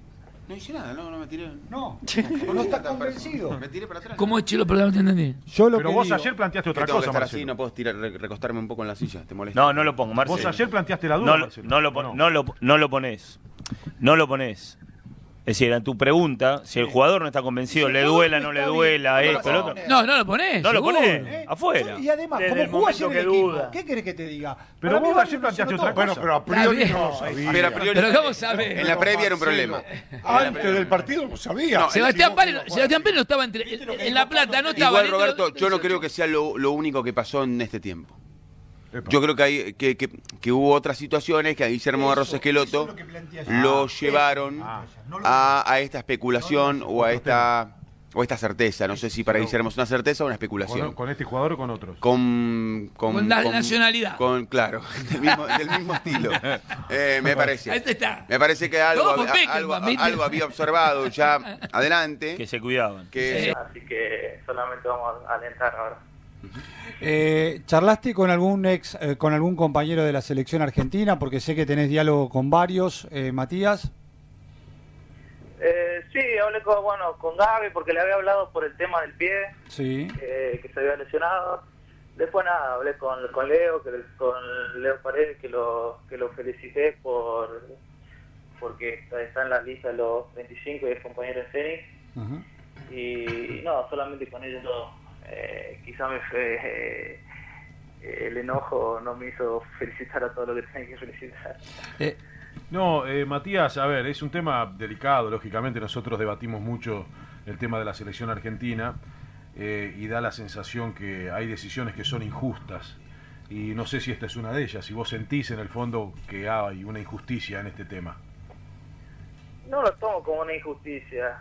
No hice nada, no me tiré. No estás convencido. Me tiré para atrás. ¿Cómo es, Chilo? Perdón, no te entendí. Pero vos ayer planteaste otra tengo que cosa, estar Marcelo. así, no puedo recostarme un poco en la silla, ¿te molesta? No lo pongo, Marcelo. Vos ayer planteaste la duda, Marcelo. No lo ponés. No lo ponés. Es decir, en tu pregunta, si el jugador no está convencido, le duela, no le duela, esto, el otro. No lo ponés. No lo seguro. ponés. Afuera. Y además, Desde como el jugó ayer momento el que equipo, duda. ¿qué querés que te diga? Pero Para mí vos Barrio ayer planteaste solucionó otra todo. cosa. Pero a priori no lo sabía. Pero ¿cómo sabés? En la previa era un problema. Antes del partido lo sabía. No, Sebastián Pérez no estaba en La Plata, no estaba. Igual, Roberto, yo no creo que sea lo único que pasó en este tiempo. Yo creo que hubo otras situaciones que a Guillermo Barros Esqueloto lo llevaron a esta especulación o a esta certeza. No sé si para Guillermo es una certeza o una especulación. ¿Con este jugador o con otros? Con la nacionalidad. Claro, del mismo estilo. Me parece. Ahí está. Me parece que algo había observado ya adelante. Que se cuidaban. Así que solamente vamos a alentar ahora. ¿Charlaste con algún compañero de la selección argentina? Porque sé que tenés diálogo con varios, Matías. Sí, hablé con Gaby porque le había hablado por el tema del pie, Sí. que se había lesionado. Después nada, hablé con Leo, con Leo Paredes, que lo felicité porque está en la lista de los 25 y es compañero en Zenit. Y no, solamente con ellos no. Quizá el enojo no me hizo felicitar a todo lo que tenía que felicitar. No, Matías, a ver, es un tema delicado, lógicamente nosotros debatimos mucho el tema de la selección argentina y da la sensación que hay decisiones que son injustas y no sé si esta es una de ellas, si vos sentís en el fondo que hay una injusticia en este tema. No lo tomo como una injusticia.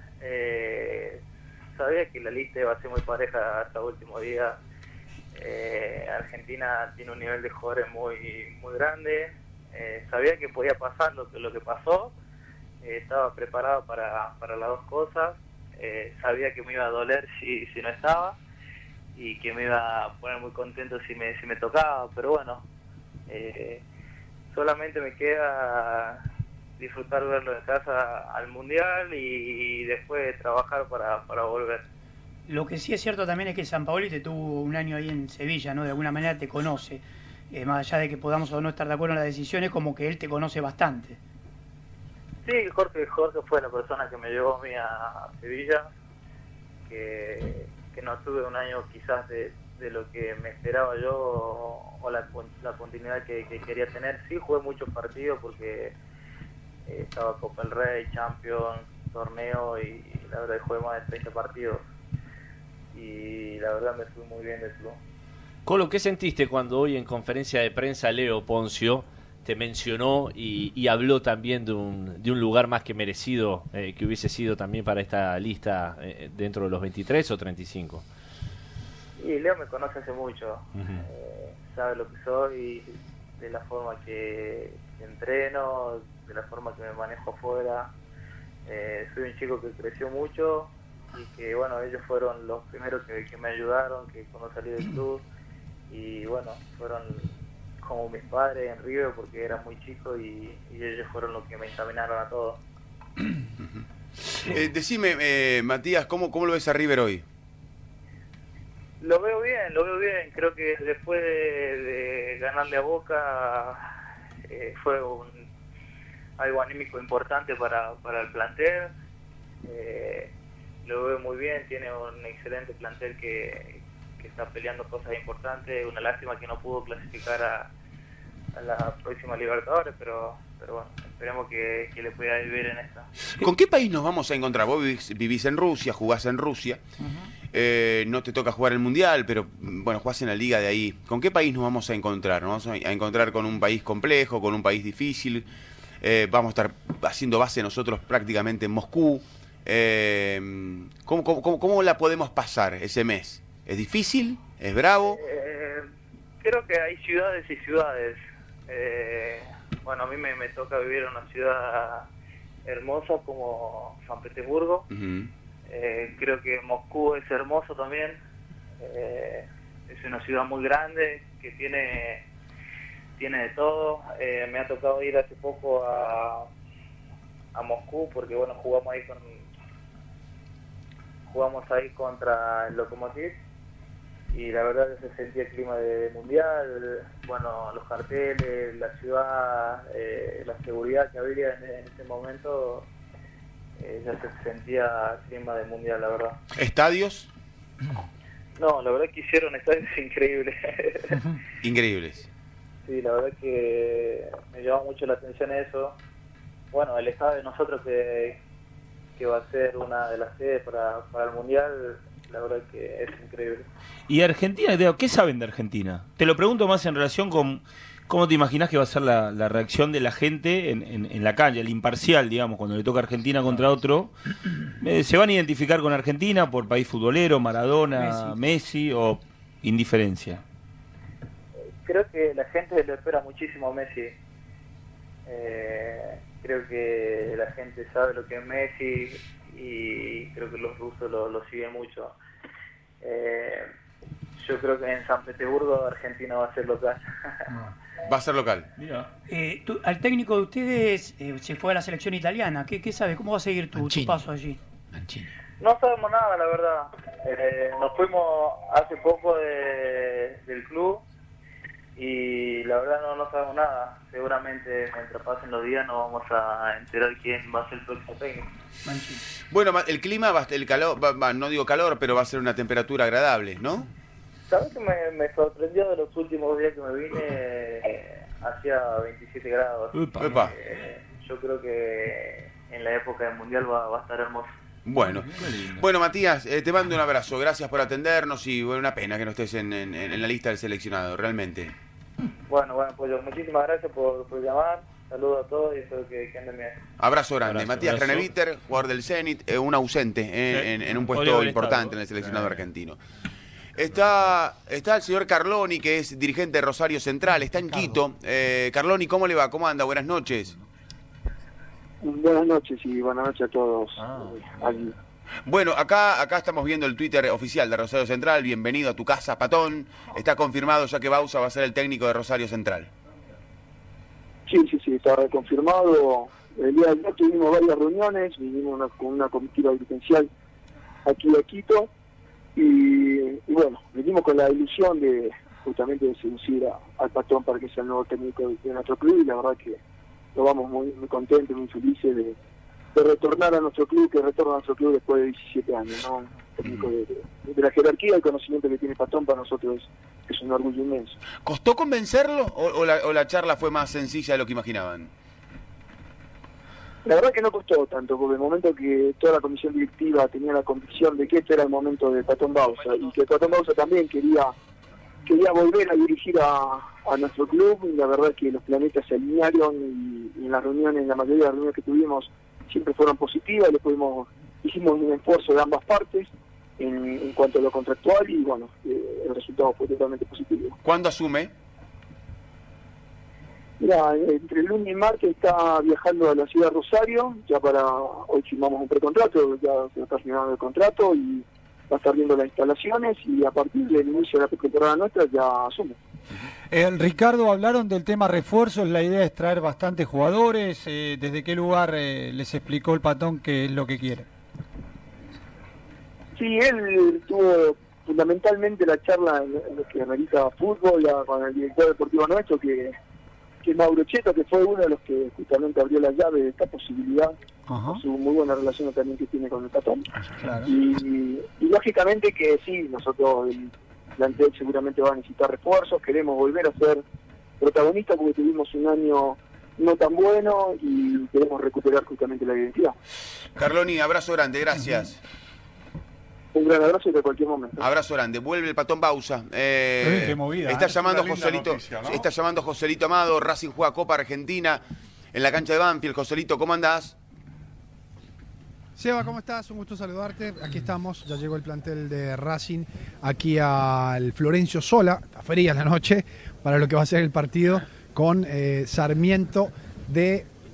Sabía que la lista iba a ser muy pareja hasta el último día. Argentina tiene un nivel de jugadores muy grande. Sabía que podía pasar lo que pasó. Estaba preparado para las dos cosas. Sabía que me iba a doler si no estaba y que me iba a poner muy contento si me tocaba. Pero bueno, solamente me queda disfrutar verlo en casa al Mundial y después trabajar para volver. Lo que sí es cierto también es que Sampaoli te tuvo un año ahí en Sevilla, ¿no? De alguna manera te conoce. Más allá de que podamos o no estar de acuerdo en las decisiones, como que él te conoce bastante. Sí, Jorge fue la persona que me llevó a mí a Sevilla, que no tuve un año quizás de lo que me esperaba yo o la continuidad que quería tener. Sí, jugué muchos partidos porque estaba Copa del Rey, Champions, torneo y la verdad jugué más de 30 partidos y la verdad me fui muy bien del club. Colo, ¿qué sentiste cuando hoy en conferencia de prensa Leo Poncio te mencionó y habló también de un lugar más que merecido que hubiese sido también para esta lista dentro de los 23 o 35? Y Leo me conoce hace mucho, sabe lo que soy, de la forma que entreno, de la forma que me manejo afuera. Soy un chico que creció mucho y que bueno, ellos fueron los primeros que me ayudaron, que cuando salí del club, y bueno, fueron como mis padres en River porque era muy chico y ellos fueron los que me encaminaron a todo. Decime, Matías, ¿cómo lo ves a River hoy? Lo veo bien, creo que después de ganarle a Boca fue algo anímico importante para el plantel. Lo veo muy bien, tiene un excelente plantel que está peleando cosas importantes. Una lástima que no pudo clasificar a la próxima Libertadores, pero bueno, esperemos que le pueda vivir en esta. ¿Con qué país nos vamos a encontrar? Vos vivís en Rusia, jugás en Rusia, no te toca jugar el Mundial, pero bueno, jugás en la liga de ahí. ¿Con qué país nos vamos a encontrar? ¿Nos vamos a encontrar con un país complejo, con un país difícil? Vamos a estar haciendo base nosotros prácticamente en Moscú. ¿Cómo la podemos pasar ese mes? ¿Es difícil? ¿Es bravo? Creo que hay ciudades y ciudades. Bueno, a mí me toca vivir en una ciudad hermosa como San Petersburgo. Creo que Moscú es hermoso también. Es una ciudad muy grande que tiene de todo. Me ha tocado ir hace poco a a Moscú, porque bueno, jugamos ahí contra el Lokomotiv, y la verdad que se sentía el clima de mundial, bueno, los carteles, la ciudad, la seguridad que había en ese momento, ya se sentía clima de mundial, la verdad. ¿Estadios? No, la verdad que hicieron estadios increíbles. Increíbles. Sí, la verdad que me llamó mucho la atención eso. Bueno, el estadio de nosotros que va a ser una de las sedes para el mundial, la verdad que es increíble. ¿Y Argentina, Teo, qué saben de Argentina? Te lo pregunto más en relación con cómo te imaginas que va a ser la reacción de la gente en la calle, el imparcial, digamos, cuando le toca Argentina contra otro. ¿Se van a identificar con Argentina por país futbolero, Maradona, Messi o indiferencia? Creo que la gente lo espera muchísimo a Messi. Creo que la gente sabe lo que es Messi y creo que los rusos lo siguen mucho. Yo creo que en San Petersburgo Argentina va a ser local. Va a ser local. Al técnico de ustedes se fue a la selección italiana. ¿Qué sabe? ¿Cómo va a seguir tu paso allí? No sabemos nada, la verdad. Nos fuimos hace poco del club y la verdad no sabemos nada. Seguramente mientras pasen los días nos vamos a enterar quién va a ser el próximo técnico. Bueno, el clima, el calor, no digo calor, pero va a ser una temperatura agradable, ¿no? ¿Sabes que me sorprendió de los últimos días que me vine? Hacía 27 grados. Yo creo que en la época del Mundial va a estar hermoso. Bueno, Matías, te mando un abrazo. Gracias por atendernos y bueno, una pena que no estés en la lista del seleccionado, realmente. Bueno, pues muchísimas gracias por llamar. Saludos a todos y espero que anden bien. Abrazo grande. Matías Craneviter, jugador del Zenit, un ausente en un puesto importante en el seleccionado argentino. Está el señor Carloni, que es dirigente de Rosario Central, está en Quito. Carloni, ¿cómo le va? ¿Cómo anda? Buenas noches. Buenas noches y buenas noches a todos. Aquí. Bueno, acá estamos viendo el Twitter oficial de Rosario Central. Bienvenido a tu casa, Patón. Está confirmado ya que Bausa va a ser el técnico de Rosario Central. Sí, está confirmado. El día de ayer tuvimos varias reuniones, vinimos con una comitiva dirigencial aquí a Quito. Y bueno, venimos con la ilusión de justamente de seducir al Patón para que sea el nuevo técnico de nuestro club, y la verdad que lo vamos muy contentos, muy felices de retornar a nuestro club, que retorna a nuestro club después de 17 años, ¿no? Un técnico de la jerarquía, el conocimiento que tiene Patón para nosotros es un orgullo inmenso. ¿Costó convencerlo o la charla fue más sencilla de lo que imaginaban? La verdad que no costó tanto, porque en el momento que toda la comisión directiva tenía la convicción de que este era el momento de Patón Bausa, y que Patón Bausa también quería volver a dirigir a nuestro club, y la verdad es que los planetas se alinearon y en las reuniones, en la mayoría de las reuniones que tuvimos, siempre fueron positivas. Hicimos un esfuerzo de ambas partes en cuanto a lo contractual y bueno, el resultado fue totalmente positivo. ¿Cuándo asume? Mira, entre el lunes y martes está viajando a la ciudad de Rosario, ya hoy firmamos un precontrato, ya se está firmando el contrato y va a estar viendo las instalaciones, y a partir del inicio de la pretemporada nuestra ya asume. Ricardo, hablaron del tema refuerzos, la idea es traer bastantes jugadores. ¿Desde qué lugar les explicó el Patón qué es lo que quiere? Sí, él tuvo fundamentalmente la charla en lo que amerita fútbol con el director deportivo nuestro, que es Mauro Cheto, que fue uno de los que justamente abrió la llave de esta posibilidad, por su muy buena relación también que tiene con el Patón. Claro. Y lógicamente que sí, nosotros el plantel seguramente va a necesitar refuerzos, queremos volver a ser protagonistas porque tuvimos un año no tan bueno y queremos recuperar justamente la identidad. Carloni, abrazo grande, gracias. Un gran abrazo y de cualquier momento. Abrazo grande. Vuelve el Patón Bausa. Qué movida, está llamando Joselito, noticia, ¿no? Está llamando Joselito Amado. Racing juega Copa Argentina en la cancha de Banfield. Joselito, ¿cómo andás? Seba, ¿cómo estás? Un gusto saludarte. Aquí estamos, ya llegó el plantel de Racing aquí al Florencio Sola, está fría la noche, para lo que va a ser el partido con Sarmiento de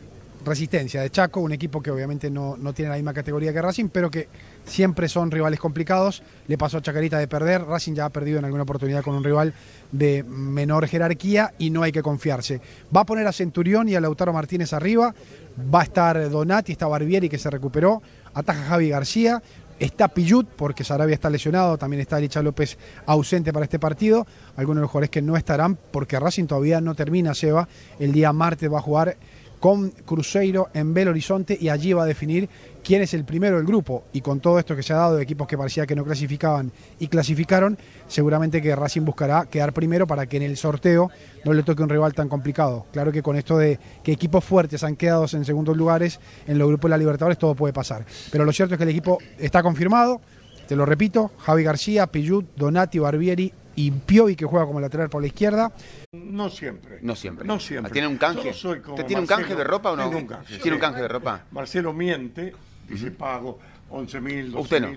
Resistencia de Chaco, un equipo que obviamente no tiene la misma categoría que Racing, pero que siempre son rivales complicados. Le pasó a Chacarita de perder, Racing ya ha perdido en alguna oportunidad con un rival de menor jerarquía y no hay que confiarse. Va a poner a Centurión y a Lautaro Martínez arriba, va a estar Donati, está Barbieri que se recuperó, ataja Javi García, está Pillut porque Sarabia está lesionado, también está Licha López ausente para este partido, algunos de los jugadores que no estarán porque Racing todavía no termina, Seba, el día martes va a jugar con Cruzeiro en Belo Horizonte y allí va a definir quién es el primero del grupo. Y con todo esto que se ha dado de equipos que parecía que no clasificaban y clasificaron, seguramente que Racing buscará quedar primero para que en el sorteo no le toque un rival tan complicado. Claro que con esto de que equipos fuertes han quedado en segundos lugares en los grupos de la Libertadores todo puede pasar. Pero lo cierto es que el equipo está confirmado, te lo repito, Javi García, Pillut, Donati, Barbieri y Piovi que juega como lateral por la izquierda. No siempre. No siempre. No siempre. ¿Tiene un canje? Yo soy como ¿Usted tiene un Marcelo. canje de ropa o no? Tengo un canje. ¿Tiene un canje de ropa? Marcelo miente, dice pago 11.000, 12.000. Usted no.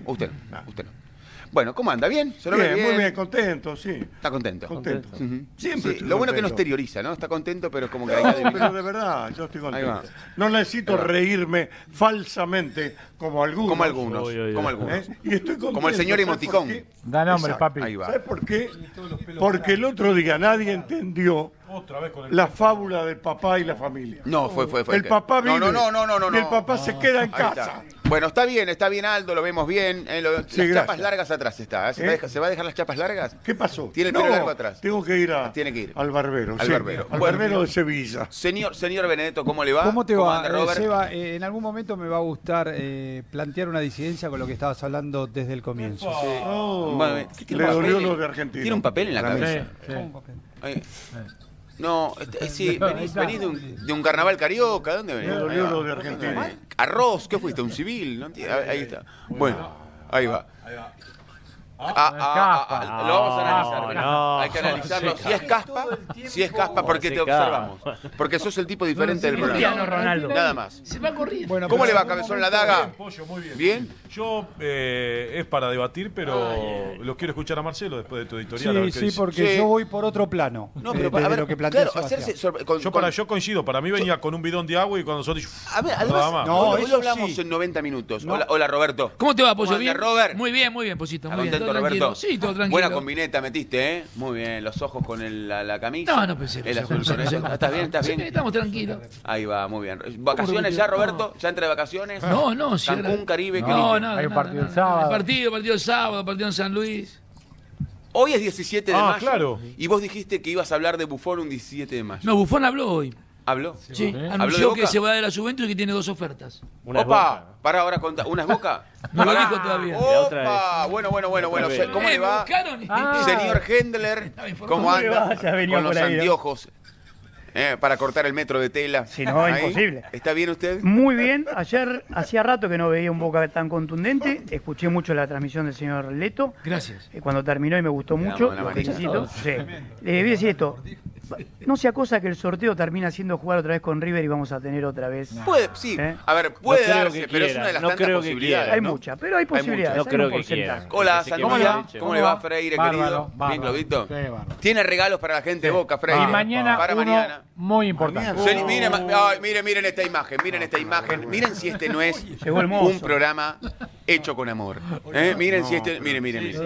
Bueno, ¿cómo anda? ¿Bien? ¿Se lo ve bien? Muy bien, contento, sí. ¿Está contento? Contento. Ujú. Siempre Sí, estoy lo bueno que no contento. exterioriza, ¿no? Está contento, pero como que hay No, que adivinar. pero de verdad, yo estoy Ahí va. contento. No necesito reírme falsamente como algunos. Como algunos, como algunos. Y estoy contento. Como el señor ¿sabes Emoticón. por qué? Da nombre, Exacto. papi. Ahí va. ¿Sabes por qué? Porque el otro día nadie entendió la fábula del papá y la familia. No, fue. El papá vive No. y el papá se queda en Ahí casa. está. Bueno, está bien Aldo, lo vemos bien. Las Sí, chapas gracias. largas atrás está. ¿Se va a dejar las chapas largas? ¿Qué pasó? Tiene el No, pelo largo atrás. Tengo que ir al barbero. Al sí, barbero. Al Bueno. barbero de Sevilla. Señor Benedetto, ¿cómo le va? ¿Cómo te va, anda, Robert? Seba? En algún momento me va a gustar plantear una disidencia con lo que estabas hablando desde el comienzo. Bueno, ¿qué tiene Le un dolió papel? lo de Argentina. ¿Tiene un papel en la Para mí. cabeza? Ahí. No, sí, venís de un carnaval carioca. ¿Dónde venís? Me dolió lo de Argentina. Arroz, ¿qué fuiste? ¿Un civil? No entiendo. Ahí está. Bueno, ahí va. Lo vamos a analizar. no. Hay que analizarlo. No, Si es caspa, porque te observamos. Porque sos el tipo diferente del Cristiano programa. Ronaldo. Nada más. Se va corriendo. Bueno, ¿Cómo pero- le va, Cabezón la daga? Pollo, muy bien. ¿Bien? Yo es para debatir, pero lo quiero escuchar a Marcelo después de tu editorial. a ver Sí, qué sí, dice. porque Sí. yo voy por otro plano. No, de- pero de a ver, lo que plantea claro, Sebastián. hacerse Yo coincido, para mí venía con un bidón de agua y cuando nosotros... A ver, Nada además, más. No, hoy eso lo hablamos sí. en 90 minutos. No. Hola, Roberto. ¿Cómo te va, ¿Cómo Pollo? anda, ¿Bien? Robert? Muy bien, Posito. ¿Está Muy bien. contento, Todo Roberto? tranquilo. Sí, todo tranquilo. Buena combineta metiste, ¿eh? Muy bien. Los ojos con la camisa. No pensé. El azul con eso. ¿Estás bien? ¿Estás Sí, bien? estamos tranquilos. Ahí va, muy bien. ¿Vacaciones ya, Roberto? ¿Ya entre vacaciones? No, si Cancún, era- Caribe, ¿qué No, dije? nada. Hay un nada, partido el nada. sábado. Partido el sábado, partido en San Luis. Hoy es 17 de mayo. claro. Y vos dijiste que ibas a hablar de Buffon un 17 de mayo. No, Buffon habló hoy. ¿Habló? Sí, ¿Habló de anunció Boca? que se va de la Juventus y que tiene 2 ofertas. Una es Opa, Boca. para ahora contar. ¿Una es Boca? No lo Pará. dijo todavía. la otra Opa, bueno. vez. ¿Cómo le va? buscaron y- Señor Hendler, ¿cómo ¿Cómo le va? anda? Ya venía Con los por ahí, ¿no? anteojos. Para cortar el metro de tela. Si no, Ahí. imposible. ¿Está bien usted? Muy bien, ayer hacía rato que no veía un Boca tan contundente, escuché mucho la transmisión del señor Leto, Gracias. cuando terminó y me gustó Le mucho, damos la lo manija. felicito. Sí. Le voy a decir esto, no sea cosa que el sorteo termina siendo jugar otra vez con River y vamos a tener otra vez... Puede, sí. ¿Eh? A ver, puede No creo darse, que pero es quiera, una de las no tantas creo que posibilidades. quiera. Hay ¿no? muchas, pero hay posibilidades. No hay creo un que porcentaje. quiera. Hola, Pensé que Sanguilla. me había dicho. ¿Cómo le va, Freire, Bárbaro, querido? bárbaro. Bien, Claudito. Sí, bárbaro. Tiene regalos para la gente de Boca, Freire. Y mañana Para uno mañana. muy importante. Miren esta imagen, miren si este no es Llegó el mozo. un programa hecho con amor. Miren si este, miren.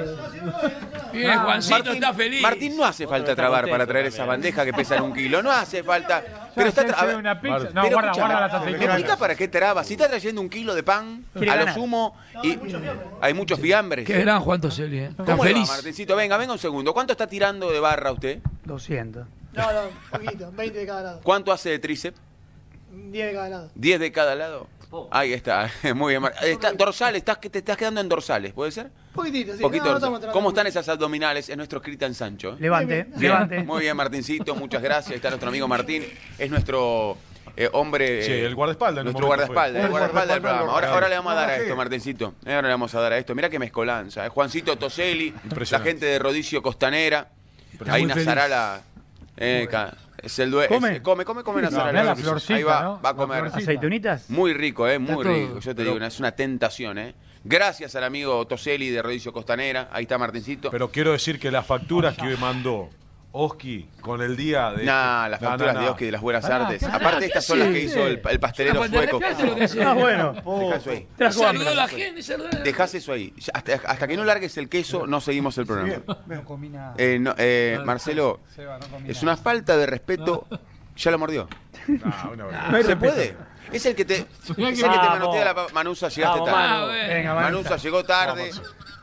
Bien, Juancito está feliz. Martín, no hace falta trabar para traer esa bandeja que pesa 1 kilo, no hace falta. Pero está Se ve una pizza. No, pero guarda escúchame, las ¿me aceitunas. explica para qué traba? Si está trayendo 1 kilo de pan, Quiere a lo ganar. sumo, y hay muchos fiambres. Qué gran Juan Toseli, Está ¿Cómo le va, feliz. Martincito? Venga un segundo. ¿Cuánto está tirando de barra usted? 200. No, poquito, 20 de cada lado. ¿Cuánto hace de tríceps? 10 de cada lado. 10 de cada lado. Ahí está, muy bien. Dorsales, te estás quedando en dorsales, ¿puede ser? Poquitito, sí. Poquito No, dorsal. estamos trabajando ¿Cómo están mucho. esas abdominales? Es nuestro Cristian Sancho. Levante, Bien, levante. muy bien, Martincito, muchas gracias. Ahí está nuestro amigo Martín. Es nuestro hombre. Sí, el guardaespaldas en un Nuestro momento guardaespaldas, fue. el guardaespaldas del programa. Ahora le vamos a dar a Sí. esto, Martincito. Ahora le vamos a dar a esto. Mirá qué mezcolanza. Juancito Toselli, la Impresionante. gente de Rodicio Costanera. Está Ahí muy feliz. Nazarala. Es el dueño. ¿Come? Come Nazarala. mirá la florcita, Ahí va, ¿no? va a La comer. florcita. ¿Aceitunitas? Muy rico, muy Está todo. rico. Yo te digo, es una tentación, Gracias al amigo Toselli de Rodicio Costanera. Ahí está Martincito. Pero quiero decir que las facturas que mandó Oski, con el día de... Nah, las facturas de Oski de las Buenas Artes. Aparte, estas son las que hizo el pastelero sueco. Bueno. Dejá eso ahí. Saludó la gente, Dejás eso ahí. Hasta que no largues el queso, no seguimos el programa. No comí nada. Marcelo, es una falta de respeto. Ya lo mordió. ¿Se puede? Es el que te manotea la Manusa, llegaste tarde. Manusa llegó tarde.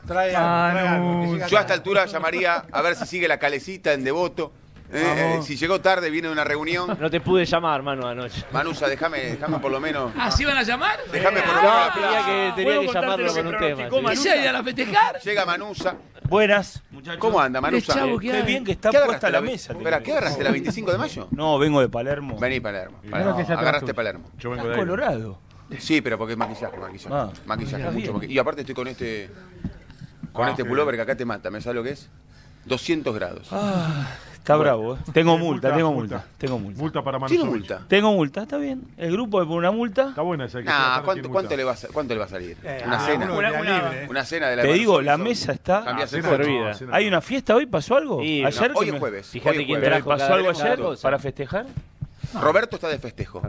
Yo a esta altura llamaría a ver si sigue la calecita en Devoto. Si llegó tarde, viene de una reunión. No te pude llamar, Manu, anoche. Manusa, déjame por lo menos. ¿Ah, sí van a llamar? Déjame por lo menos. Tenía que llamarlo con un tema. ¿Qué se iban a festejar? Llega Manusa. Buenas, muchachos. ¿Cómo anda, Manusa? Qué bien que está puesta la mesa. Espera, ¿qué agarraste la 25 de mayo? No, vengo de Palermo. Vení, Palermo. Agarraste Palermo. Yo vengo de ahí. Colorado. Sí, pero porque es maquillaje. Maquillaje, mucho maquillaje. Y aparte estoy con este pullover que acá te mata. ¿Me sabes lo que es? 200 grados. Está bravo, ¿eh? Tengo multa. Multa para Manusa. ¿Tiene multa? Tengo multa, está bien. El grupo me pone una multa. Está buena esa. Nah, ¿cuánto le va a salir? ¿Una cena? Una cena de la Te digo, la mesa está servida. ¿Hay una fiesta hoy? ¿Pasó algo? Ayer hoy es jueves. Fíjate quién trajo ¿Pasó algo ayer para festejar? Roberto está de festejo.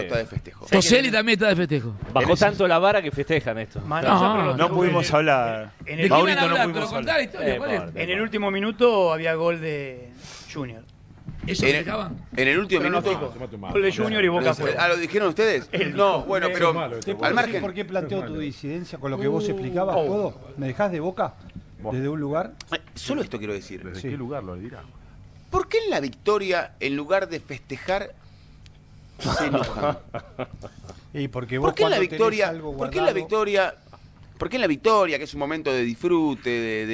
Toseli también está de festejo. Bajó tanto la vara que festejan esto. No pudimos hablar. Maurito no pudimos hablar. En el último minuto había gol de Junior. ¿Eso festejaban? En el último minuto. Gol de Junior y Boca fue. ¿Lo dijeron ustedes? No, bueno, pero al margen. ¿Por qué planteo tu disidencia con lo que vos explicabas? ¿Puedo? ¿Me dejás de Boca? ¿Desde un lugar? Solo esto quiero decir. ¿Desde qué lugar lo dirá? ¿Por qué en la victoria, en lugar de festejar, se enojan? Y porque ¿Por qué en la victoria? ¿Por qué en la victoria? Porque en la victoria, que es un momento de disfrute,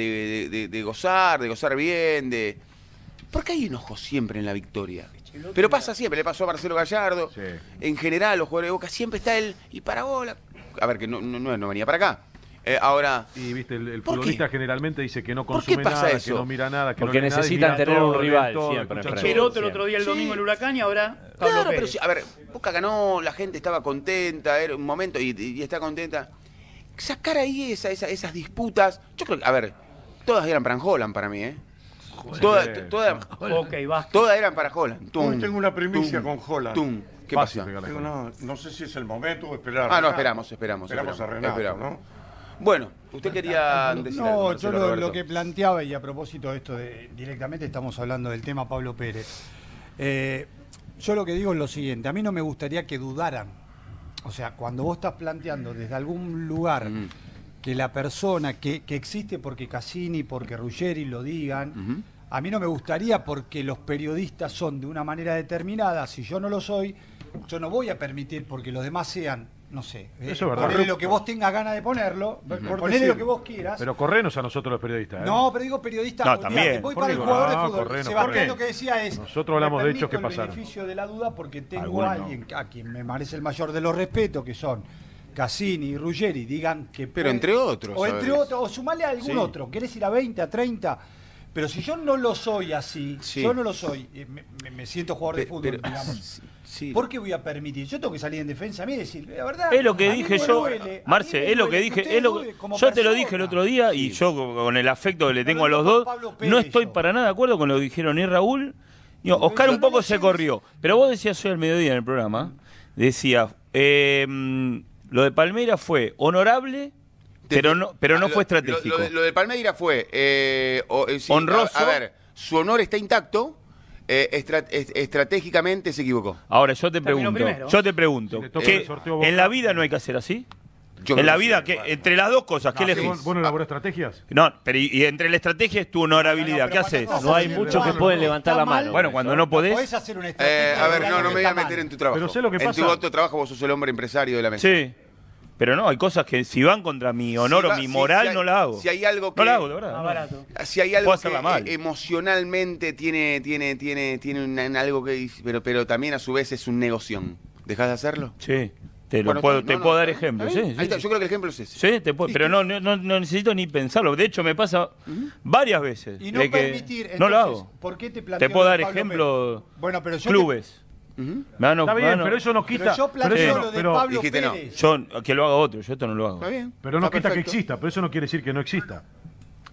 de gozar bien, ¿por qué hay enojo siempre en la victoria? Pero pasa siempre, le pasó a Marcelo Gallardo. Sí. En general, los jugadores de Boca siempre está él y para bola. A ver, que no venía para acá. Ahora. Y viste, el futbolista generalmente dice que no consume nada, que no mira nada, que porque no necesitan tener un rival siempre. Cheroto el otro día, el domingo, el Huracán, y ahora Pablo Pérez. Pero sí, a ver, Boca ganó, la gente estaba contenta, era un momento y está contenta. Sacar ahí esas disputas, yo creo que, a ver, todas eran para Holland para mí, Todas eran para Holland. Hoy tengo una primicia con Holland. ¿Qué pasó? No sé si es el momento o esperar. No, esperamos a Renato, ¿no? Bueno, usted quería decir algo, Marcelo, yo lo que planteaba, y a propósito de esto, directamente estamos hablando del tema Pablo Pérez. Yo lo que digo es lo siguiente, a mí no me gustaría que dudaran. O sea, cuando vos estás planteando desde algún lugar que la persona que existe porque Cassini, porque Ruggeri lo digan, a mí no me gustaría porque los periodistas son de una manera determinada, si yo no lo soy, yo no voy a permitir porque los demás sean, no sé, ponele lo que vos tengas ganas de ponerlo, ponele lo que vos quieras. Pero correnos a nosotros los periodistas. No, pero digo periodistas, no, también. Voy para el jugador de fútbol. Sebastián lo que decía es, nosotros hablamos de hechos que pasaron. El beneficio de la duda porque tengo a alguien a quien me merece el mayor de los respetos, que son Cassini y Ruggeri, digan que... Pero entre otros. O entre otros, o sumale a algún otro. ¿Querés ir a 20, a 30? Pero si yo no lo soy así, yo no lo soy, me siento jugador de fútbol, digamos. ¿Por qué voy a permitir? Yo tengo que salir en defensa a mí y decir, la verdad. Es lo que dije yo, Marce, es lo que dije. Yo te lo dije el otro día y yo, con el afecto que le tengo a los dos, no estoy para nada de acuerdo con lo que dijeron ni Raúl. Oscar un poco se corrió. Pero vos decías hoy al mediodía en el programa, decía, lo de Palmeiras fue honorable. Pero no fue estratégico. Lo de Palmeiras fue honroso. A ver, su honor está intacto, estratégicamente se equivocó. Ahora yo te pregunto, ¿qué, en la vida no hay que hacer así? En la vida, que entre las dos cosas, ¿qué elegís? ¿Vos no elaborás estrategias? No, pero y entre la estrategia es tu honorabilidad. ¿Qué haces? No hay muchos que pueden levantar la mano. Bueno, cuando no podés. Podés hacer una estrategia. A ver, no me voy a meter en tu trabajo. Pero sé lo que pasa. En tu otro trabajo vos sos el hombre empresario de la mesa. Sí. Pero no, hay cosas que si van contra mi honor o mi moral, no la hago. Si hay algo que... No la hago, de verdad. Si hay algo que emocionalmente tiene algo que... Pero también a su vez es un negoción. ¿Dejás de hacerlo? Sí. Te puedo dar ejemplos. Sí, ahí está, yo creo que el ejemplo es ese. Sí, pero no necesito ni pensarlo. De hecho, me pasa varias veces. Y no permitir... No lo hago. ¿Por qué te planteo? Te puedo dar ejemplos. Bueno, pero yo clubes. Está bien, pero eso no quita. Pero yo planteo lo de Pablo Pérez. Yo que lo haga otro, yo esto no lo hago. Está bien. Pero no quita que exista, pero eso no quiere decir que no exista.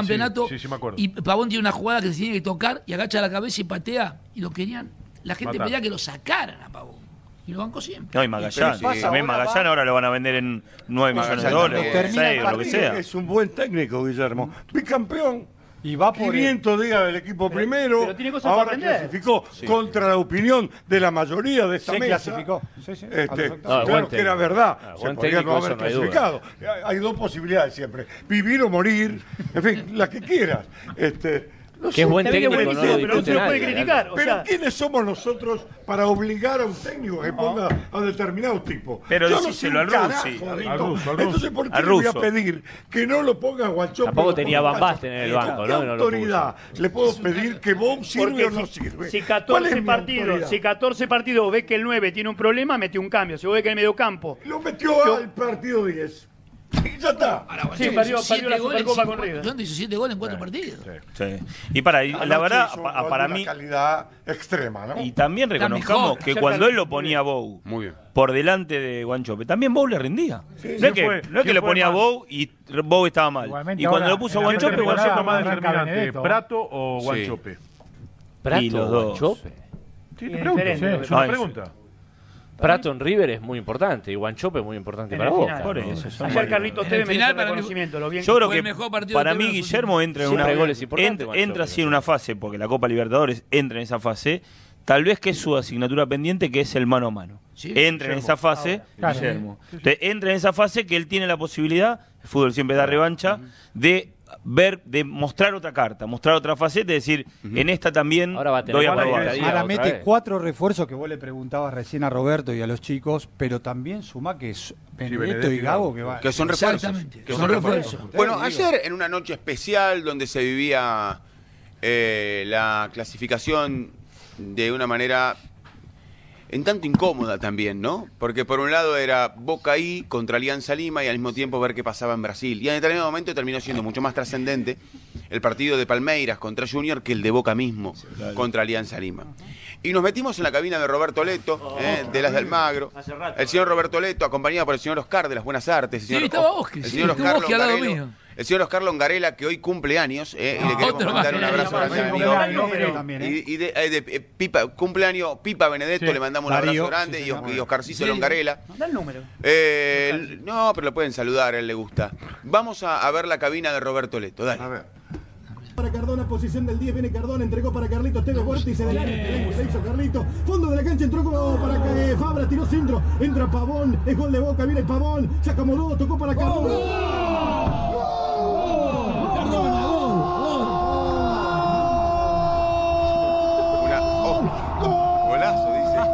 campeonato. Sí, me acuerdo. Y Pavón tiene una jugada que se tiene que tocar y agacha la cabeza y patea. Y lo querían. La gente Matar. pedía que lo sacaran a Pavón. Y lo banco siempre. No, y Magallanes. También Magallanes ahora lo van a vender en 9 millones de dólares, 6 o lo que sea. Es un buen técnico, Guillermo. Bicampeón. Y va por 500 días del equipo primero. Pero tiene cosas ahora para aprender. clasificó contra la opinión de la mayoría de esta Se mesa. clasificó. Sí. Claro que era verdad. Buen Se podría no técnico, haber eso no hay clasificado. Hay dos posibilidades siempre. Vivir o morir. En fin, la que quieras. No que es buen técnico, pero no se lo puede criticar. O Pero sea, ¿quiénes somos nosotros para obligar a un técnico que ponga a determinado tipo? Pero yo decíselo no al soy un Rusi. carajo, Al ruso. Entonces, ¿por qué Al le voy a ruso. pedir que no lo ponga Guanchope? Tampoco tenía Van Basten en el banco, ¿Qué ¿no? No lo autoridad le puedo pedir que Bow sirve porque o no sirve? si ¿Cuál es 14 mi partidos, autoridad? si 14 partidos ve que el 9 tiene un problema, mete un cambio. Si vos ves que el mediocampo Lo metió al partido 10. Y ya está. Sí, perdió la Supercopa con River. Son 17 goles en 4 partidos. Sí. Y la verdad, Anoche hizo para una mí. calidad extrema, ¿no? Y también reconozcamos que cuando él lo ponía a Bow por delante de Guanchope, también Bow le rendía. No es que le ponía a Bow y Bow estaba mal. Igualmente Y cuando ahora, lo puso a en la Guanchope, temporada Guanchope más arranca determinante, Benedetto. ¿Prato o Guanchope? Prato Y los o dos. Guanchope. Sí, te pregunto. diferente, Es una sí. pregunta. Prato en River es muy importante y Guanchope es muy importante para vos. Por eso. son Ayer varios. Carlitos En Tevez el me hizo final, un para mí, reconocimiento. Lo bien Yo creo Fue el que mejor partido para de mí Tevez en los Guillermo entra en Siempre una hay goles importantes, Guanchope. entra así en una fase, porque la Copa Libertadores entra en esa fase, tal vez que es su asignatura pendiente, que es el mano a mano. Sí, Entra en esa fase, Claro. Guillermo. Entonces, entra en esa fase que él tiene la posibilidad, el fútbol siempre da revancha, de de mostrar otra carta, mostrar otra faceta, es decir, en esta también Ahora va a tener doy a igual probar. la Ahora otra mete vez. 4 refuerzos que vos le preguntabas recién a Roberto y a los chicos, pero también suma que es Benedetto y Gago que va. Que son refuerzos. Exactamente, Que son refuerzos. Bueno, ayer en una noche especial donde se vivía la clasificación de una manera en tanto incómoda también, ¿no? Porque por un lado era Boca ahí contra Alianza Lima y al mismo tiempo ver qué pasaba en Brasil. Y en determinado momento terminó siendo mucho más trascendente el partido de Palmeiras contra Junior que el de Boca mismo contra Alianza Lima. Y nos metimos en la cabina de Roberto Leto, de las del Magro. El señor Roberto Leto, acompañado por el señor Oscar de las Buenas Artes. Sí, estaba Oscar, el señor estuvo Oscar Oscar al lado Longarello. mío. El señor Oscar Longarela, que hoy cumple años, y le queremos mandar un abrazo grande al amigo. Y de Pipa, cumpleaños Pipa Benedetto, le mandamos un abrazo grande, y Oscarcito Longarela. Da el número. No, pero lo pueden saludar, a él le gusta. Vamos a ver la cabina de Roberto Leto, dale. A ver. Para Cardona, posición del 10, viene Cardona, entregó para Carlitos, Tevez Vórtice delante, se hizo Carlitos, fondo de la cancha, entró para Fabra, tiró centro, entra Pavón, es gol de Boca, viene Pavón, se acomodó, tocó para Cardona. Golazo,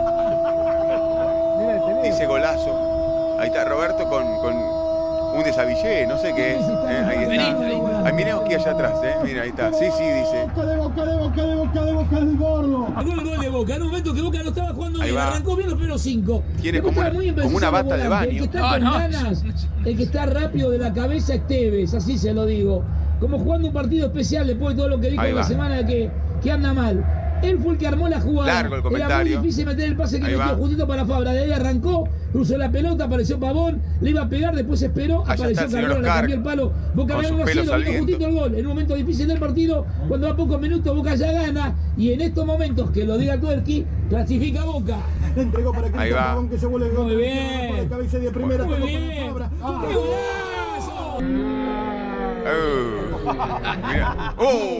dice. Dice golazo. Ahí está Roberto con un desavillé, no sé qué es. Ahí está. Ahí miremos que allá atrás, mira, ahí está. Sí, dice. De Boca, del gordo. Gol de Boca, en un momento que Boca no estaba jugando Ahí bien, va. arrancó bien los primeros 5. Tiene Después como estaba muy como una impreciso bata el de volante. baño. El que está con ganas, el que está rápido de la cabeza es Tevez, así se lo digo. Como jugando un partido especial después de todo lo que dijo Ahí la va. semana que anda mal. Él fue el que armó la jugada. Largo el Era comentario. muy difícil meter el pase que Ahí metió va. justito para Fabra. De ahí arrancó, cruzó la pelota, apareció Pavón, le iba a pegar, después esperó, Allá apareció está el señor Cardona, le Oscar, cambió el palo. Boca con ganó sus 1 a 0, pelos al vino viento. justito el gol. En un momento difícil del partido, cuando a pocos minutos Boca ya gana. Y en estos momentos, que lo diga Tuerqui, clasifica Boca. Le entregó para Ahí Carlitos va. Pavón, que se vuelve el gol. Muy bien. De cabeza de primera, Muy tocó bien. para Fabra. ¡Qué golazo! Mira.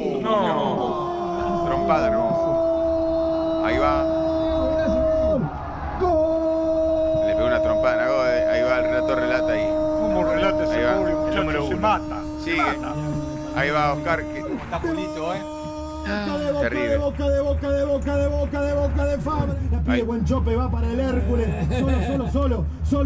No. Trompada, no. Ahí va. Le pegó una trompada en la goda, ahí va el relator, relata ahí. ¿Cómo relata ese Ahí va. pobre muchacho? Se mata. Sigue. Ahí va Oscar. Está Julito, Terrible. De Boca, de Fabra. La pide Ahí. Guanchope, va para el Hércules. Solo.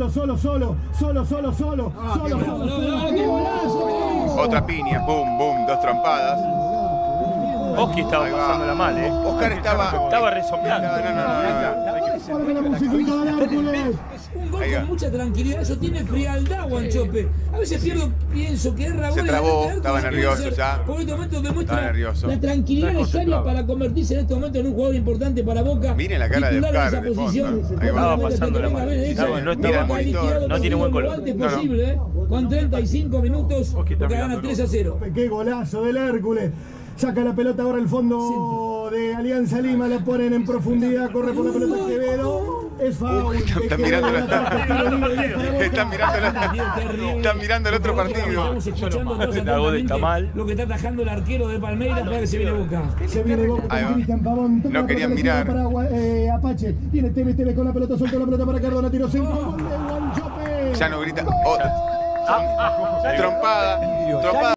Otra piña, boom, dos trompadas. Oski estaba Ahí va. pasándola mal, Oscar Estaba resoplando. Un gol Ahí va. con mucha tranquilidad, eso tiene frialdad, Guanchope. A veces pienso que es Raúl. Se trabó, estaba nervioso ya. Por este momento demuestra Estaba nervioso. la tranquilidad Está necesaria concentrado. para convertirse en este momento en un jugador importante para Boca. Miren la cara de Titular en Oscar esa de fondo. posición. Ahí va. Estaba pasándola Venga, mal. Benedetto. No Mira el estaba monitor. no tiene buen color. Lo antes No, no. posible, con 35 minutos, Oski está Boca gana mirando, 3 a 0. Qué golazo del Hércules. Saca la pelota ahora el fondo de Alianza Lima, la ponen en profundidad, corre por la pelota Quevedo. Es foul. Están mirando el otro partido. Estamos escuchando atentamente lo que está atajando el arquero de Palmeiras para que se viene Boca. Se viene Boca con Cristian Pavón. No querían mirar. Para Apache. Viene TV con la pelota, soltó la pelota para Cardona, tiro centro. Gol de Guanchope. Ya no grita. Trompada.